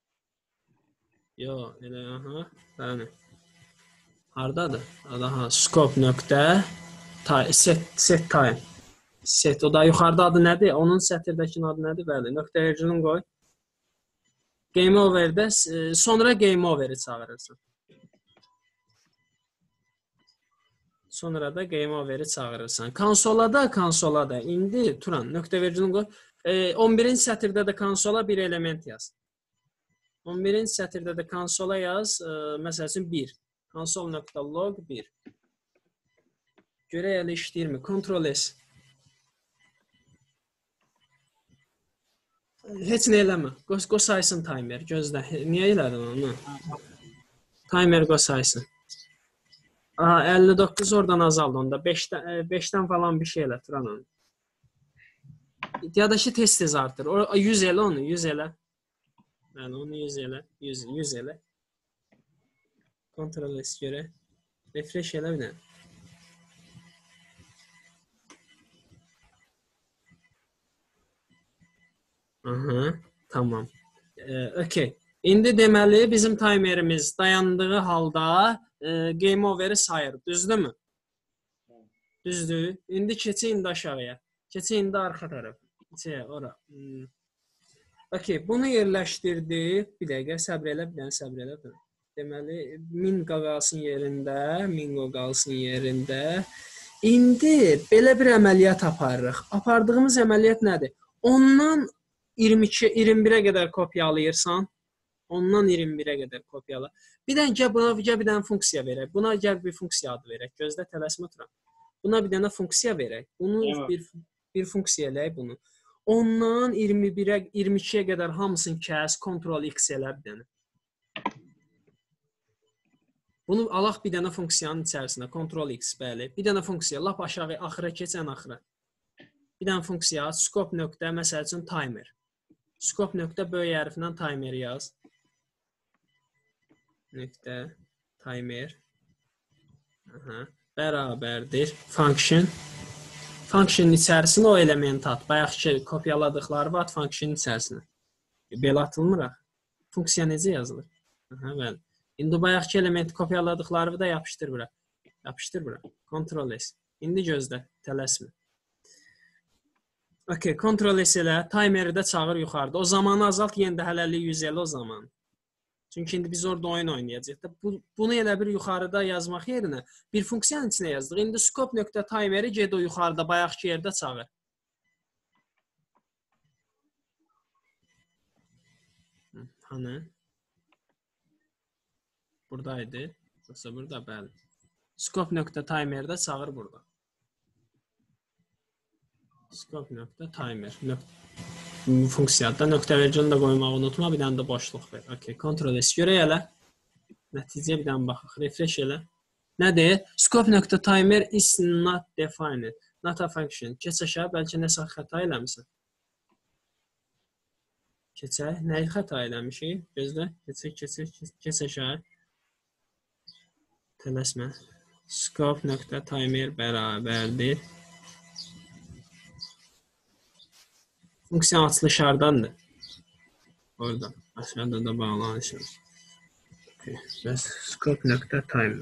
Yox, elə aha. Bəli. Hardadır? Aha, scope nöqtə set set time. Set o da yuxarıda adı nədir? Onun sətirdəkinin adı nədir? Bəli, nöqtə virgülün qoy. Game over'də sonra game over'i çağırırsan. Sonra da game over'i çağırırsan. Konsola da, konsola da. İndi Turan nöqtə virgülün qoy. E, on birinci sətirdə də konsola bir element yaz. on birinci sətirdə də konsola yaz. E, məsəl üçün bir. Console.log bir. Görək elə işləyirmi? Ctrl S. Heç nə eləmə. Qosaysın timer. Gözlə. Niyə elədin onu? Timer qosaysın. Aha, əlli doqquz oradan azaldı onda. beşdən falan bir şey elə. Turan onu. Ya da ki tez-tez artır. yüz elə onu. yüz elə. Yəni onu yüz elə. yüz, yüz elə. Ctrl S görə. Refresh elə bir dənə. Aha, tamam. Ee, okay. İndi deməli bizim timerimiz dayandığı halda e, game over'i sayır. Düzdürmü? Düzdür. İndi keçək indi aşağıya. Keçək indi arxa tərəf. Keçək ora. Hmm. Okay, bunu yerləşdirdik. Bir dəqiqə səbr elə, bir dənə səbr elə. Deməli Mingo qalsın yerində, Mingo qalsın yerində. İndi belə bir əməliyyat aparırıq. Apardığımız əməliyyat nədir? Ondan iyirmi iki, iyirmi birə qədər kopyalayırsan, ondan iyirmi birə qədər kopyala. Bir dənə gəl buna gəl bir dənə funksiya verək. Buna gəl bir funksiya adı verək. Gözlə tələsmə Turan. Buna bir dənə funksiya verək. Bunu evet. bir bir funksiya eləyək bunu. Ondan iyirmi birə, iyirmi ikiyə qədər hamısını kəs, Ctrl X elə bir dənə. Bunu alaq bir dənə funksiyanın içərisinə, Ctrl X, bəli. Bir dənə funksiya, lap aşağı, axıra keç, ən axıra. Bir dənə funksiya, scope nöqtə, məsəl üçün timer. Scope nöqtə böyük hərfindən timer yaz. Nöqtə, timer. Aha, bərabərdir. Function. Functionın içərisinə o elementi at. Bayaqki kopyaladıqları at functionın içərisinə. Belə atılmır. Funksiya necə yazılır? Aha, bəli. İndi bayaqki elementi kopyaladıqları da yapışdır bura. Yapışdır bura. Ctrl S. İndi gözlə, tələsmə. Okay, Ctrl S elə, timeri də çağır yuxarıda. O zamanı azalt, yenə də hələlik yüz elə o zaman. Çünki indi biz orada oyun oynayacağıq. Bu, bunu elə bir yuxarıda yazmaq yerinə bir funksiyanın içinə yazdıq. İndi scope.timeri ged o yuxarıda, bayaqki yerdə çağır. Hani? Buradaydı. Yoxsa burada, bəli. Scope.timerdə çağır burada. Scope.timer. Funksiyada nöqtə vericini də qoymağı unutma. Bir dənə də boşluq ver. Okay, Ctrl S görək elə. Nəticəyə bir dənə baxaq. Refresh elə. Nədir? Scope.timer is not defined. Not a function. Keç aşağı. Bəlkə nəsə xəta eləmişsən. Keçək. Nəyi xəta eləmişik? Gözlə. Keçək, keçək, keç aşağı. Tələsmə. Scope.timer bərabərdir. Funksiya açılış hardandır? Orada. Aşağıda da bağlanışır. Okay. Bəs scope.timer.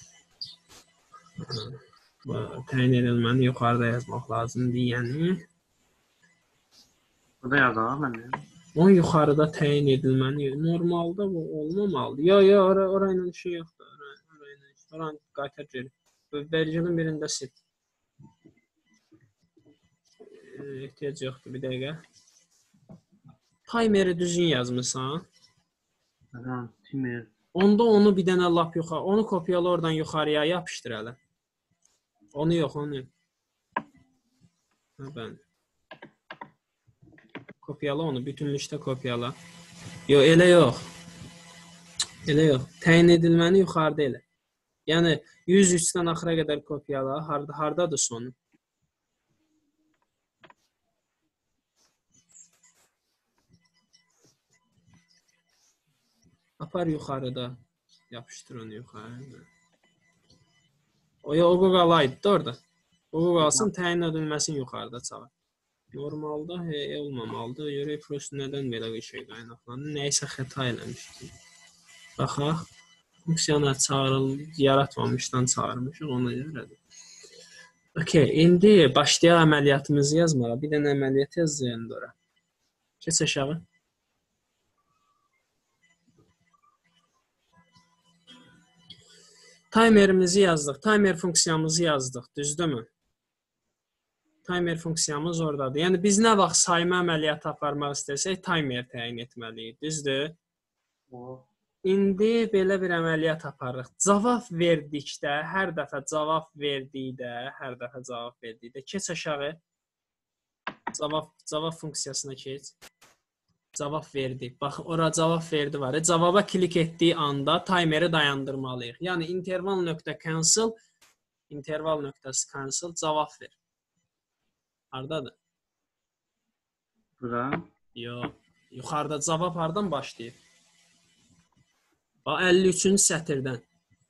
Təyin edilməni yuxarıda yazmaq lazımdır. Yəni burada yazalım mən. Onun yuxarıda təyin edilməni normalda bu olmamalıdır. Yo, yo, ora orayla şey yoxdur. Orayla, oranı qaytar geri. Vericinin birində sil. Ehtiyac yoxdur, bir dəqiqə. Timeri düzgün yazmısan. Aha, timer. Onda onu bir dənə lap yuxarı, onu kopyala oradan yuxarıya yapışdır hələ. Onu yox, onu. Ha, ben. Kopyala onu, bütünlükdə kopyala. Yox, elə yox. Elə yox. Təyin edilməni yuxarıda elə. Yəni yüz üçdən axıra qədər kopyala. Harda, hardadır sonu? Apar yuxarıda. Yapışdır onu yuxarıda. O ya o qalaydı da orada. O qalsın, təyin edilməsin yuxarıda çağır. Normalda hey olmamalıdır. Görək prost nədən belə bir şey qaynaqlanır. Nəysə xəta eləmişdik. Baxaq. Funksiyanı çağırıl yaratmamışdan çağırmışıq, ona görədir. Okay, indi başlayaq əməliyyatımızı yazmağa. Bir dənə əməliyyat yazacağıq ora. Keç aşağı. Timerimizi yazdıq. Timer funksiyamızı yazdıq. Düzdürmü? Timer funksiyamız oradadır. Yəni biz nə vaxt sayma əməliyyatı aparmaq istəsək, timer təyin etməliyik. Düzdür? İndi belə bir əməliyyat aparırıq. Cavab verdikdə, hər dəfə cavab verdikdə, hər dəfə cavab verdikdə keç aşağı. Cavab cavab funksiyasına keç. Cavab verdi. Bax, ora cavab verdi var. Cavaba klik etdiyi anda timeri dayandırmalıyıq. Yəni interval.cancel interval.cancel cavab ver. Hardadır? Bura. Yox. Yuxarıda cavab hardan başlayır? Bax, əlli üçüncü sətirdən.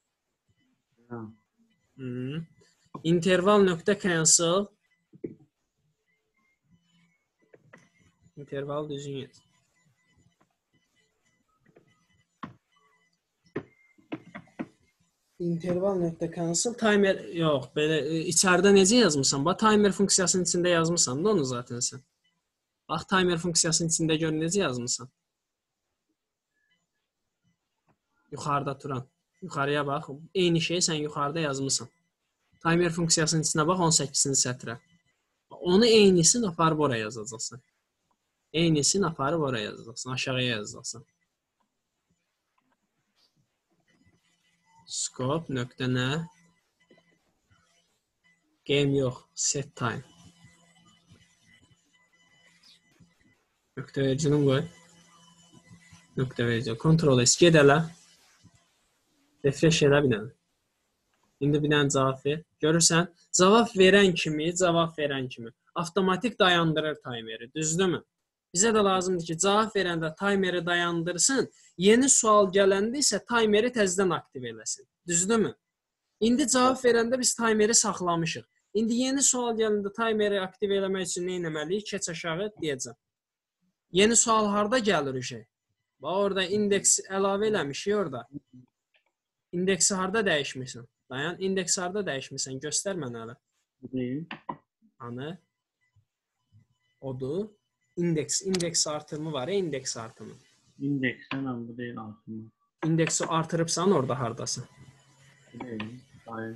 Hmm. Interval.cancel interval düzgün yaz. Interval.cancel timer yox, belə içəridə necə yazmısan? Bax, timer funksiyasının içində yazmısan da onu zaten sən. Bax, timer funksiyasının içində gör necə yazmısan? Yuxarıda turan. Yuxarıya bax. Eyni şeyi sən yuxarıda yazmısan. Timer funksiyasının içinə bax, on səkkizinci sətrə. Onu eynisini aparıb oraya yazacaqsan. Eynisini aparıb oraya yazacaqsan. Aşağıya yazacaqsan. Scope nöqtə nə? Game yox. Set time. Nöqtə vericini qoy. Nöqtə verici. Ctrl S. Ged ələ. Refresh elə bir dənə. İndi bir dənə cavab ver. Görürsən, cavab verən kimi, cavab verən kimi avtomatik dayandırır timeri. Düzdürmü? Bizə də lazımdır ki, cavab verəndə timeri dayandırsın, yeni sual gələndə isə timeri təzədən aktiv eləsin. Düzdürmü? İndi cavab verəndə biz timeri saxlamışıq. İndi yeni sual gələndə timeri aktiv eləmək üçün nə etməliyik? Keç aşağı deyəcəm. Yeni sual harda gəlir şey? Bax, orada indeks əlavə eləmişik orada. İndeksi harda dəyişmirsən? Dayan, indeksi harda dəyişmirsən? Göstər mənə hələ. Hani? Odur. İndeks, indeks artımı var ya, indeks artımı. İndeksən ama bu değil artımı. İndeksi artırıbsan orada hardasın. Değil, hayır.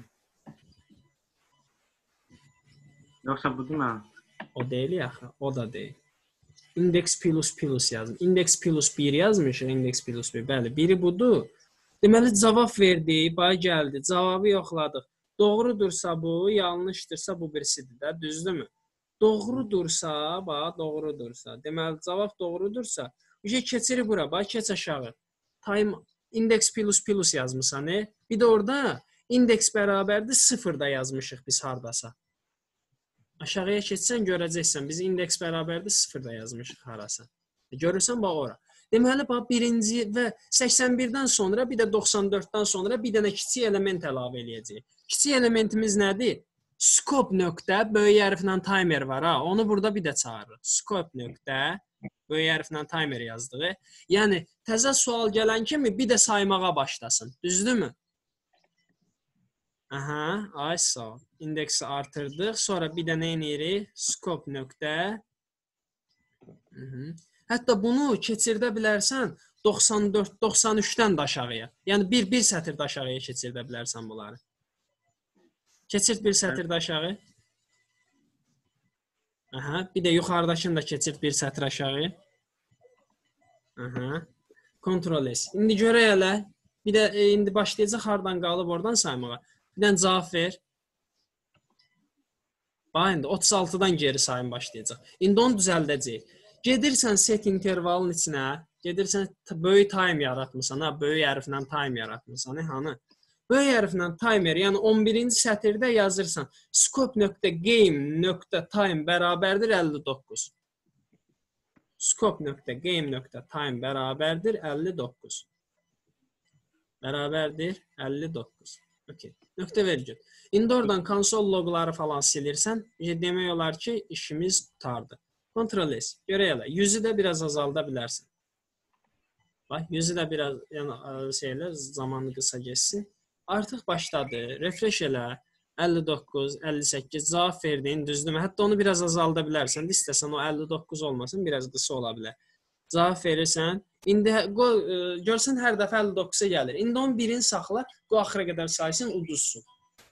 Yoksa bu değil mi? O değil ya, o da değil. İndeks plus plus yazdım. İndeks plus bir yazmışıq, indeks plus bir. Bəli, biri budur. Deməli, cavab verdi, bay gəldi, cavabı yoxladıq. Doğrudursa bu, yanlışdırsa bu birisidir də, düzdürmü? Doğrudursa, bax, doğrudursa. Deməli, cavab doğrudursa, bir şey keçirir bura, bax, keç aşağı. Time, indeks plus plus yazmışsan, e? Bir də orada indeks bərabərdir, sıfırda yazmışıq biz hardasa. Aşağıya keçsən görəcəksən, biz indeks bərabərdir, sıfırda yazmışıq harasa. Görürsən, bax, ora. Deməli, bax, birinci və səksən birdən sonra, bir də doxsan dörddən sonra bir dənə kiçik element əlavə eləyəcəyik. Kiçik elementimiz nədir? Scope nöqtə, böyük hərflə timer var, ha? Onu burada bir də çağırırıq. Scope nöqtə, böyük hərflə timer yazdığı. Yəni, təzə sual gələn kimi bir də saymağa başlasın. Düzdürmü? Aha, ay sağ ol. İndeksi artırdıq. Sonra bir də nə edirik? Scope nöqtə. Hətta bunu keçirdə bilərsən doxsan dörd doxsan üçdən də aşağıya. Yəni bir bir sətir də aşağıya keçirdə bilərsən bunları. Keçirt bir sətir də aşağı. Aha, bir də yuxarıdakını da keçirt bir sətir aşağı. Aha. Ctrl S. İndi görək elə. Bir də e, indi başlayacaq hardan qalıb oradan saymağa. Bir dənə cavab ver. Bax, indi otuz altıdan geri sayım başlayacaq. İndi onu düzəldəcəyik. Gedirsən set intervalın içinə, gedirsən böyük time yaratmısan, ha, böyük hərflə time yaratmısan, hanı? Böyük hərflə timer, yəni on birinci sətirdə yazırsan, scope.game.time bərabərdir əlli doqquz. Scope.game.time bərabərdir əlli doqquz. Bərabərdir əlli doqquz. Okay. Nöqtə vergül. İndi oradan konsol loqları falan silirsən, demək olar ki, işimiz tutardı. Ctrl S. Görək elə. yüzü də biraz azalda bilərsən. Bax, yüzü də biraz, yəni şeylə zamanı qısa geçsin. Artıq başladı. Refresh elə. əlli doqquz, əlli səkkiz cavab verdiyin düzdürmü? Hətta onu biraz azalda bilərsən. İstəsən o əlli doqquz olmasın, biraz qısa ola bilər. Cavab verirsən. İndi görsən hər dəfə əlli doqquza gəlir. İndi on birini saxla, qoy axıra qədər saysın, uduzsun.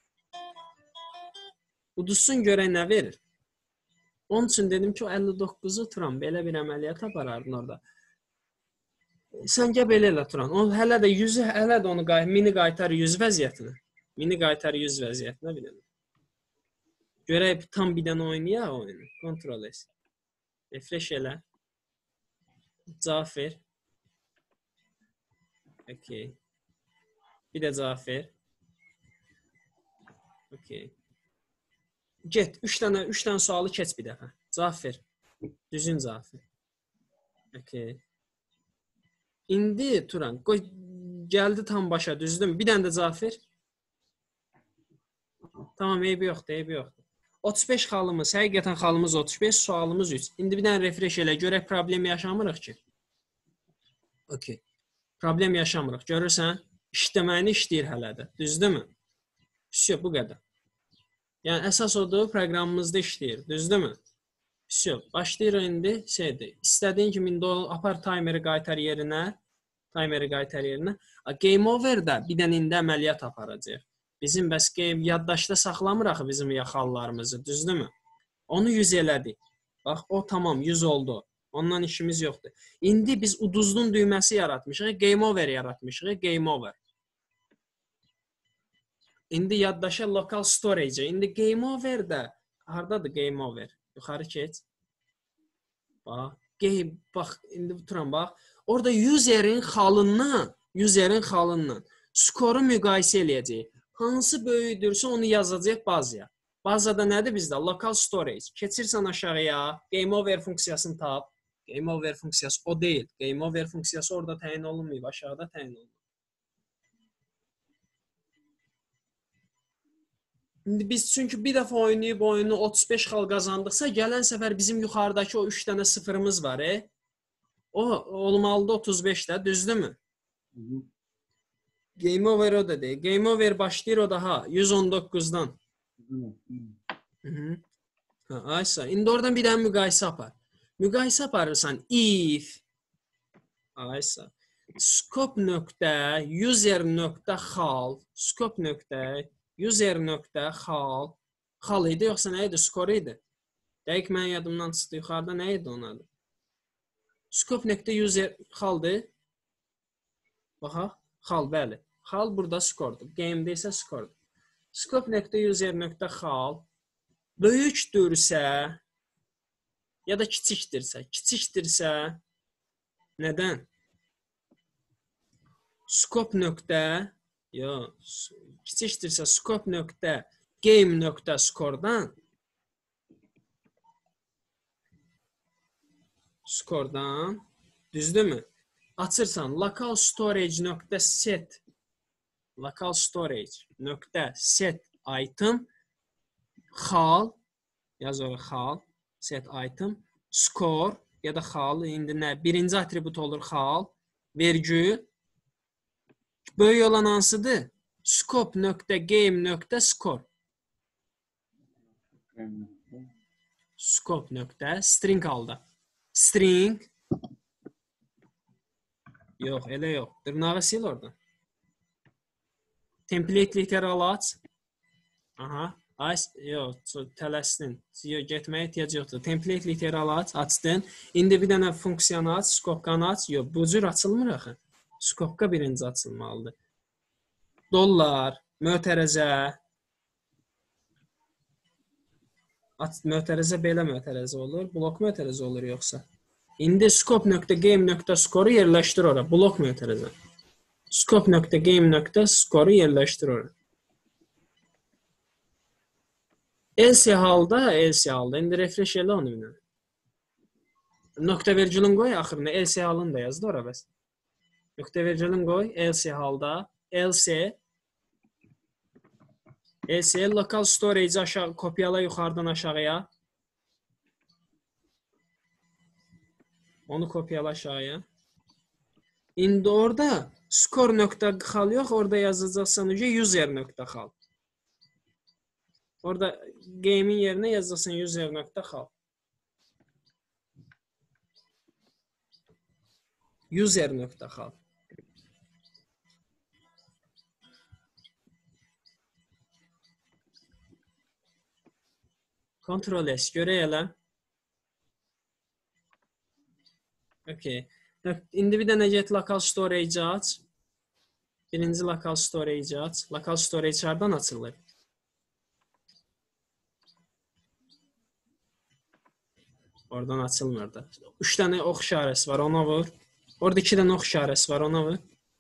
Uduzsun görək nə verir. Onun üçün dedim ki, o əlli doqquzu Turan belə bir əməliyyat aparardın orada. Sən gəl belə elə Turan. O hələ də yüzü, hələ də onu qay mini qaytar yüz vəziyyətinə. Mini qaytar yüz vəziyyətinə bir dənə. Görək tam bir dənə oynayaq oyunu. Ctrl S. Refresh elə. Cavab ver. Okay. Bir də cavab ver. Okay. Get, üç dənə, üç dənə sualı keç bir dəfə. Cavab ver. Düzün cavab ver. Okay. İndi Turan, qoy, gəldi tam başa, düzdür mü? Bir dənə də cavab ver. Tamam, eybi yoxdur, eybi yoxdur. otuz beş xalımız, həqiqətən xalımız otuz beş, sualımız üç. İndi bir dənə refresh elə, görək problem yaşamırıq ki. Okay. Problem yaşamırıq. Görürsən, işləməyini işləyir hələ də. Düzdür mü? Всё, bu qədər. Yəni, əsas odur, proqramımızda işləyir. Düzdür mü? Всё, başlayırıq indi şeydir. İstədiyin kimi indi o apar timeri qaytar yerinə. Timeri qaytar yerinə. Game over-də bir dənə indi əməliyyat aparacaq. Bizim bəs game yaddaşda saxlamırıq bizim yaxallarımızı. Düzdür mü? Onu yüz elədik. Bax, o tamam, yüz oldu. Ondan işimiz yoxdur. İndi biz uduzdun düyməsi yaratmışıq. Game over yaratmışıq. Game over. İndi yaddaşa local storage. İndi game over-də hardadır game over? Yuxarı keç. Bax, game, bax, indi Turan bax. Orada userin xalından, userin xalından skoru müqayisə eləyəcək. Hansı böyüdürsə onu yazacaq bazaya. Bazada nədir bizdə? Local storage. Keçirsən aşağıya, game over funksiyasını tap. Game over funksiyası o deyil. Game over funksiyası orada təyin olunmayıb, aşağıda təyin olunub. İndi biz çünki bir dəfə oynayıb oyunu otuz beş xal qazandıqsa, gələn səfər bizim yuxarıdakı o üç dənə sıfırımız var. E? O olmalıdır otuz beşdə, düzdürmü? Hı -hı. Game over o da deyil. Game over başlayır o daha yüz on doqquzdan. Hı -hı. Ha, aysa. İndi oradan bir dənə müqayisə apar. Müqayisə aparırsan if aysa scope nöqtə user nöqtə xal scope nöqtə user nöqtə xal xal idi yoxsa nə idi? Skor idi. Dəqiq mənim yadımdan çıxdı. Yuxarıda nə idi onun adı? Scope nöqtə user xaldır. Baxaq. Xal, bəli. Xal burada skordur. Game'də isə skordur. Scope nöqtə user nöqtə xal böyükdürsə ya da kiçikdirsə, kiçikdirsə nədən? Scope nöqtə yox, kiçikdirsə scope nöqtə game nöqtə skordan skordan düzdürmü? açırsan local storage.set local storage.set item xal yaz ora xal set item score ya da xal indi nə birinci atribut olur xal vergül böyük olan hansıdır? Scope.game.score Scope. String halda. String. Yox, elə yox. Dırnağı sil oradan. Template literal aç. Aha. Ay, yox, tələsdin. Yox, getməyə ehtiyac yoxdur. Template literal aç, açdın. İndi bir dənə funksiyanı aç, skopkanı aç. Yox, bu cür açılmır axı. Skopka birinci açılmalıdır. Dollar, mötərəzə. Mötərəzə belə mötərəzə olur. Blok mötərəzə olur yoxsa. İndi scope.game.score'u yerləşdir ora. Blok mötərəzə. Scope.game.score'u yerləşdir ora. Else halda, else halda. İndi refresh elə onu ilə. Nöqtə vergülün qoy axırına. Else halını da yazdı ora bəs. Nöqtə vergülün qoy. Else halda. Else. Else local storage aşağı kopyala yuxarıdan aşağıya. Onu kopyala aşağıya. İndi orada score.xal yox, orada yazacaqsan user.xal. Orada game'in yerinə yazacaqsan user.xal. User.xal. Ctrl S görək elə. Okay. İndi bir dənə get local storage aç. Birinci local storage aç. Local storage hardan açılır? Oradan açılmır da. Üç dənə ox işarəsi var, ona vur. Orada iki dənə ox işarəsi var, ona vur.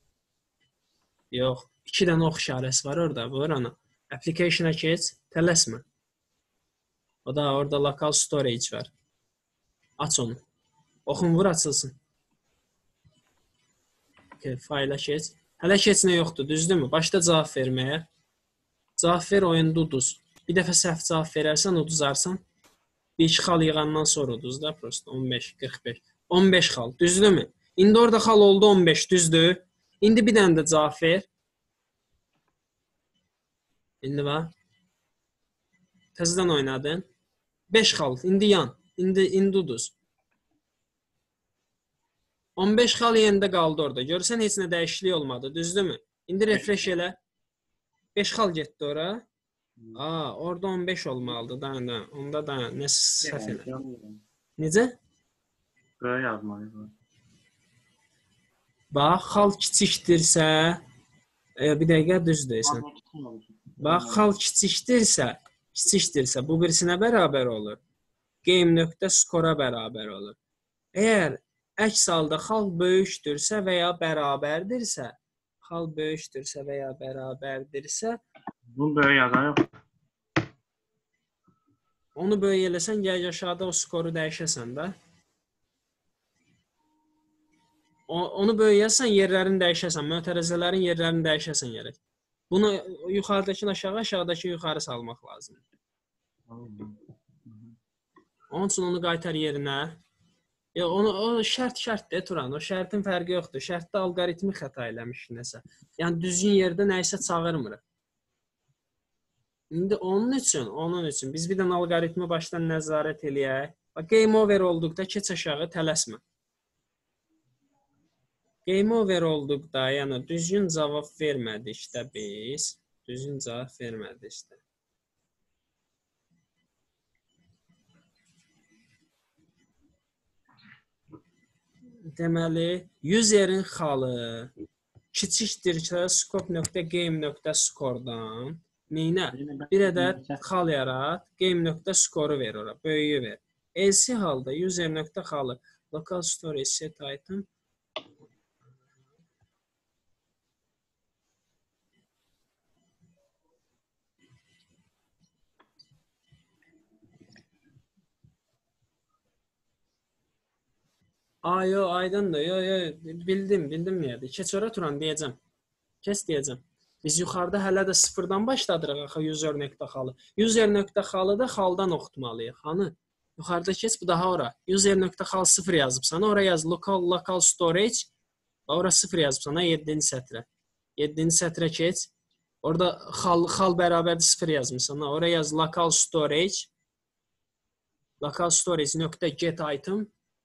Yox, iki dənə ox işarəsi var orada, vur ona. Application'a keç, tələsmə. O da orada local storage var. Aç onu. Oxun vur, açılsın. Okay, fayla keç. Hələ keçinə yoxdur, düzdürmü? Başda cavab verməyə. Cavab ver, oyunda uduz. Bir dəfə səhv cavab verərsən, uduzarsan. Bir iki xal yığandan sonra uduz da, prosto. on beş, qırx beş. on beş xal, düzdürmü? İndi orada xal oldu on beş, düzdür. İndi bir dənə də cavab ver. İndi var. Təzədən oynadın. beş xal, indi yan. İndi, indi uduz. on beş xal yerində qaldı orada. Görürsən, heç nə dəyişiklik olmadı, düzdürmü? İndi refresh elə. beş xal getdi ora. Aa, orada on beş olmalıdır. Da, da. Onda da nə səhv elə. Necə? Böyle yazmalıyım. Bax, xal kiçikdirsə, e, bir dəqiqə düz deyirsən. Bax, xal kiçikdirsə, kiçikdirsə, bu birisinə bərabər olur. Game.score-a bərabər olur. Əgər əks halda xal böyükdürsə və ya bərabərdirsə, xal böyükdürsə və ya bərabərdirsə, bunu böyle yazan yok. onu böyük eləsən, gəl aşağıda o skoru dəyişəsən də. O, onu böyük yazsan, yerlərini dəyişəsən, mötərəzələrin yerlərini dəyişəsən gərək. Bunu yuxarıdakını aşağı, aşağıdakı yuxarı salmaq lazımdır. Onun üçün onu qaytar yerinə. Ya onu o şərt şərtdir Turan. O şərtin fərqi yoxdur. Şərtdə alqoritmi xəta eləmiş nəsə. Yəni düzgün yerdə nə isə çağırmır. İndi onun üçün, onun üçün biz bir dənə alqoritmi başdan nəzarət eləyək. Bax, game over olduqda keç aşağı, tələsmə. Game over olduqda, yəni düzgün cavab vermədik də biz. Düzgün cavab vermədik də. Deməli, userin xalı kiçikdirsə scope.game.score-dan neynə? Bir ədəd xal yarat, game.score-u ver ora, böyüyü ver. Else halda user.xalı local storage set item Ay, yo, aydındır. Yo, yo, bildim, bildim nədir. Keç ora Turan, deyəcəm. Keç deyəcəm. Biz yuxarıda hələ də sıfırdan başladırıq axı user.xalı. User.xalı da xaldan oxutmalıyıq. Hanı? Yuxarıda keç, bu daha ora. User.xal sıfır yazıbsan, ora yaz local local storage. Ora sıfır yazıbsan, ha yeddinci sətrə. yeddinci sətrə keç. Orada xal xal bərabərdir sıfır yazmısan. Ora yaz local storage. Local storage nöqtə get item.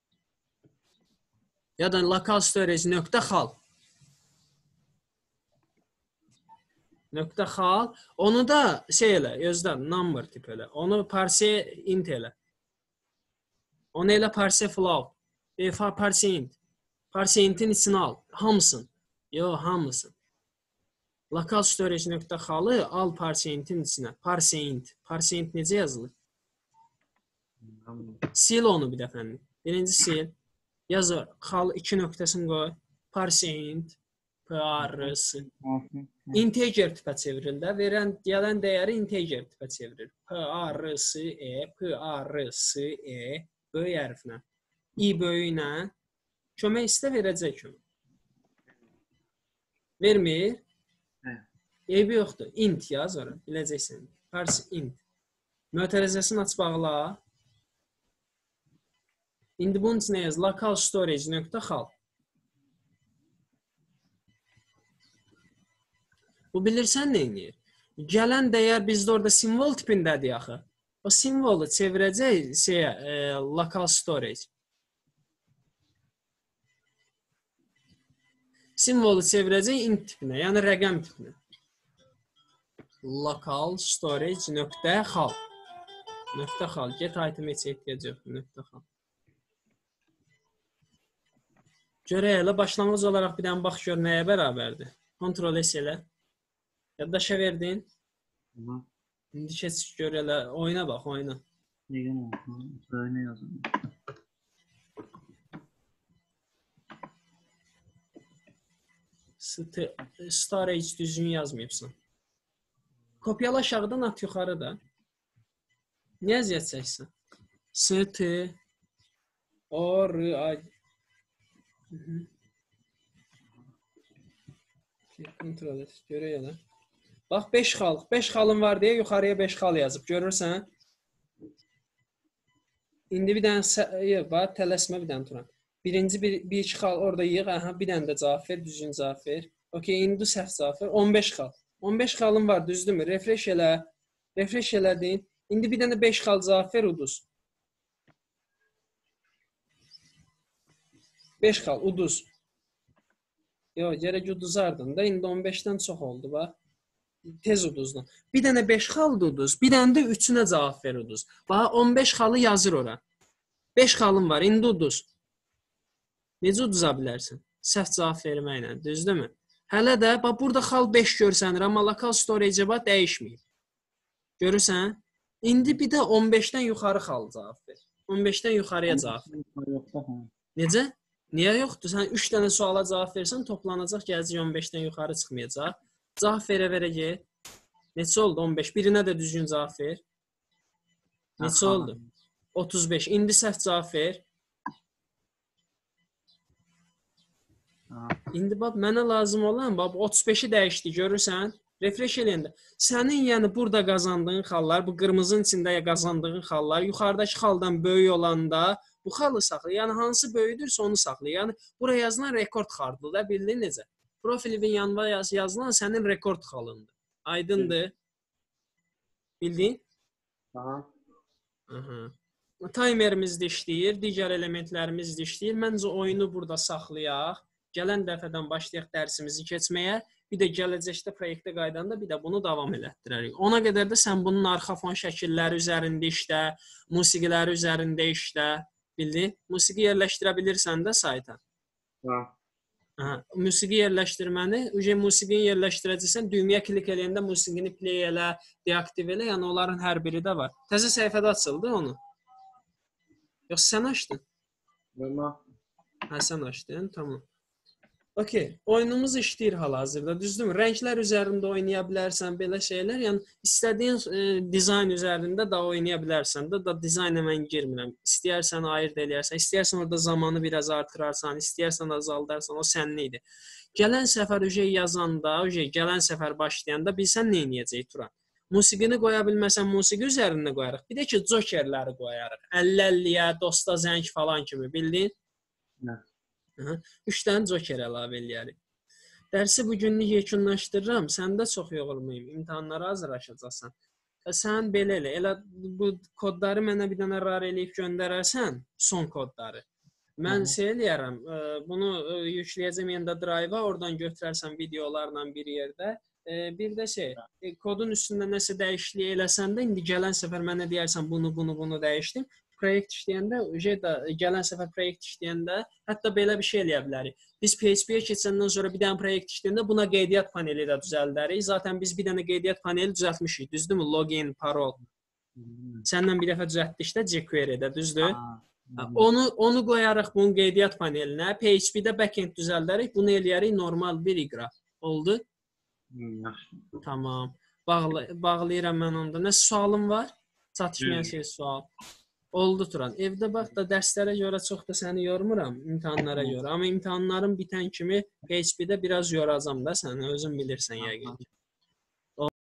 Ya da local storage nöqtə xal. Nöqtə xal. Onu da şey elə, özdən number tip elə. Onu parse int elə. Onu elə parse float. E, parse int. Parse intin içine al. Hamısın. Yo, hamısın. Local storage nöqtə xalı al parse intin içine. Parse int. Parse int necə yazılır? Sil onu bir dəfə. Birinci sil. Yaz xal iki nöqtəsini qoy. Parse int. Parse. Integer tipə çevirir də. Verən, gələn dəyəri integer tipə çevirir. Parse, parse, böyük hərflə. I böyüklə. Kömək istə verəcək kömək. Vermir. Eybi yoxdur. Int yaz ora. Biləcəksən. Parse int. Mötərizəsini aç bağla. İndi bunun içinə yaz. Local storage nöqtə xal. Bu bilirsən nə edir? Gələn dəyər bizdə orada simvol tipindədir axı. O simvolu çevirəcək şeyə, e, local storage. Simvolu çevirəcək int tipinə, yəni rəqəm tipinə. Local storage nöqtə xal. Nöqtə xal. Get item heç ehtiyac yoxdur. Nöqtə xal. Görək elə başlanğıc olaraq bir dənə bax gör nəyə bərabərdir. Kontrol S elə. Yaddaşa verdin. Hı. İndi keç gör elə. Oyna bax, oyna. Neyən olsun? Söyle yazın. Storage düzgün yazmayıbsan. Kopyala aşağıdan at yuxarı da. Niyə əziyyət çəksən? St O R A Kontrol et. Görək elə. Bax beş xal. beş xalın var deyə yuxarıya beş xal yazıb. Görürsən? İndi bir dənə bax tələsmə bir dənə Turan. Birinci bir, bir iki xal orada yığ. Aha, bir dənə də cavab ver, düzgün cavab ver. Okey, indi səhv cavab ver. on beş xal. on beş xalın var, düzdürmü? Refresh elə. Refresh elədin. İndi bir dənə beş xal cavab ver, uduz. beş xal, uduz. Yox, gərək uduzardın da. İndi on beşdən çox oldu, bax. Tez uduzdan. Bir dənə beş xaldı uduz. Bir dənə də üçünə cavab ver, uduz. Bax, on beş xalı yazır ora. beş xalın var, indi uduz. Necə uduza bilərsən? Səhv cavab verməklə, düzdürmü? Hələ də, bax, burada xal beş görsənir, amma local storage-ə bax, dəyişməyib. Görürsən? İndi bir də on beşdən yuxarı xal cavab ver. on beşdən yuxarıya cavab ver. Necə? Niyə yoxdur? Sən üç dənə suala cavab versən, toplanacaq, gələcək on beşdən yuxarı çıxmayacaq. Cavab verə-verə get. Neçə oldu? on beş. Birinə də düzgün cavab ver. Neçə oldu? otuz beş. İndi səhv cavab ver. İndi bax, mənə lazım olan, bax, otuz beşi dəyişdi, görürsən? Refresh eləyəndə. Sənin, yəni, burada qazandığın xallar, bu qırmızının içində qazandığın xallar, yuxarıdakı xaldan böyük olanda bu xalı saxla. Yəni, hansı böyüdürsə onu saxla. Yəni, buraya yazılan rekord xaldır da, bildin necə? Profilin yanına yaz, yazılan sənin rekord xalındır. Aydındır. Bildin? Aha. Aha. Timerimiz də işləyir, digər elementlərimiz də işləyir. Məncə oyunu burada saxlayaq. Gələn dəfədən başlayaq dərsimizi keçməyə. Bir də gələcəkdə proyektə qaydanda bir də bunu davam elətdirərik. Ona qədər də sən bunun arxa fon şəkilləri üzərində işlə, musiqiləri üzərində işlə. Bildin? Musiqi yerləşdirə bilirsən də sayta. Ha. Aha. Musiqi yerləşdirməni, ücə musiqini yerləşdirəcəksən, düyməyə klik eləyəndə musiqini play elə, deaktiv elə, yəni onların hər biri də var. Təzə səhifədə açıldı onu. Yox, sən açdın. Valla. Hə, sən açdın, tamam. Okey, oyunumuz işləyir hal-hazırda, düzdürmü? Rənglər üzərində oynaya bilərsən, belə şeylər. Yəni istədiyin e, dizayn üzərində də oynaya bilərsən də, da dizayna mən girmirəm. İstəyirsən ayırd eləyərsən, istəyirsən orada zamanı biraz artırarsan, istəyirsən azaldarsan, o sənin idi. Gələn səfər ücə yazanda, ücə gələn səfər başlayanda bilsən nə edəcəyik Turan? Musiqini qoya bilməsən musiqi üzərində qoyarıq. Bir də ki, jokerləri qoyarıq. əlli əlliyə, dosta zəng falan kimi, bildin? Nə? üç dənə joker əlavə eləyərik. Dərsi bu günlük yekunlaşdırıram. Sən də çox yorulmayım. İmtahanlara hazırlaşacaqsan. Sən belə elə, elə bu kodları mənə bir dənə rar eləyib göndərərsən, son kodları. Mən şey eləyərəm, bunu yükləyəcəm yanda drive-a, oradan götürərsən videolarla bir yerdə. Bir də şey, kodun üstündə nəsə dəyişiklik eləsən də, indi gələn səfər mənə deyərsən bunu, bunu, bunu dəyişdim. Proyekt işləyəndə, gələn səfər proyekt işləyəndə, hətta belə bir şey eləyə bilərik. Biz P H P-yə keçəndən sonra bir dənə proyekt işləyəndə buna qeydiyyat paneli də düzəldərik. Zaten biz bir dənə qeydiyyat paneli düzəltmişik, düzdürmü? Login, parol. Səndən bir dəfə düzəltdik də jQuery-də, düzdür? Onu onu qoyarıq bunun qeydiyyat panelinə. P H P-də backend düzəldərik. Bunu eləyərik normal bir iqra. Oldu? Tamam. Bağlı, bağlayıram mən onda. Nə sualım var? Çatışmayan şey sual. Oldu Turan. Evdə bax da dərslərə görə çox da səni yormuram, imtahanlara görə. Amma imtahanların bitən kimi P H P-də biraz yoracam da səni, özün bilirsən yəqin ki.